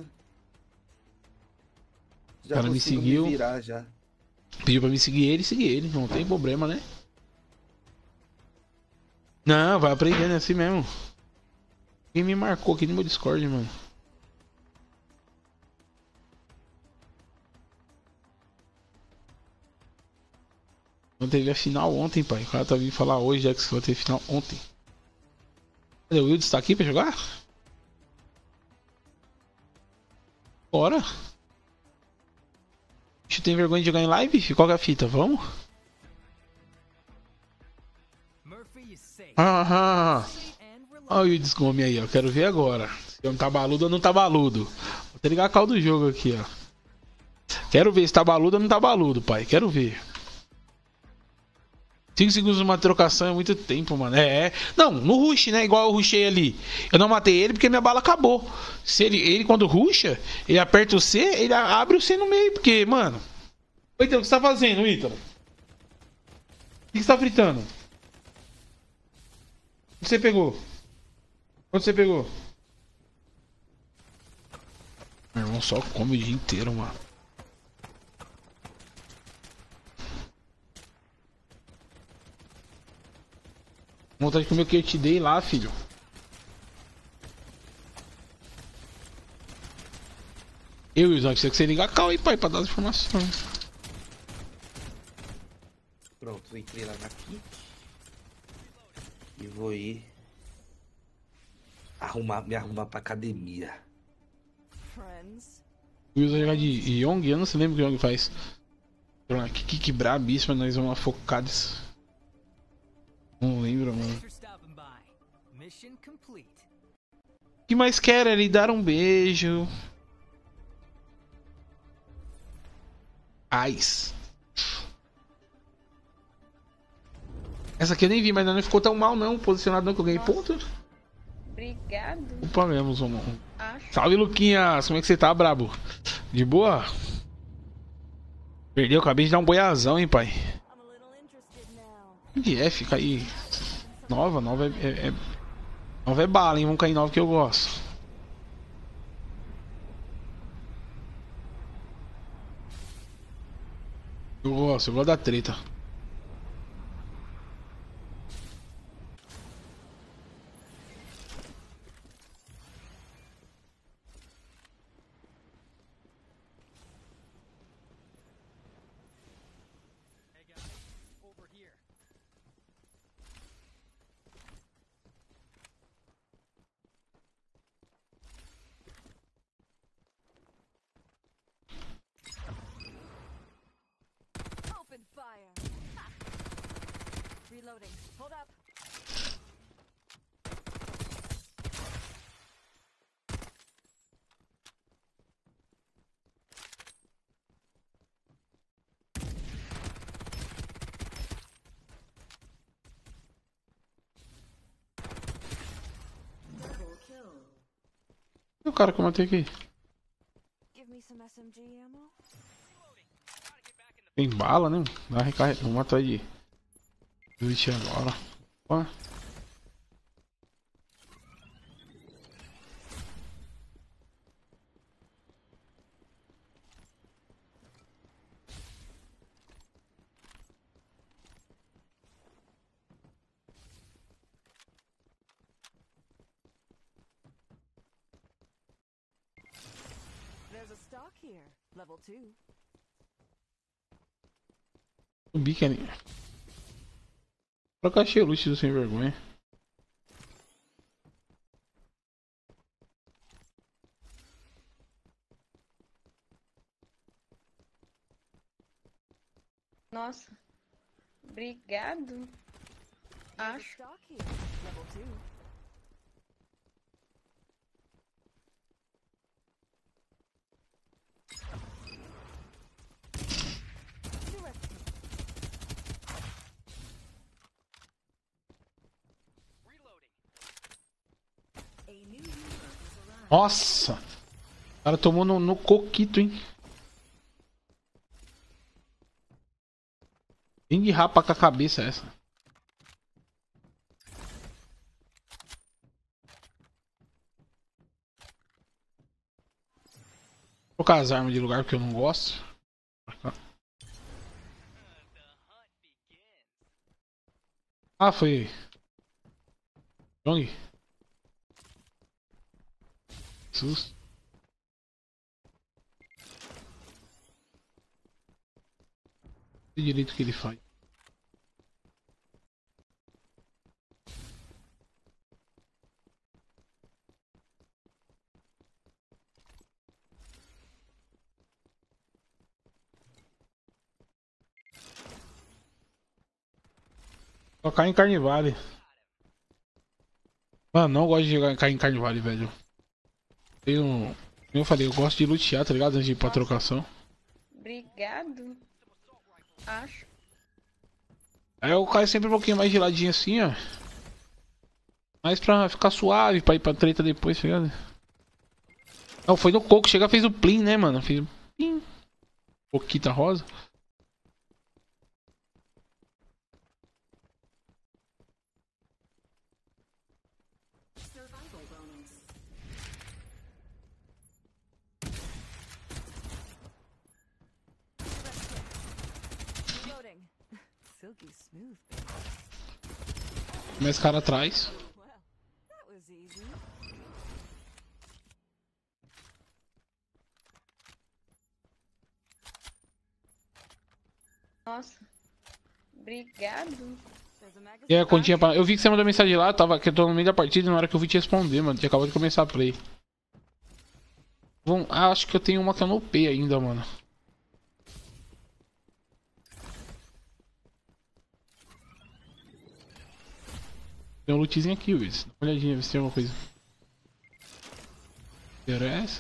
S9: Já
S1: cara me
S9: consigo
S1: seguiu.
S9: me virar, já.
S1: Pediu pra me seguir ele, seguir ele. Não tem problema, né? Não, vai aprendendo, é assim mesmo. Quem me marcou aqui no meu Discord, mano? Não teve a final ontem, pai. O cara tá vindo falar hoje, já que vai ter final ontem. Cadê o Wilds? Tá aqui pra jogar? Bora. Bicho, tem vergonha de jogar em live? Qual que é a fita? Vamos?
S3: Murphy is safe.
S1: Ah, ah,
S3: And relax.
S1: olha o Wilds Gomes aí, ó. Quero ver agora. Se não tá baludo ou não tá baludo. Vou ter ligar a cal do jogo aqui, ó. Quero ver se tá baludo ou não tá baludo, pai. Quero ver. cinco segundos numa trocação é muito tempo, mano. É, é. Não, no rush, né? Igual eu rushei ali. Eu não matei ele porque minha bala acabou. Se ele, ele quando rusha, ele aperta o C, ele abre o C no meio. Porque, mano. Ô, Ítalo, o que você tá fazendo, Ítalo? O que você tá fritando? Onde você pegou? Onde você pegou? Meu irmão só come o dia inteiro, mano. Vontade de comer o que eu te dei lá, filho. Eu, Wilson, precisa que você liga a cal aí, pai, pra dar as informações.
S9: Pronto, entrei lá na Kik. E vou ir arrumar, me arrumar pra academia.
S7: Friends?
S1: O Wilson vai jogar de Young, eu não sei lembro o que o Young faz. Que kick brabíssima, nós vamos lá focados. Não lembro, mano.
S3: Thanks for stopping by. Mission complete.
S1: O que mais quer é lhe dar um beijo. Ais. Essa aqui eu nem vi, mas não ficou tão mal não. Posicionado não, que eu ganhei ponto.
S2: Obrigado.
S1: Opa mesmo, vamos.
S2: Acho.
S1: Salve, Luquinhas. Como é que você tá, brabo? De boa? Perdeu, acabei de dar um boiazão, hein, pai.
S7: I'm a little interested now.
S1: De F, cair. Nova, nova é, é, é- Nova é bala, hein? Vamos cair em nova que eu gosto. Eu gosto, eu gosto da treta.
S3: Hey guys, over here.
S7: Open fire! Ha! Reloading. Hold up.
S6: Double kill.
S1: E o cara que eu matei aqui?
S7: Give me some S M G ammo.
S1: Tem bala, né? Dá recarga. Vamos atrás de. Twitch agora. Ó.
S7: There's a stock here. Level two.
S1: O bico ali. Trocar cheluche do sem vergonha.
S2: Nossa. Obrigado.
S7: There's
S2: Acho.
S7: stock here. Level two. Direct hit.
S6: A new Reaper has arrived.
S1: Nossa! O cara tomou no, no coquito, hein? Vem de rapa com a cabeça essa. Vou trocar as armas de lugar porque eu não gosto. Ah, foi. Jong. Susto. Não sei direito o que ele faz. Tocar em Carnivale. Mano, não gosto de jogar cair em Carnivale, velho. Eu, como eu falei, eu gosto de lutear, tá ligado? Antes de ir pra trocação.
S2: Obrigado. Acho.
S1: Aí eu caio sempre um pouquinho mais geladinho assim, ó. Mais pra ficar suave, pra ir pra treta depois, tá ligado? Não, foi no coco, chega fez o plim, né, mano? Fez o plim. Coquita rosa.
S6: Survival bonus.
S7: Reloading. Silky smooth.
S1: Mais cara atrás.
S7: Well, that was easy.
S2: Nossa. Obrigado.
S7: There's a magazine.
S1: E aí, a continha pra... Eu vi que você mandou mensagem lá, tava que eu tô no meio da partida e na hora que eu vi te responder, mano. Tinha acabado de começar a play. Bom, ah, acho que eu tenho uma que eu não upei ainda, mano. Tem um lootzinho aqui, Luiz. Dá uma olhadinha, ver se tem alguma coisa. Interessa?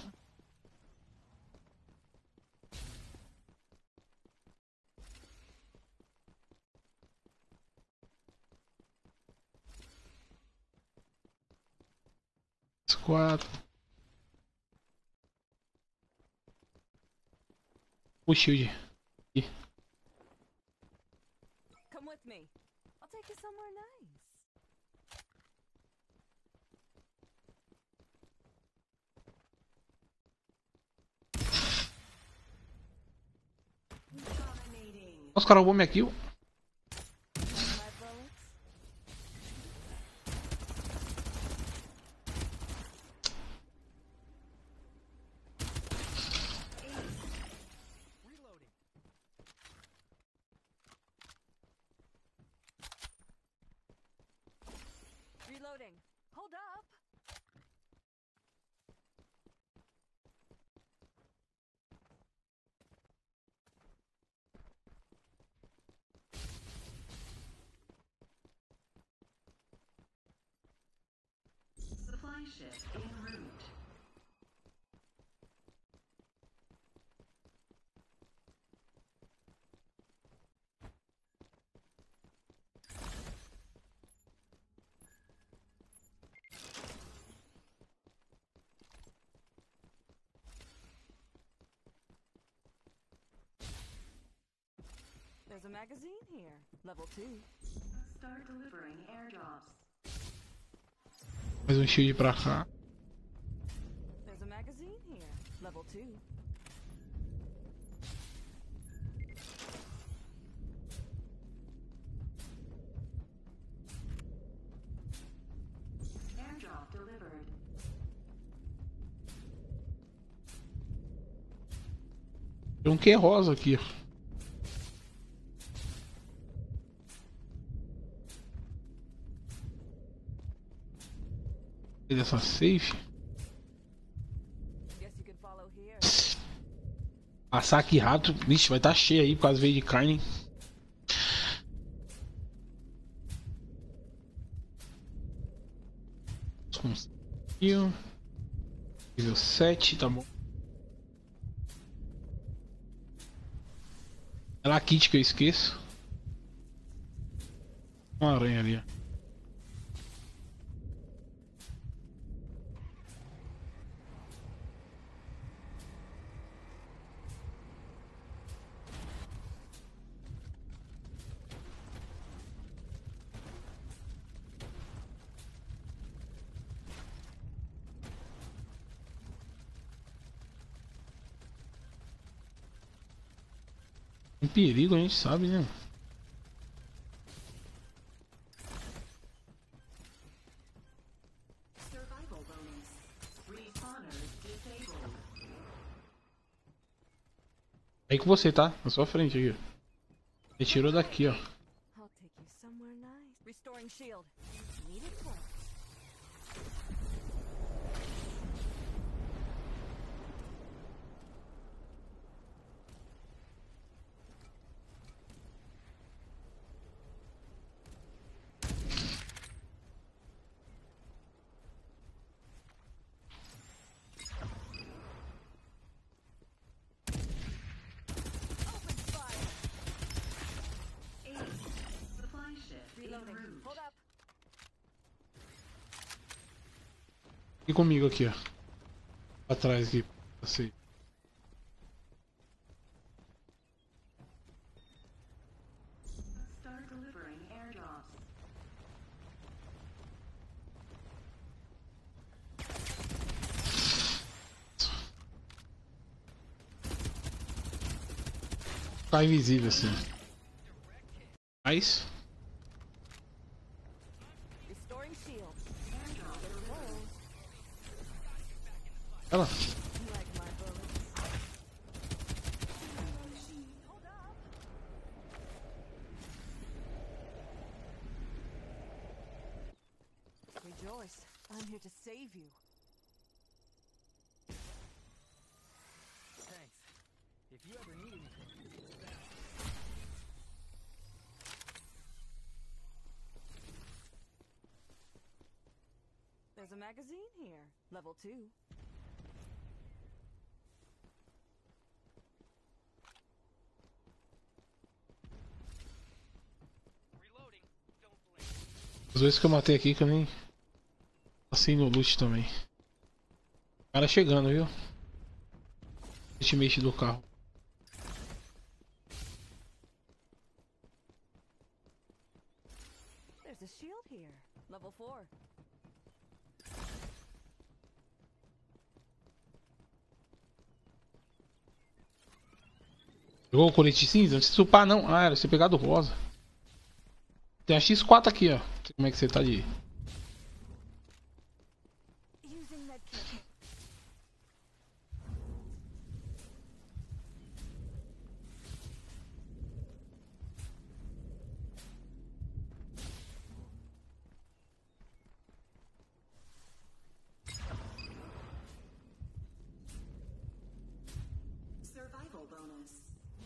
S1: Quatro. O shield. Aqui.
S7: Come with me. I'll take you somewhere nice.
S6: Dominating.
S1: Nossa, o cara roubou minha kill.
S7: My bullets.
S3: Reloading.
S7: Reloading. Hold up.
S6: Supply ship en route.
S7: There's a magazine here. Level two.
S6: Start delivering airdrops.
S1: Mais um shield pra cá.
S7: There's a magazine here. Level two.
S6: Airdrop delivered.
S1: Tem um que rosa aqui. Dessa safe.
S7: Guess you could follow here.
S1: Passar aqui rápido. Vixe, vai estar tá cheio aí por causa veio de carne. Conseguiu. Nível sete, tá bom. É lá a kit que eu esqueço. Uma aranha ali, ó. Em perigo a gente sabe, né?
S6: Survival bonus. Respawners disabled.
S1: Aí com você, tá? Na sua frente aqui. Ele tirou daqui, ó.
S7: I'll take you somewhere nice. Restoring shield. Needed close.
S6: Supply ship en
S7: Reloading.
S6: route.
S7: Hold up.
S1: E comigo aqui, ó. Atrás aqui. Assim.
S6: Start delivering airdrops.
S1: Tá invisível assim. Mas.
S7: Restoring shield.
S6: Airdrop delivered.
S1: Ela.
S7: Like my bullets. Rejoice. I'm here to save you.
S3: Thanks. If you ever need anything.
S7: There's a magazine here. Level two.
S1: As vezes que eu matei aqui que eu nem. Passei no loot também. O cara chegando, viu? Ultimate do carro.
S7: There's a shield here. Level four.
S1: Pegou o colete cinza? Não precisa upar não. Ah, era você pegar do rosa. Tem a X quatro aqui, ó. Não sei como é que você tá de.
S7: Using medkit.
S6: Survival bonus.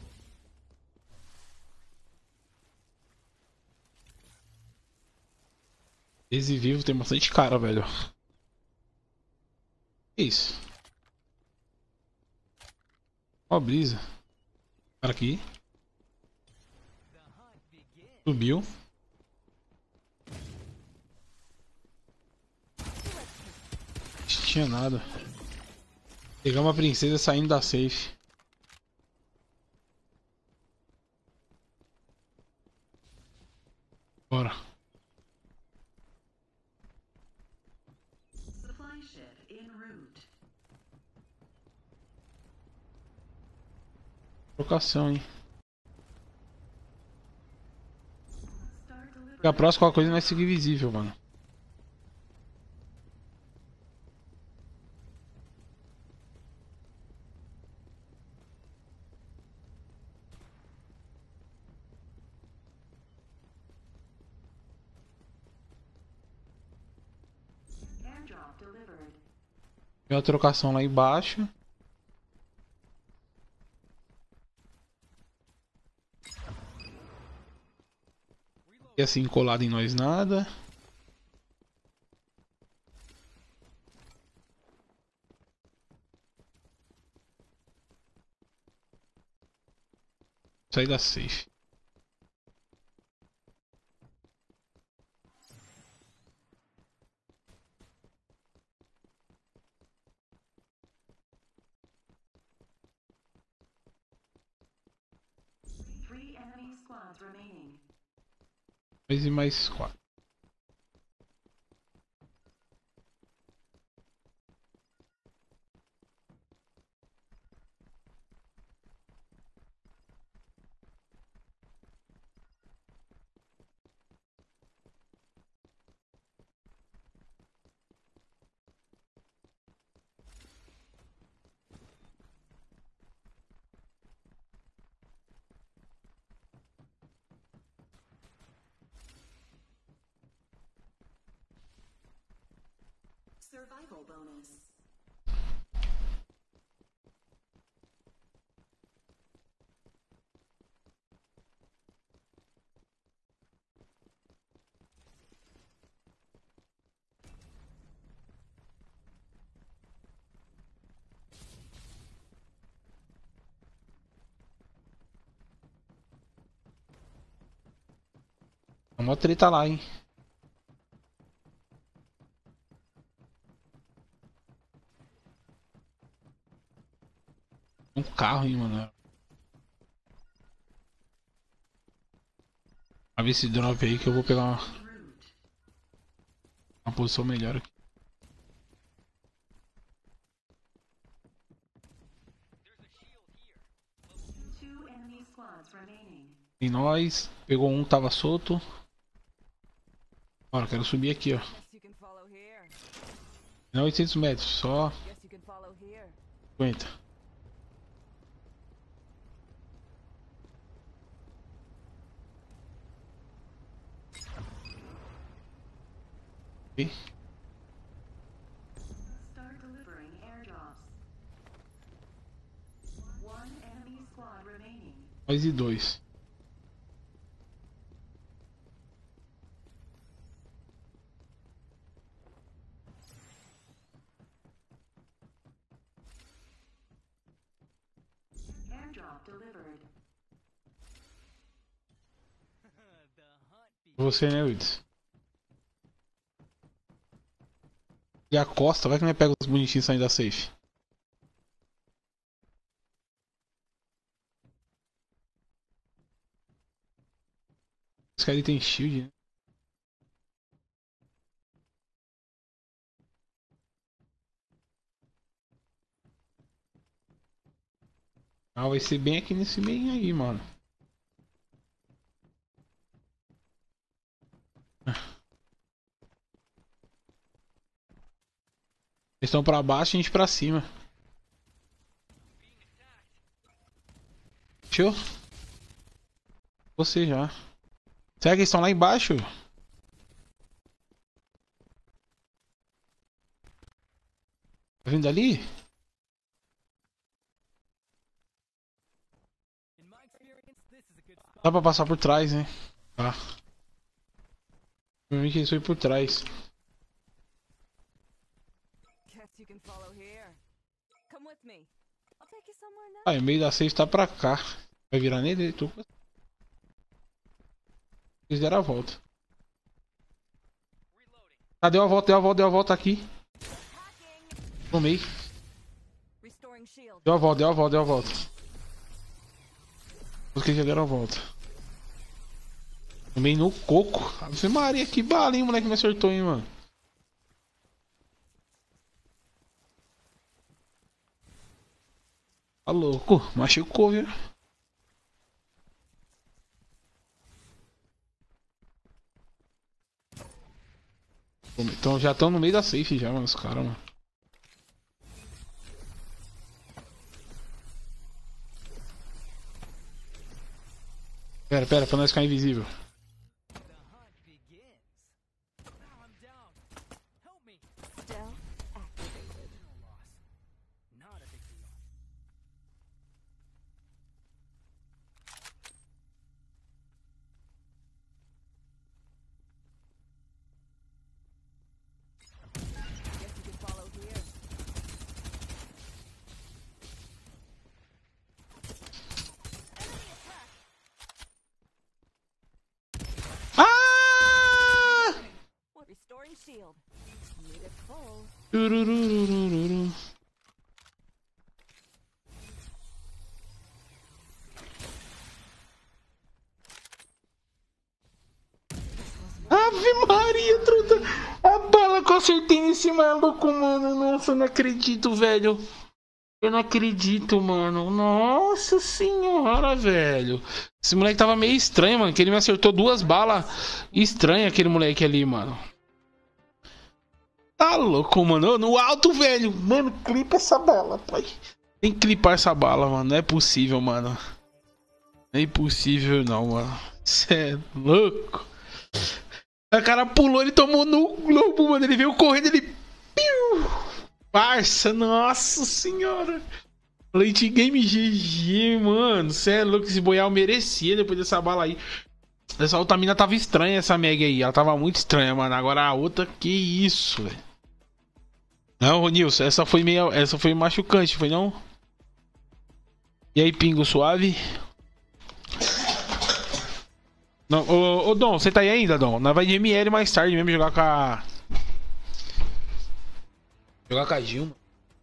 S1: Esse vivo tem bastante cara, velho. Que isso? Ó a brisa. Cara aqui. Subiu. Não tinha nada. Pegar uma princesa saindo da safe. Bora.
S6: Supply ship en route.
S1: Trocação, hein?
S6: Start delivering.
S1: Porque a próxima qualquer coisa não vai seguir visível, mano.
S6: Airdrop delivered.
S1: Tem uma trocação lá embaixo. E assim, colado em nós nada. Sair da safe.
S6: Three enemy squads remaining.
S1: Mais e mais quatro.
S6: Survival bonus.
S1: A mó treta lá, hein? Um carro, hein, mano. Pra ver esse drop aí que eu vou pegar uma, uma posição melhor aqui.
S6: Two enemy squads remaining.
S1: E nós, pegou um, tava solto. Bora, quero subir aqui, ó.
S7: Guess you can follow here.
S1: Não oitocentos metros, só
S7: Guess you can follow here.
S1: cinquenta. Ok.
S6: Start delivering airdrops. One enemy squad remaining.
S1: Nós e dois.
S6: Airdrop delivered.
S3: The hunt begins.
S1: Você, né, Wilds? E a costa, vai que nós pega os bonitinhos saindo da safe. Esse cara ali tem shield, né? Ah, vai ser bem aqui nesse meio aí, mano. Eles estão pra baixo e a gente pra cima. Fechou? Você já. Será que eles estão lá embaixo? Tá vindo ali?
S3: In my experience, this is a good spot.
S1: Dá pra passar por trás, né? Tá. Provavelmente eles foi por trás.
S7: Guess you can follow here. Come with me. I'll take you somewhere nice.
S1: Ah, o meio da safe tá pra cá. Vai virar nele? Tô... Eles deram a volta. Ah, deu a volta, deu a volta, deu a volta aqui. Tomei.
S7: Restoring shield.
S1: Deu a volta, deu a volta, deu a volta. Os que já deram a volta. Tomei no coco. Ave Maria, que bala, hein, moleque me acertou, hein, mano. Tá louco, machucou, viu? Então já estão no meio da safe já, mano, os caras, mano. Pera, pera, pra nós ficar invisível.
S3: The hunt begins. Now I'm down. Help me.
S7: Stealth activated.
S3: No loss. Not a big deal.
S7: Guess you can follow here. Enemy attack. shield. Need it full.
S1: Turururururu. Ave Maria, truta! A bala que eu acertei nesse maluco, mano. Nossa, eu não acredito, velho. Eu não acredito, mano. Nossa senhora, velho. Esse moleque tava meio estranho, mano. Que ele me acertou duas balas estranhas, aquele moleque ali, mano. Tá louco, mano. No alto, velho. Mano, clipa essa bala, pai. Tem que clipar essa bala, mano. Não é possível, mano. Não é impossível, não, mano. Cê é louco. O cara pulou, ele tomou no globo, mano. Ele veio correndo, ele... Piu! Parça, nossa senhora. Late game G G, mano. Cê é louco, esse boial merecia depois dessa bala aí. Essa outra mina tava estranha, essa Meg aí. Ela tava muito estranha, mano. Agora a outra, que isso, velho. Não, Ronilson, essa foi meio... Essa foi machucante, foi não? E aí, Pingo, suave? Não, ô, ô Dom, você tá aí ainda, Dom? Nós vai de M L mais tarde mesmo jogar com a... Jogar com a Gilma.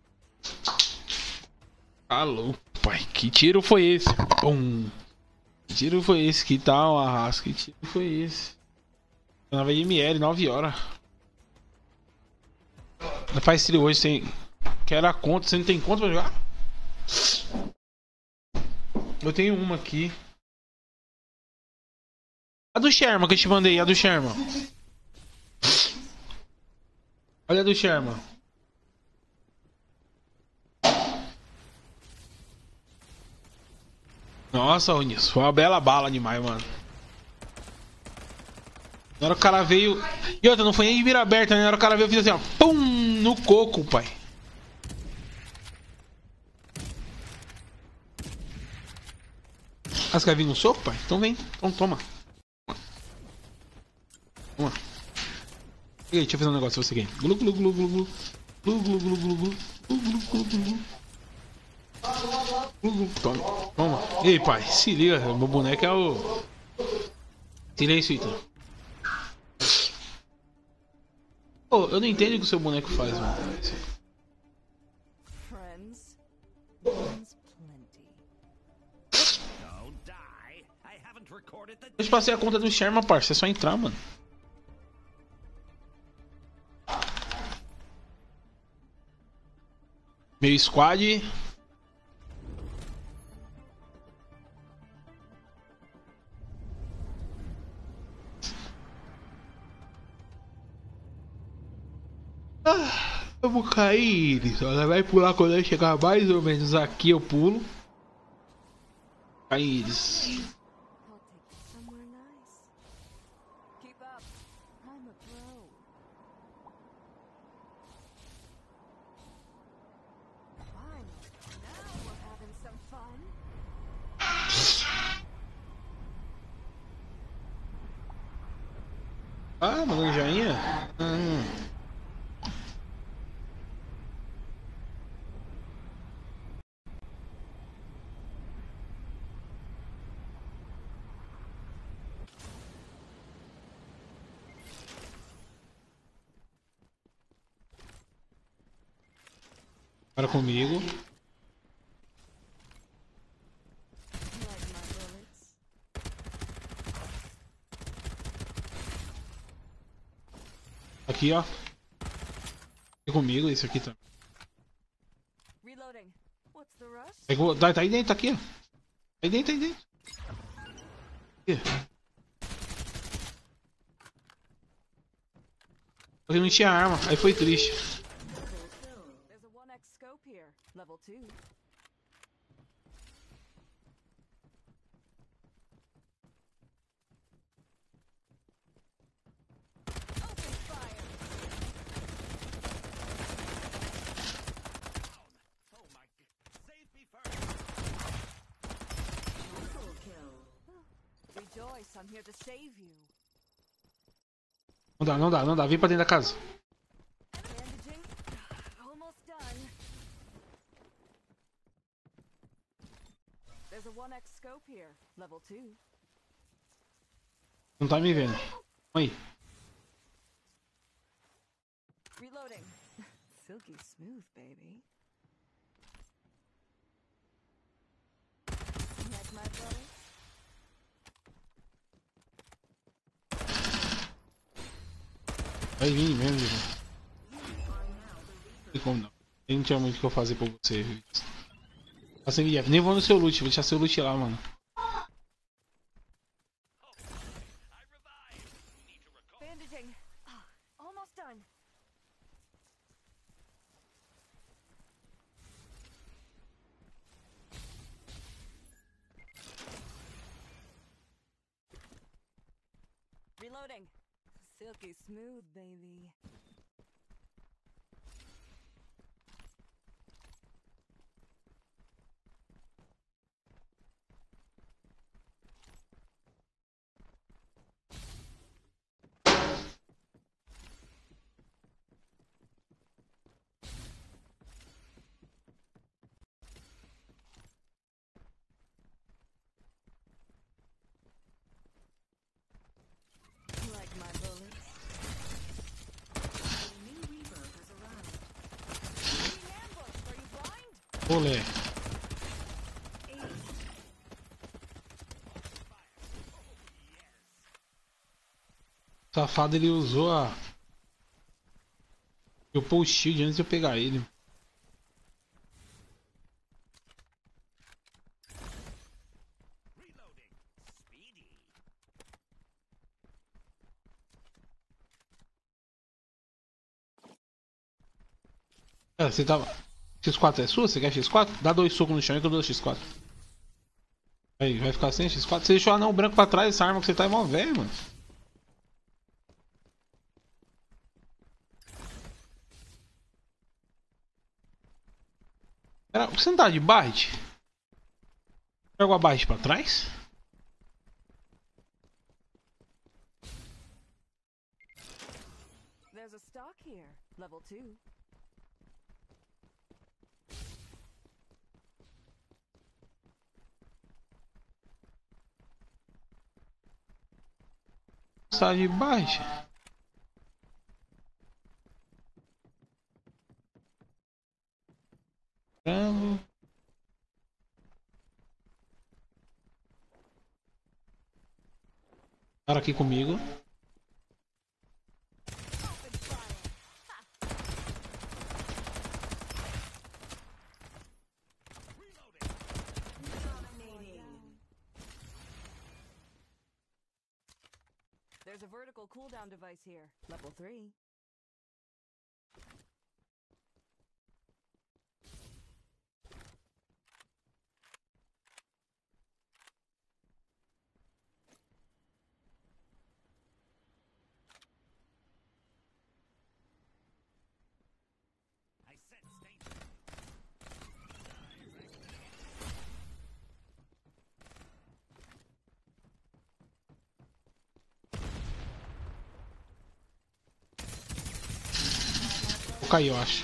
S1: Tá louco, pai. Que tiro foi esse? Pum. Que tiro foi esse? Que tal, um arrasto? Que tiro foi esse? Nós vai de M L, nove horas. Não faz tiro hoje sem... Quero a conta. Você não tem conta pra jogar? Eu tenho uma aqui. A do Sherman que eu te mandei, a do Sherman. Olha a do Sherman. Nossa, Ronis, foi uma bela bala demais, mano. Na hora que o cara veio... E outra, não foi nem de mira aberta, né? Na hora que o cara veio, eu fiz assim, ó. Pum! No coco, pai. Ah, você quer vir no soco, pai? Então vem. Então toma. Toma. E aí, deixa eu fazer um negócio pra você aqui. Glu, glu, glu, glu, glu. Glu, glu, glu, glu, glu. Glu, glu, glu, glu, glu. Glu, glu. Toma. Toma. E aí, pai. Se liga. Meu boneco é o... Silêncio, Ítalo. Pô, eu não entendo o que o seu boneco faz, mano.
S7: Friends. Friends plenty.
S1: Eu te passei a conta do Sherman, parça. É só entrar, mano. Meu squad. Ah, eu vou cair. Ela vai pular quando eu chegar mais ou menos aqui. Eu pulo. Cair.
S7: I'll take you somewhere nice. Keep up. I'm a pro. Fine. Now we're having some fun.
S1: Ah, mandou joinha? Hum. Para comigo.
S7: Like my bullets.
S1: Aqui, ó. Aqui comigo, esse aqui também.
S7: Reloading. What's the rush?
S1: Pegou. Tá, tá aí dentro, tá aqui, ó. Tá aí dentro, tá aí dentro. Aqui. Porque não tinha arma, aí foi triste.
S7: There's a one X scope here. Level two. Open fire.
S6: Triple kill.
S7: Rejoice, I'm here to save you.
S1: Não dá, não dá, não dá. Vem pra dentro da casa.
S7: Bandaging. Almost done. There's a one X scope here. Level two.
S1: Não tá me vendo. Aí.
S7: Reloading. Silky smooth, baby. Like my brother?
S1: Vai vir mesmo, irmão. Não tem como não. Não tinha muito o que eu fazer por você, viu? Assim, nem vou no seu loot, vou deixar seu loot lá, mano.
S7: Bandaging. Ah, almost done. Reloading. Silky smooth, baby. Like my bullets.
S6: A new Reaper has arrived.
S7: Being ambushed. Are you blind?
S1: Olé. Safado, ele usou a. Eu pôr o shield antes de eu pegar ele. É, você tava. X quatro é sua? Você quer X quatro? Dá dois socos no chão e que eu dou X quatro. Aí, vai ficar sem X quatro? Você deixou o anão branco pra trás, essa arma que você tá é mó velho, mano. Era, você não tá de barret? Joga a barret pra trás?
S7: There's a stock here. Level two.
S1: Sai de barret. Frango. Cara aqui comigo.
S7: There's a vertical cooldown device here. Level three.
S1: Vou cair, eu acho.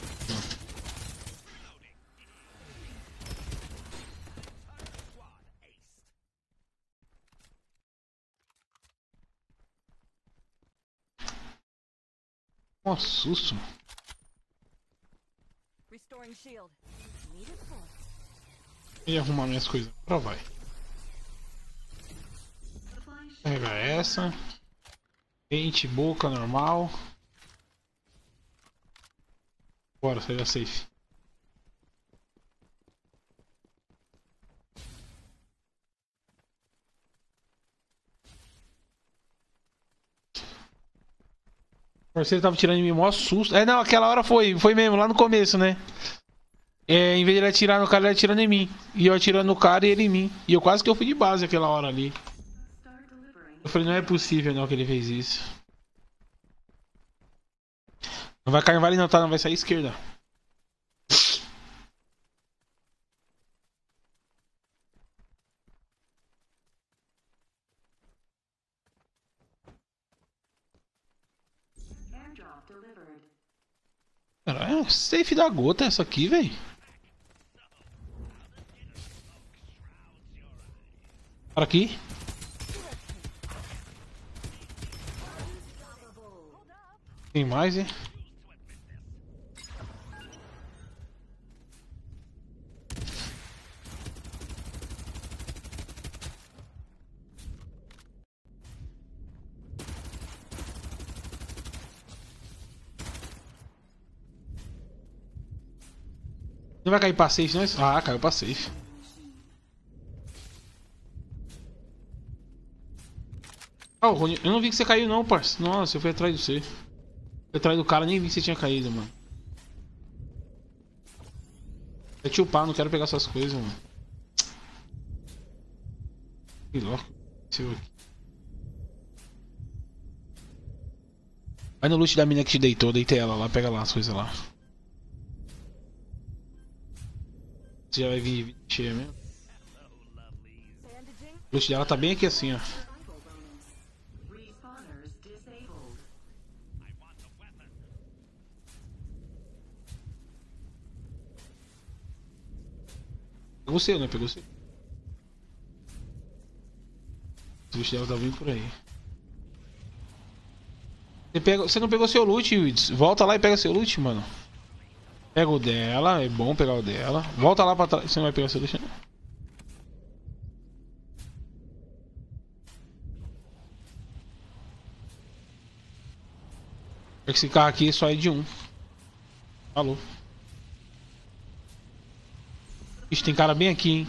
S1: Nossa, susto.
S7: Restoring shield. Needed for.
S1: E arrumar minhas coisas. Agora vai. Pegar essa. Dente, boca, normal. Bora, sair da safe. O parceiro tava tirando em mim, mó susto. É, não, aquela hora foi, foi mesmo, lá no começo, né? É, em vez de ele atirar no cara, ele atirando em mim. E eu atirando no cara e ele em mim. E eu quase que eu fui de base aquela hora ali. Eu falei, não é possível não que ele fez isso. Não vai cair em vale não, tá? Não vai sair à esquerda.
S6: Airdrop delivered.
S1: Cara, é safe da gota essa aqui, velho. Para aqui. Tem mais, hein? Não vai cair pra safe, não? Ah, caiu pra safe. Ah, oh, eu não vi que você caiu não, parça. Nossa, eu fui atrás de você. Fui atrás do cara, nem vi que você tinha caído, mano. É tio pá, não quero pegar essas coisas, mano. Que louco. Vai no loot da mina que te deitou, deitei ela lá, pega lá as coisas lá. Você já vai vir cheia mesmo. O loot dela tá bem aqui assim, ó.
S6: Respawners disabled.
S1: Pegou o seu, né? Pegou o seu. O loot dela tá vindo por aí. Você, pega... Você não pegou seu loot, Wilds. Volta lá e pega seu loot, mano. Pega o dela, é bom pegar o dela. Volta lá pra trás. Você não vai pegar seu loot, não? Esse carro aqui só é de um. Falou. Ixi, tem cara bem aqui, hein?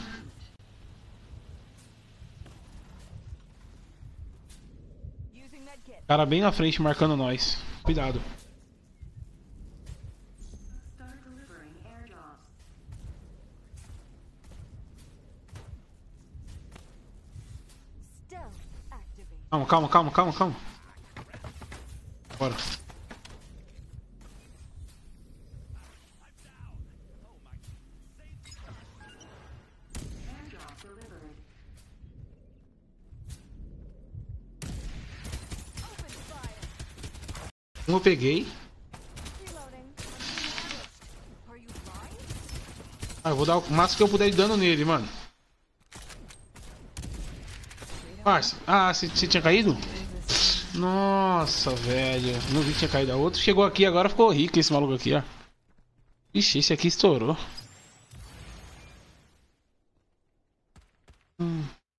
S1: Cara bem na frente, marcando nós. Cuidado.
S6: Start delivering airdrops.
S7: Stealth activate.
S1: Calma, calma, calma, calma, calma. Bora.
S6: Airdrop delivered.
S1: Um eu peguei.
S7: Reloading. Are you blind?
S1: Ah, eu vou dar o máximo que eu puder de dano nele, mano. Parça. Ah, você tinha caído? Nossa, velho. Não vi que tinha caído. A outro chegou aqui agora, ficou rico esse maluco aqui, ó. Ixi, esse aqui estourou. Hum.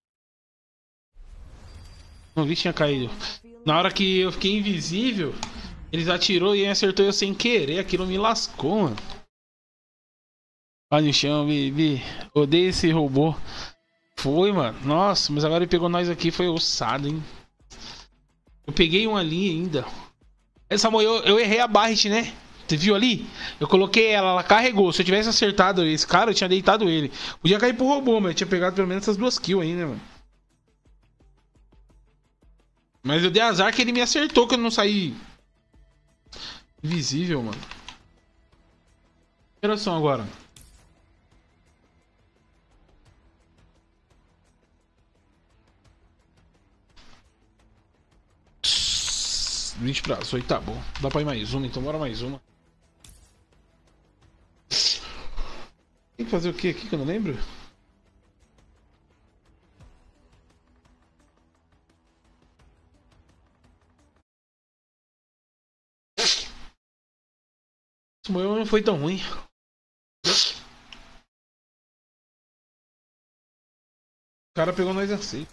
S1: Não vi que tinha caído. Na hora que eu fiquei invisível, eles atirou e acertou eu sem querer. Aquilo me lascou, mano. Olha no chão, baby. Odeio esse robô. Foi, mano. Nossa, mas agora ele pegou nós aqui. Foi ossado, hein. Eu peguei um ali ainda. Essa eu, eu errei a Barret, né? Você viu ali? Eu coloquei ela, ela carregou. Se eu tivesse acertado esse cara, eu tinha deitado ele. Podia cair pro robô, mas eu tinha pegado pelo menos essas duas kills aí, né, mano? Mas eu dei azar que ele me acertou, que eu não saí invisível, mano. Que horas são agora? vinte para as oito, tá bom. Dá pra ir mais uma, então bora mais uma. Tem que fazer o que aqui que eu não lembro? Esse moio não foi tão ruim. O cara pegou nós assim.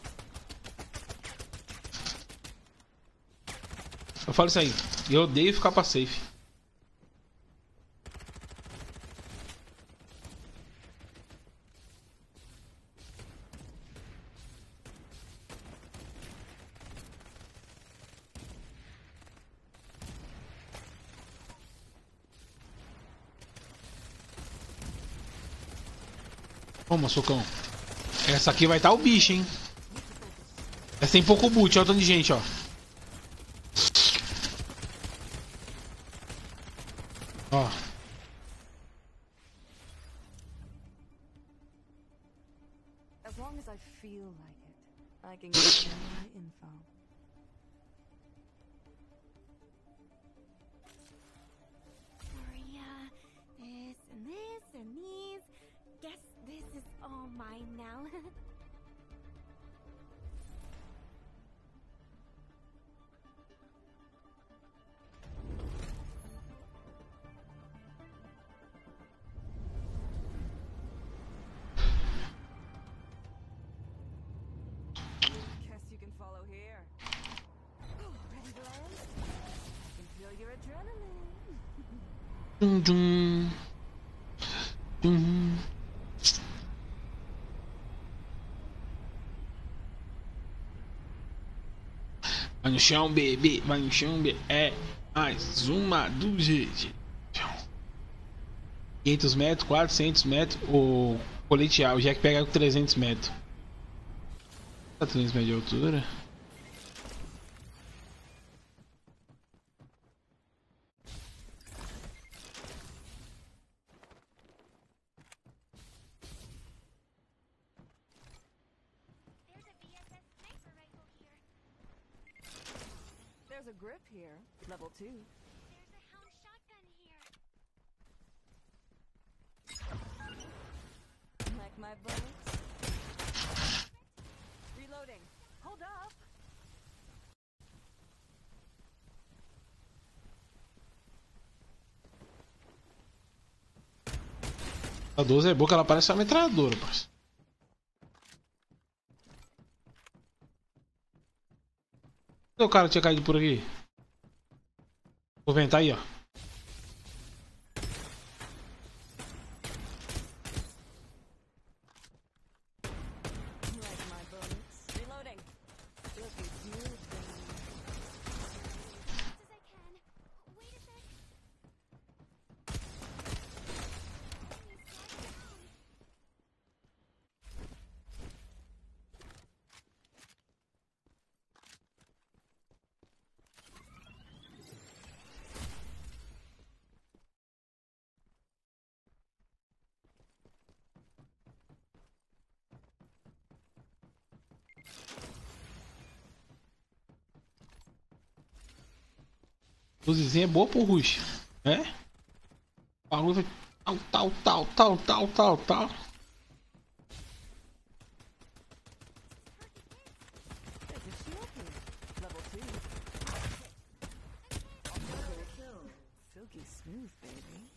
S1: Eu falo isso aí. Eu odeio ficar pra safe. Toma, socão. Essa aqui vai estar o bicho, hein? Essa tem pouco boot, olha o tanto de gente, ó. Ó.
S7: As long as I feel like it, I can give you my info.
S5: Maria, this and this and these. Guess this is all mine now.
S7: Guess you can follow here. Ready to land? I can feel your adrenaline.
S1: Dum, dum. Uhum. Vai no chão, bebê. Vai no chão, bebê. É mais uma do G G. quinhentos metros, quatrocentos metros. O colete A, o Jack pega com trezentos metros. trezentos metros de altura.
S7: There's a grip here. Level two.
S5: There's a hound shotgun here.
S7: Like my bullets? Reloading. Hold up.
S1: A doze é boa, que ela parece uma metralhadora, parceiro. Cadê o cara que tinha caído por aqui? Vou ventar aí, ó.
S7: Like my bullets. Reloading. Look at you, baby.
S5: As I can. Wait a sec.
S1: Luzinha é boa pro rush, né? A luz vai tal, tal, tal, tal, tal, tal, tal.
S7: There's a shield here. Level two. Silky smooth, baby.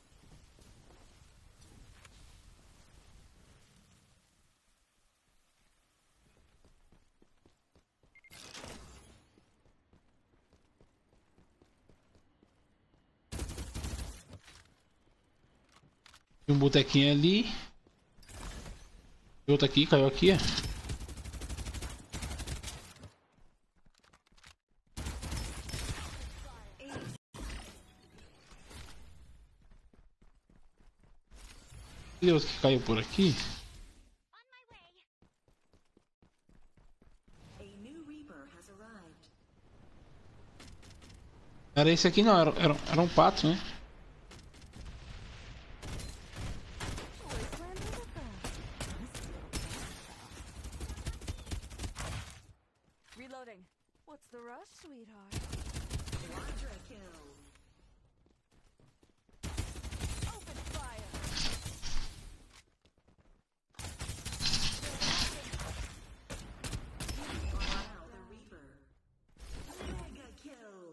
S1: Tem um botequinho ali. E outro aqui, caiu aqui, ó. Deus, que caiu por aqui.
S5: On my way.
S6: A new Reaper has arrived.
S1: Era esse aqui não, era, era, era um pato, né?
S7: Wasteland Rivercraft. Reloading. What's the rush, sweetheart?
S6: Quadra kill.
S7: Open fire.
S6: Now the Reaper. Mega kill.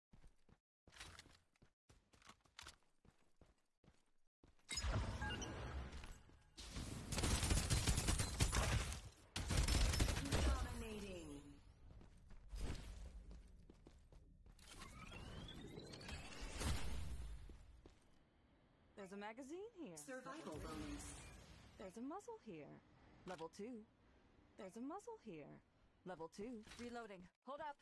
S6: Dominating.
S7: There's a magazine here.
S6: Survival bonus.
S7: There's a muzzle here. Level two. There's a muzzle here. Level two. Reloading. Hold up.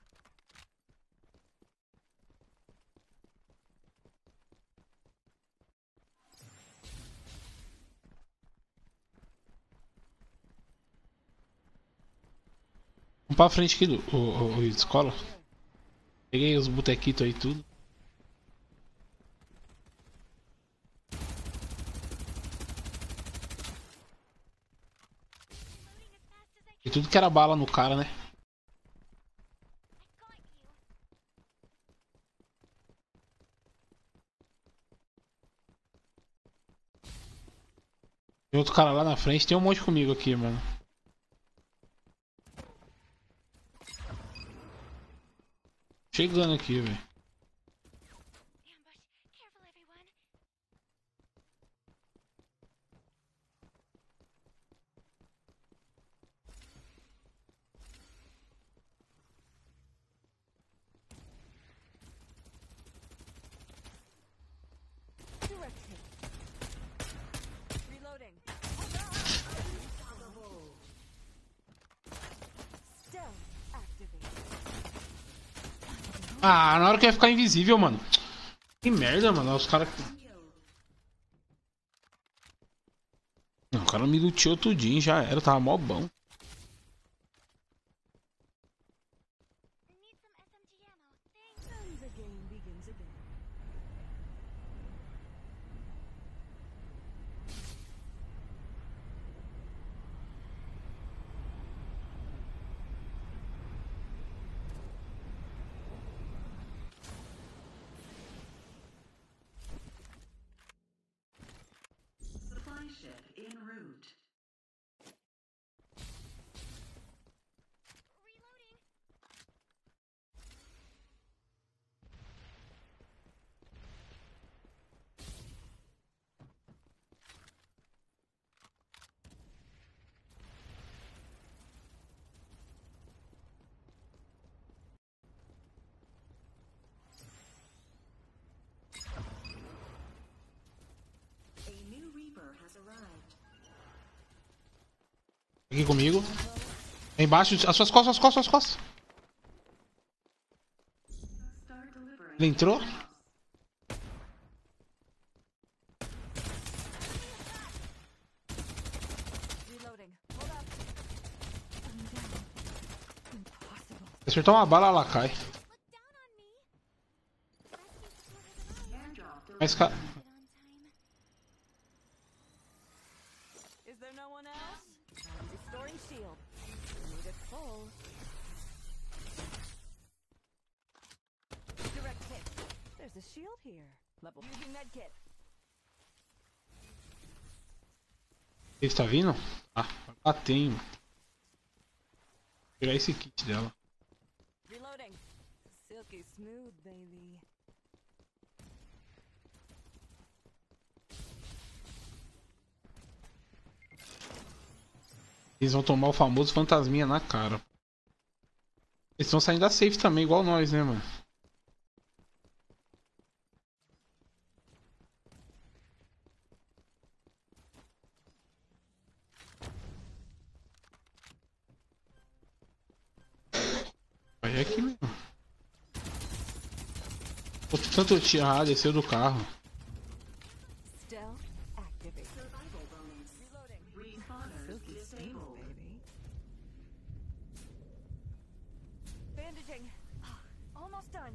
S1: Vamos pra frente aqui do o, o, o escola. Peguei os botequitos aí tudo.
S5: Reloading as fast as I
S1: E
S5: can.
S1: tudo que era bala no cara, né?
S5: I got you.
S1: Tem outro cara lá na frente, tem um monte comigo aqui, mano. Chegando aqui, velho.
S5: Ambush. Careful, everyone.
S7: Direct hit.
S1: Ah, na hora que eu ia ficar invisível, mano. Que merda, mano. Os caras. Não, o cara me luteou tudinho, já era. Tava mó bom.
S7: And the game begins again.
S6: Supply ship en route. A new Reaper has arrived.
S1: Aqui comigo. Aí embaixo, as suas costas, as costas, as costas.
S6: Start delivering.
S1: Ele entrou?
S7: Reloading. Hold up. I'm down. Impossible.
S1: Acertar uma bala, ela cai.
S6: Airdrop
S1: Mas, cara.
S7: Is there no one else? I'm restoring shield. Need it full. Direct hit. There's a shield here. Level using med kit.
S1: Ele está vindo? Ah, lá tem. Vou pegar esse kit dela.
S7: Reloading. Silky smooth, baby.
S1: Eles vão tomar o famoso fantasminha na cara. Eles estão saindo da safe também, igual nós, né, mano? Vai aqui mesmo. Pô, tanto tiro. Ah, desceu do carro.
S7: Stealth activate.
S6: survival bonus.
S7: Reloading.
S6: Respawner
S7: Silky smooth,
S6: disabled.
S7: baby. Bandaging. Almost done.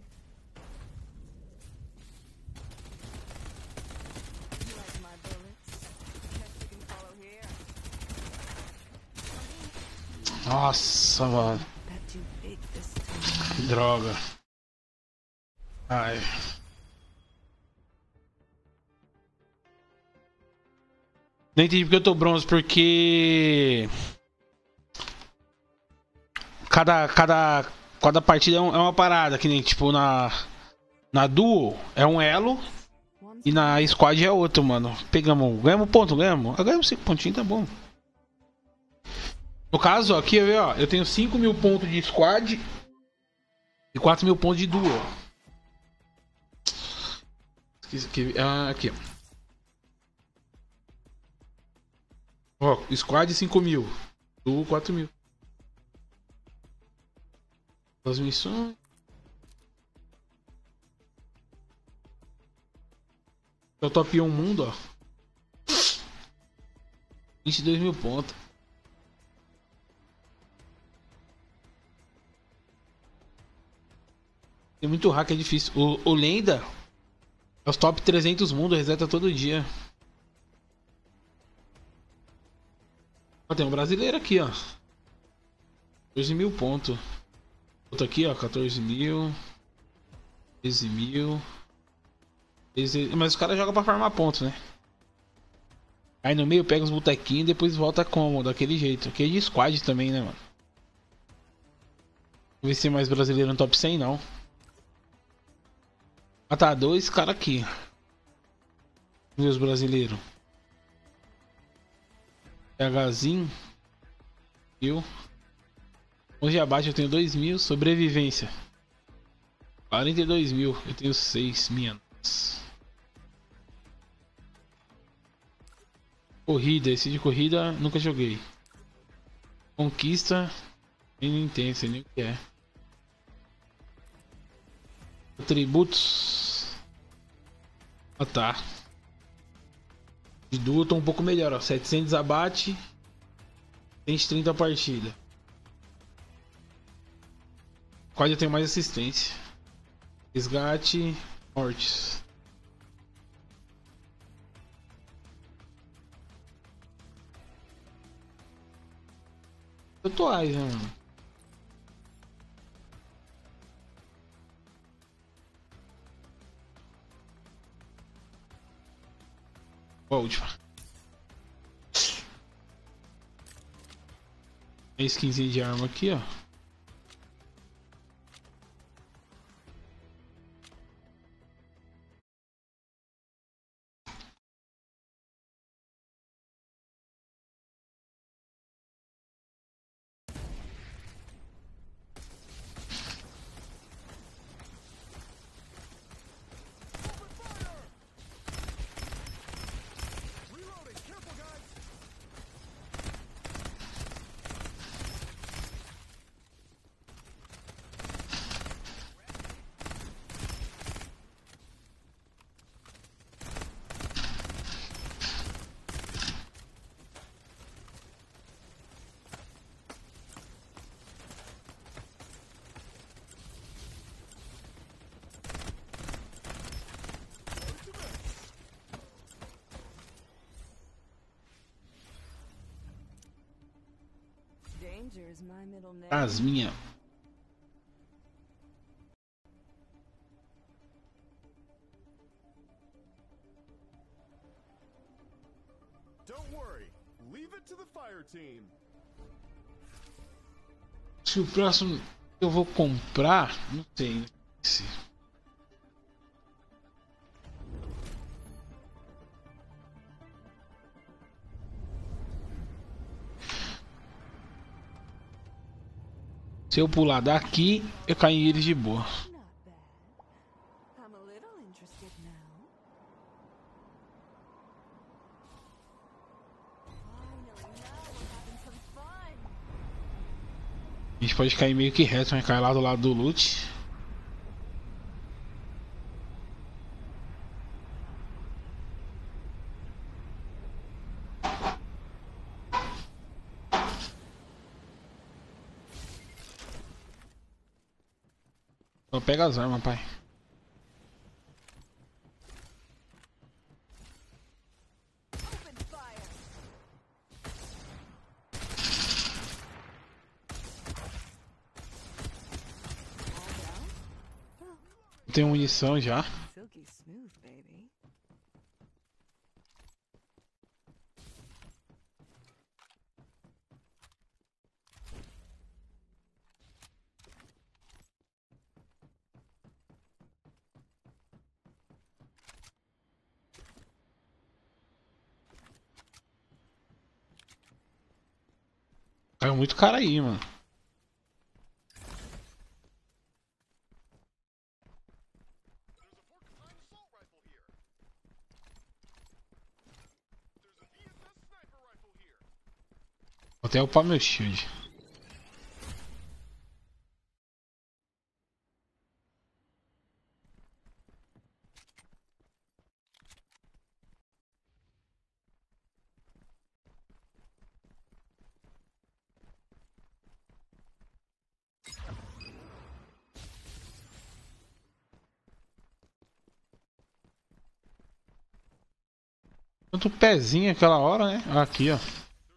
S7: You like my bullets? Guess you can follow here.
S1: Nossa, mano.
S7: Bet you big this time.
S1: Que droga. Ai. Não entendi porque eu tô bronze, porque cada, cada, cada partida é, um- é uma parada, que nem tipo na, na duo é um elo e na squad é outro, mano. Pegamos, ganhamos ponto, ganhamos. Ah, ganhamos cinco pontinhos, tá bom. No caso, ó, aqui ó, eu tenho cinco mil pontos de squad e quatro mil pontos de duo. Esqueci que- ah, aqui, ó. Ó, squad cinco mil. Duo quatro mil. As missões. É o top um mundo, ó. vinte e dois mil pontos. Tem muito hack, é difícil. O, o Lenda é os top trezentos mundo, reseta todo dia. Ó, tem um brasileiro aqui, ó. quatorze mil pontos. Outro aqui, ó. quatorze mil. treze mil. treze. Mas os caras jogam pra farmar pontos, né? Aí no meio pega os botequinhos e depois volta como? Daquele jeito. Aqui é de squad também, né, mano? Vamos ver se tem mais brasileiro no top cem, não. Ah, tá. Dois caras aqui. Vamos ver os brasileiros. PHzinho. Eu. onze abaixo eu tenho dois mil. Sobrevivência. quarenta e dois mil. Eu tenho seis. Minha nossa. Corrida. Esse de corrida nunca joguei. Conquista. Nem entendo, sei nem o que é. Atributos. Ah, tá. De duo tô um pouco melhor, ó. setecentos abate. cento e trinta a partida. Qual eu tenho mais assistência? Resgate. Mortes. Atuais, né, mano? A última. Tem skinzinha de arma aqui, ó.
S7: Danger is my middle name.
S1: As minha.
S10: Don't worry. Leave it to the fire team.
S1: Se o próximo eu vou comprar, não sei. Se... Se eu pular daqui, eu caio em eles de boa.
S7: Not bad. I'm a little interested now. Finally, now we're having some fun.
S1: A gente pode cair meio que reto, né? Cair lá do lado do loot. Só pega as armas, pai.
S7: Open fire. All down? Oh,
S1: Tem munição já.
S7: silky smooth, baby.
S1: Caiu muito cara aí, mano. Vou até upar meu shield. Tanto pezinho aquela hora, né? Aqui, ó.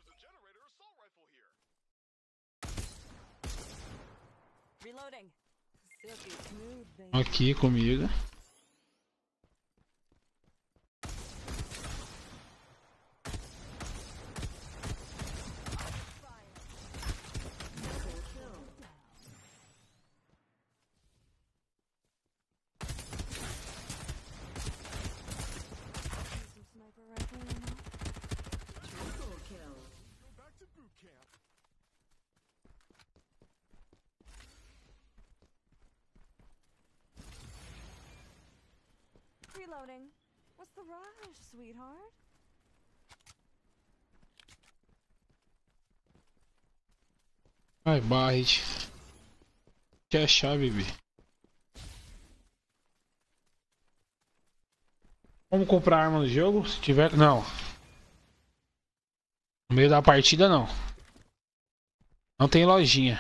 S7: Reloading. Silky smooth, baby.
S1: Aqui comigo.
S7: Some sniper rifle ammo.
S6: Triple kill.
S10: Go back to boot camp.
S7: Reloading. What's the rush, sweetheart?
S1: Vai, Barret. Que é a chave, bebê. Vamos comprar arma no jogo? Se tiver. Não. No meio da partida, não. Não tem lojinha.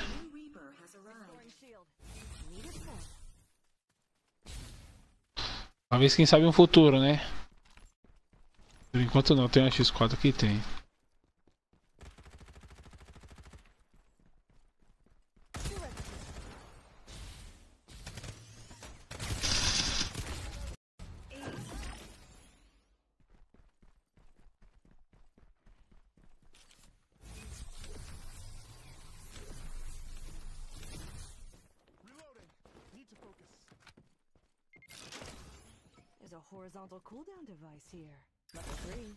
S1: Talvez, quem sabe, um futuro, né? Por enquanto não. Tem uma X quatro aqui? Tem.
S7: There's a horizontal cooldown device here. Level three.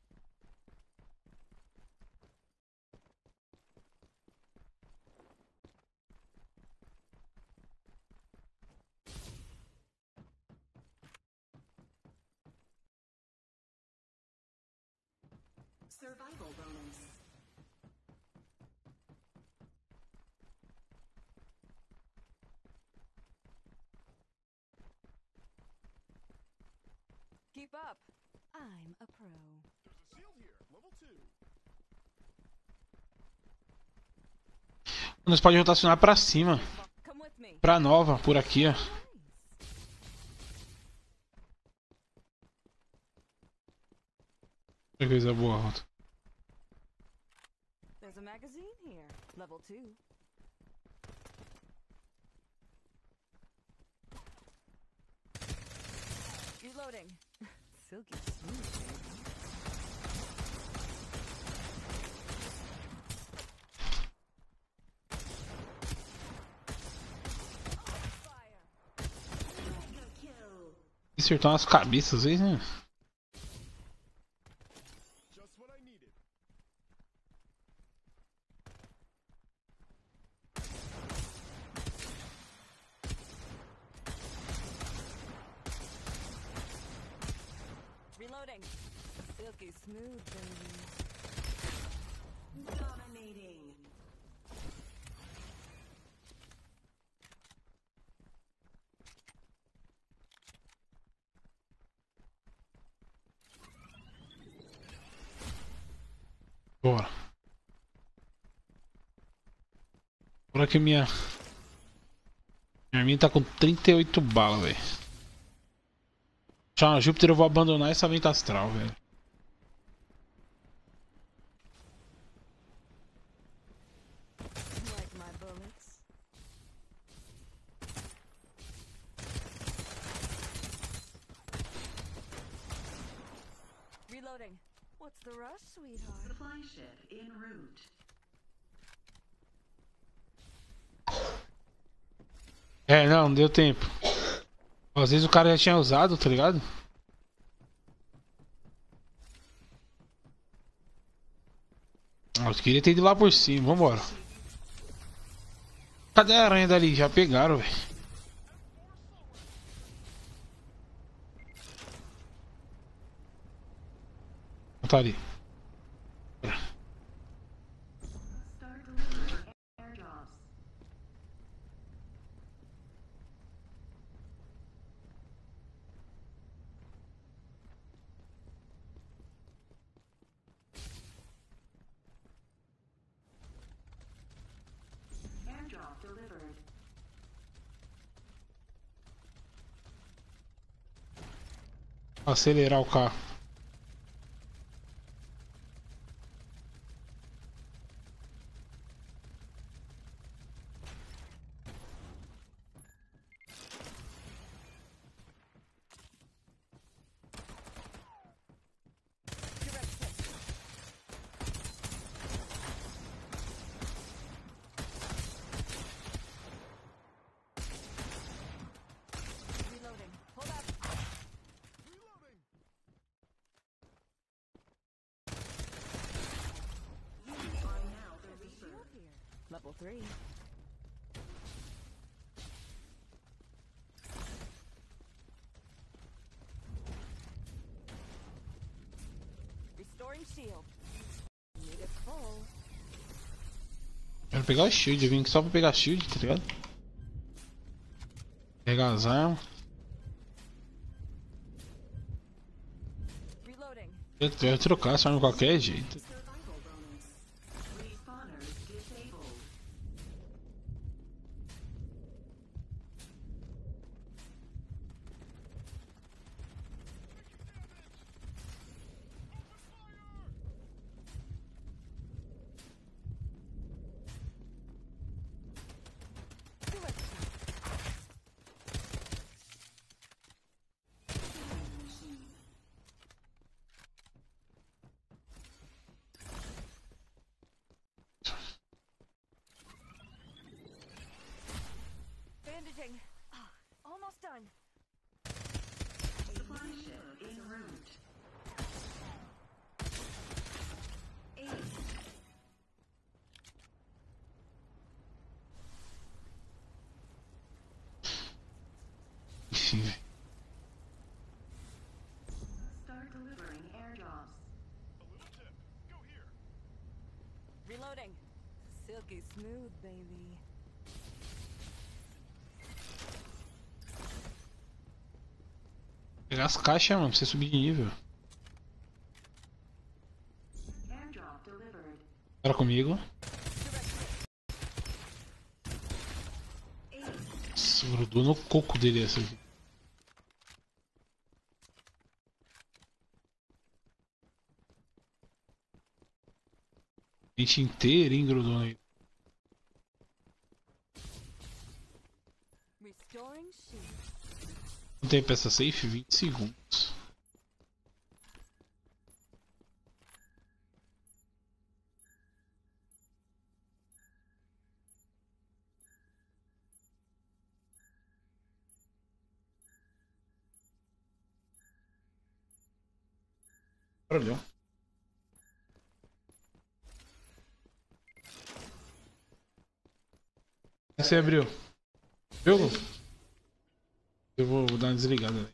S6: Survival bonus.
S7: Keep up. I'm a pro.
S10: There's a shield here. Level two.
S1: Nós pode rotacionar pra cima.
S7: Come with me.
S1: Pra nova, por aqui, ó. Que coisa boa, rota.
S7: There's a magazine here. Level two. Reloading. Silky smooth, baby.
S6: Mega kill.
S1: Acertar umas cabeças às vezes, né?
S10: Just what I needed.
S7: Reloading. Silky smooth, baby.
S6: Dominating.
S1: Bora. Bora que minha... Minha arminha tá com trinta e oito balas, velho. Tchau, Júpiter, eu vou abandonar essa venta astral, velho.
S7: Like my bullets. Reloading. What's the rush, sweetheart?
S6: Supply ship en route.
S1: É, não, não deu tempo. Às vezes o cara já tinha usado, tá ligado? Ah, eu queria ter ido lá por cima, vambora. Cadê a aranha dali? Já pegaram, velho. Tá ali.
S6: Start delivering airdrops. Airdrop delivered.
S1: Acelerar o carro.
S7: Reloading. Hold up.
S10: Reloading.
S6: You are now the
S7: There's a
S6: Reaper.
S7: shield here. Level three. Restoring shield. Need it full.
S1: Quero pegar o shield, eu vim aqui só pra pegar shield, tá ligado? Pegar as armas.
S7: Reloading.
S1: Eu quero trocar só de qualquer jeito.
S6: Survival bonus. Respawners disabled.
S7: Bandaging. Ah, almost done.
S6: Supply ship en route. Ace.
S1: Enfim, velho.
S6: Start delivering airdrops.
S7: Reloading. Silky smooth, baby.
S1: Pegar as caixas, mano, pra você subir de nível.
S6: Airdrop delivered.
S1: Bora comigo. Nossa, grudou no coco dele essa aqui. A gente inteirinho grudou nele.
S7: Restoring shield.
S1: Quanto tempo essa safe? vinte segundos. Olha. Você abriu? Jogo? Eu vou, vou dar uma desligada. Véio.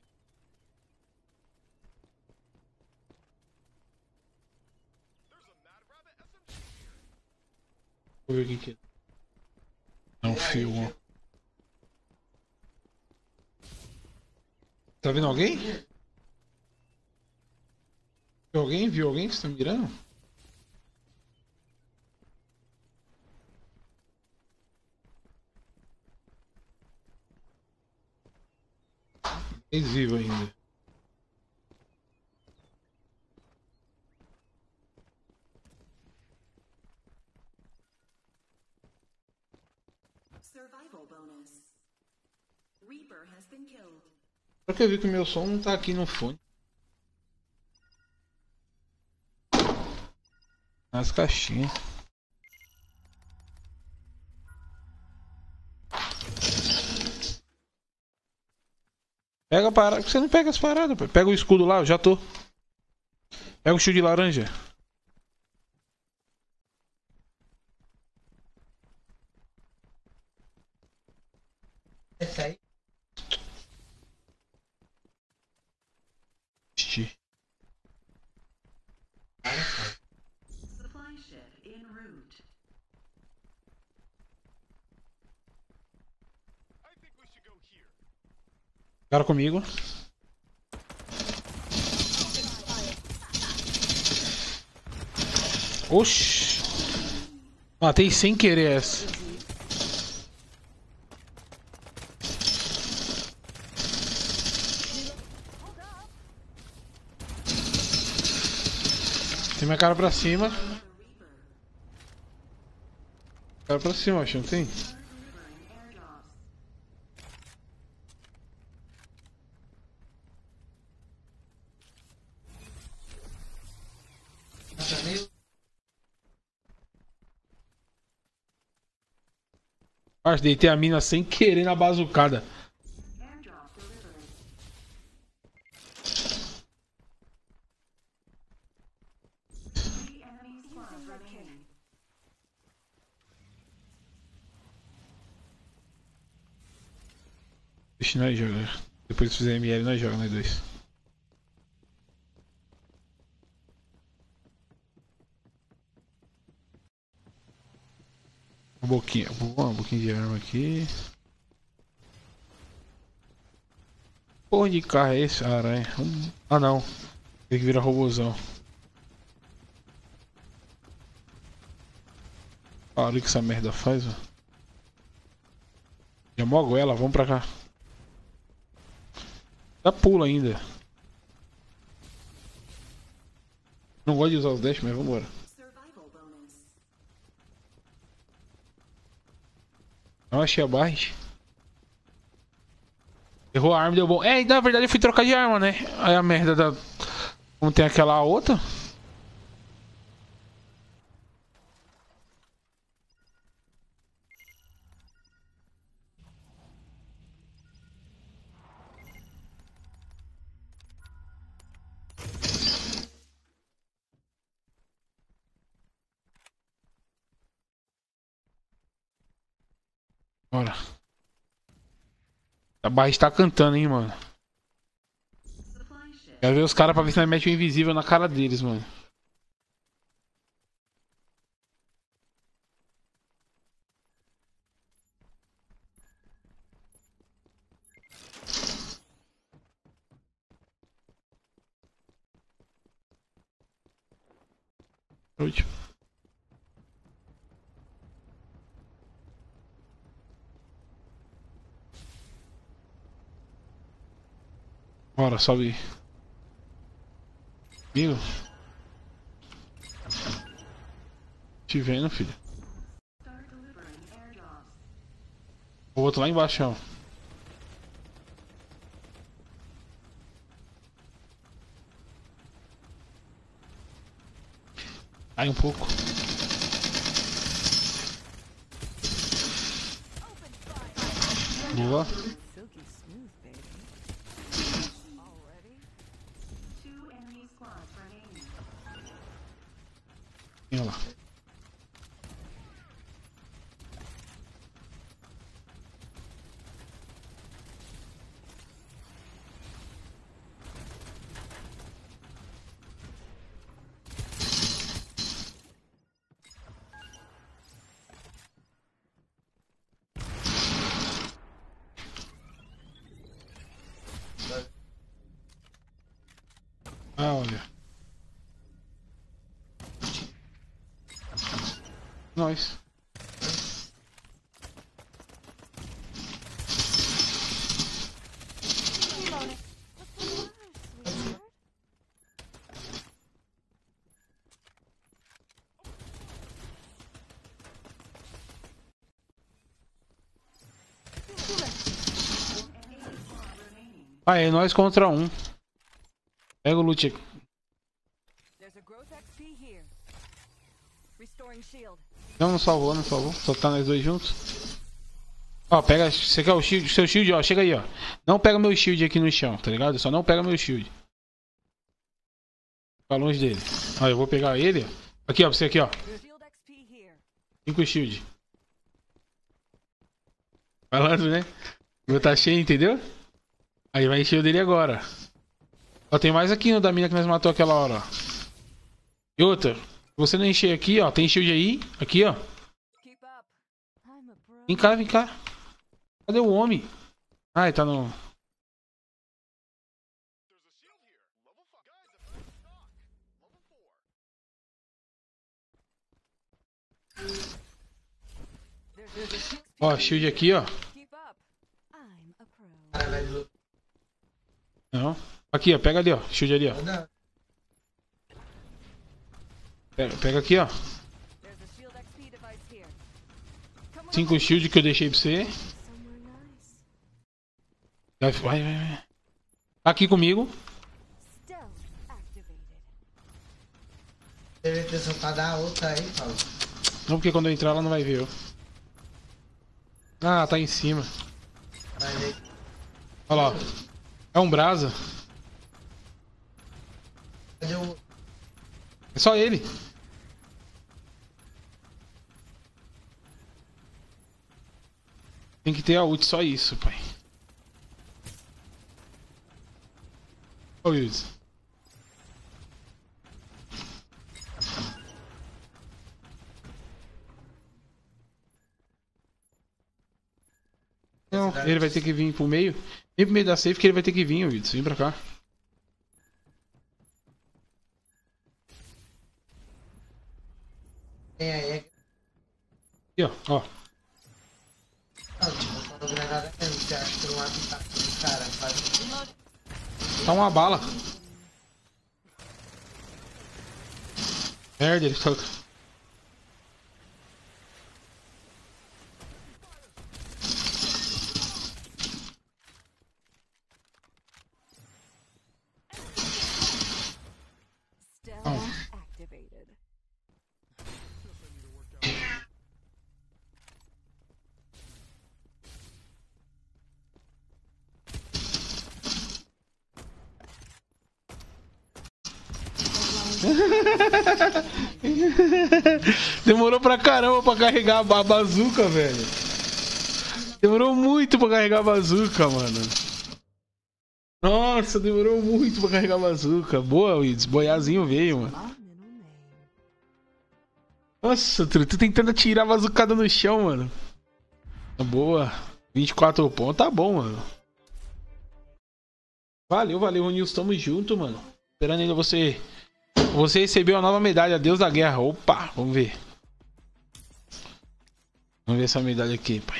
S1: Vou ver o que que é. Não, fio. Tá vendo alguém? Viu alguém? Viu alguém que você tá mirando? Eles vivos ainda.
S6: Survival bonus. Reaper has been killed.
S1: Só que eu vi que o meu som não tá aqui no fone. Nas caixinhas. Pega a parada. Por que você não pega as paradas? Pô? Pega o escudo lá, eu já tô. Pega o shield de laranja. Esse aí?
S6: Supply ship en route.
S1: Cara comigo. Oxi. Matei sem querer essa. Tem minha cara pra cima. Cara pra cima, acho, não tem? Acho que deitei a mina sem querer na bazucada. Deixa nós jogar. Depois que fizer M L nós jogamos nós dois. Um pouquinho, um pouquinho de arma aqui. Porra de carro é esse, aranha? Um... Ah não. Tem que virar robôzão. Olha o que essa merda faz, ó. Já mogo ela, vamos pra cá. Dá pulo ainda. Não gosto de usar os dash, mas vambora.
S6: Survival bonus.
S1: Não achei a barra. Errou a arma, deu bom. É, na verdade eu fui trocar de arma, né? Aí a merda da... Como tem aquela outra... Bora. A barra está cantando, hein, mano. Quero ver os caras pra ver se nós mete o invisível na cara deles, mano. Último. Bora, sobe. Amigo. Te vendo, filho. O outro lá embaixo, ó. Aí um pouco. Boa.
S7: Silky smooth, baby. Already?
S6: Two enemy squads remaining.
S1: Olha lá. Ah, olha. Nós. Ah, é nós contra um. Pega o loot aqui.
S7: There's a growth X P here. Restoring shield.
S1: Não, não salvou, não salvou. Só tá nós dois juntos. Ó, pega. Você quer o shield, seu shield, ó. Chega aí, ó. Não pega meu shield aqui no chão, tá ligado? Só não pega meu shield. Fica longe dele. Ó, eu vou pegar ele, ó. Aqui, ó, pra você aqui, ó.
S7: Shield X P here.
S1: Cinco shield. Falando, né? O meu tá cheio, entendeu? Aí vai encher o dele agora. Ó, tem mais aqui no da mina que nós matou aquela hora, ó. E outra. Se você não encher aqui, ó. Tem shield aí. Aqui, ó.
S7: Keep up. I'm a pro.
S1: Vem cá, vem cá. Cadê o homem? Ah, ele tá no...
S7: There's a shield.
S1: Ó, shield aqui, ó.
S7: Keep up. I'm a pro.
S1: Não. Aqui, ó. Pega ali, ó. Shield ali, ó. Pega, pega aqui, ó.
S7: There's a shield X P device here. Come on.
S1: Cinco shield que eu deixei pra você.
S7: Somewhere nice.
S1: Vai, vai, vai. vai. Tá aqui comigo.
S7: Stealth activated.
S11: Teve intenção pra dar outra aí, Paulo.
S1: Não, porque quando eu entrar ela não vai ver eu. Ah, tá em cima.
S11: Vai ver.
S1: Olha lá, ó. É um brasa.
S11: Cadê o.
S1: É só ele. Tem que ter a ult, só isso, pai. Ô, Wilson. Não, ele vai ter que vir pro meio. Vem pro meio da safe que ele vai ter que vir, Wilson. Vem pra cá.
S11: Tem aí, é.
S1: Aqui, ó, ó.
S11: Não, tipo, quando granada mesmo, você acha que não mata o cara, faz.
S1: Tá uma bala. Merda, ele toca.
S7: Stealth activated.
S1: Demorou pra caramba pra carregar a bazuca, velho. Demorou muito pra carregar a bazuca, mano. Nossa, demorou muito pra carregar a bazuca. Boa, Wilds. Boiazinho veio, mano. Nossa, tu tô tentando atirar a bazucada no chão, mano. Boa. vinte e quatro pontos, tá bom, mano. Valeu, valeu, Nilson. Tamo junto, mano. Esperando ainda você... Você recebeu a nova medalha, Deus da Guerra. Opa, vamos ver. Vamos ver essa medalha aqui, pai.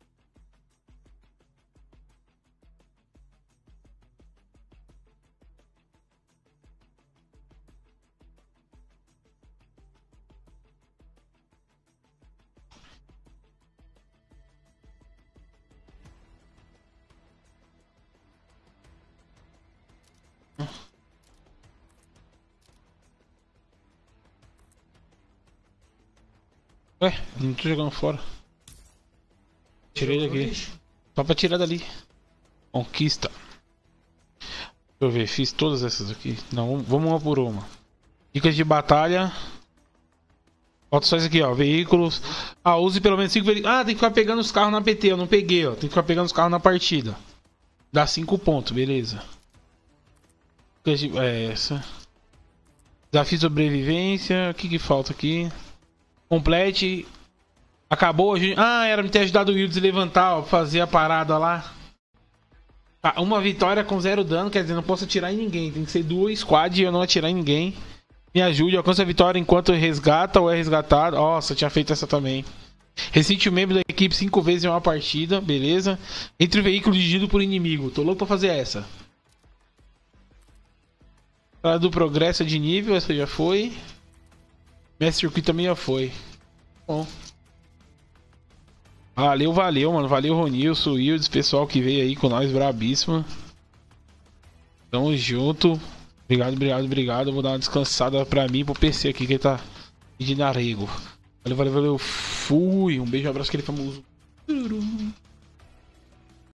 S1: Ué, não tô jogando fora. Tirei daqui. Só pra tirar dali. Conquista. Deixa eu ver, fiz todas essas aqui. Não, vamos uma por uma. Dicas de batalha. Falta só isso aqui, ó. Veículos. Ah, use pelo menos cinco veículos. Ah, tem que ficar pegando os carros na P T. Eu não peguei, ó. Tem que ficar pegando os carros na partida. Dá cinco pontos, beleza. Dicas de... É essa. Desafio de sobrevivência. O que que falta aqui? Complete. Acabou a gente... Ah, era me ter ajudado o Wilds a levantar, ó, fazer a parada lá. Ah, uma vitória com zero dano, quer dizer, não posso atirar em ninguém. Tem que ser duas squad e eu não atirar em ninguém. Me ajude, alcança a vitória enquanto resgata ou é resgatado. Nossa, eu tinha feito essa também. Recite o membro da equipe cinco vezes em uma partida, beleza. Entre o veículo dirigido por inimigo. Tô louco pra fazer essa. Fala do progresso de nível, essa já foi. Mestre Circuito também já foi. Bom. Valeu, valeu, mano. Valeu, Ronilson, Wilds, pessoal que veio aí com nós, brabíssimo. Tamo junto. Obrigado, obrigado, obrigado. Eu vou dar uma descansada pra mim e pro P C aqui que ele tá pedindo arrego. Valeu, valeu, valeu. Fui. Um beijo, um abraço, aquele famoso.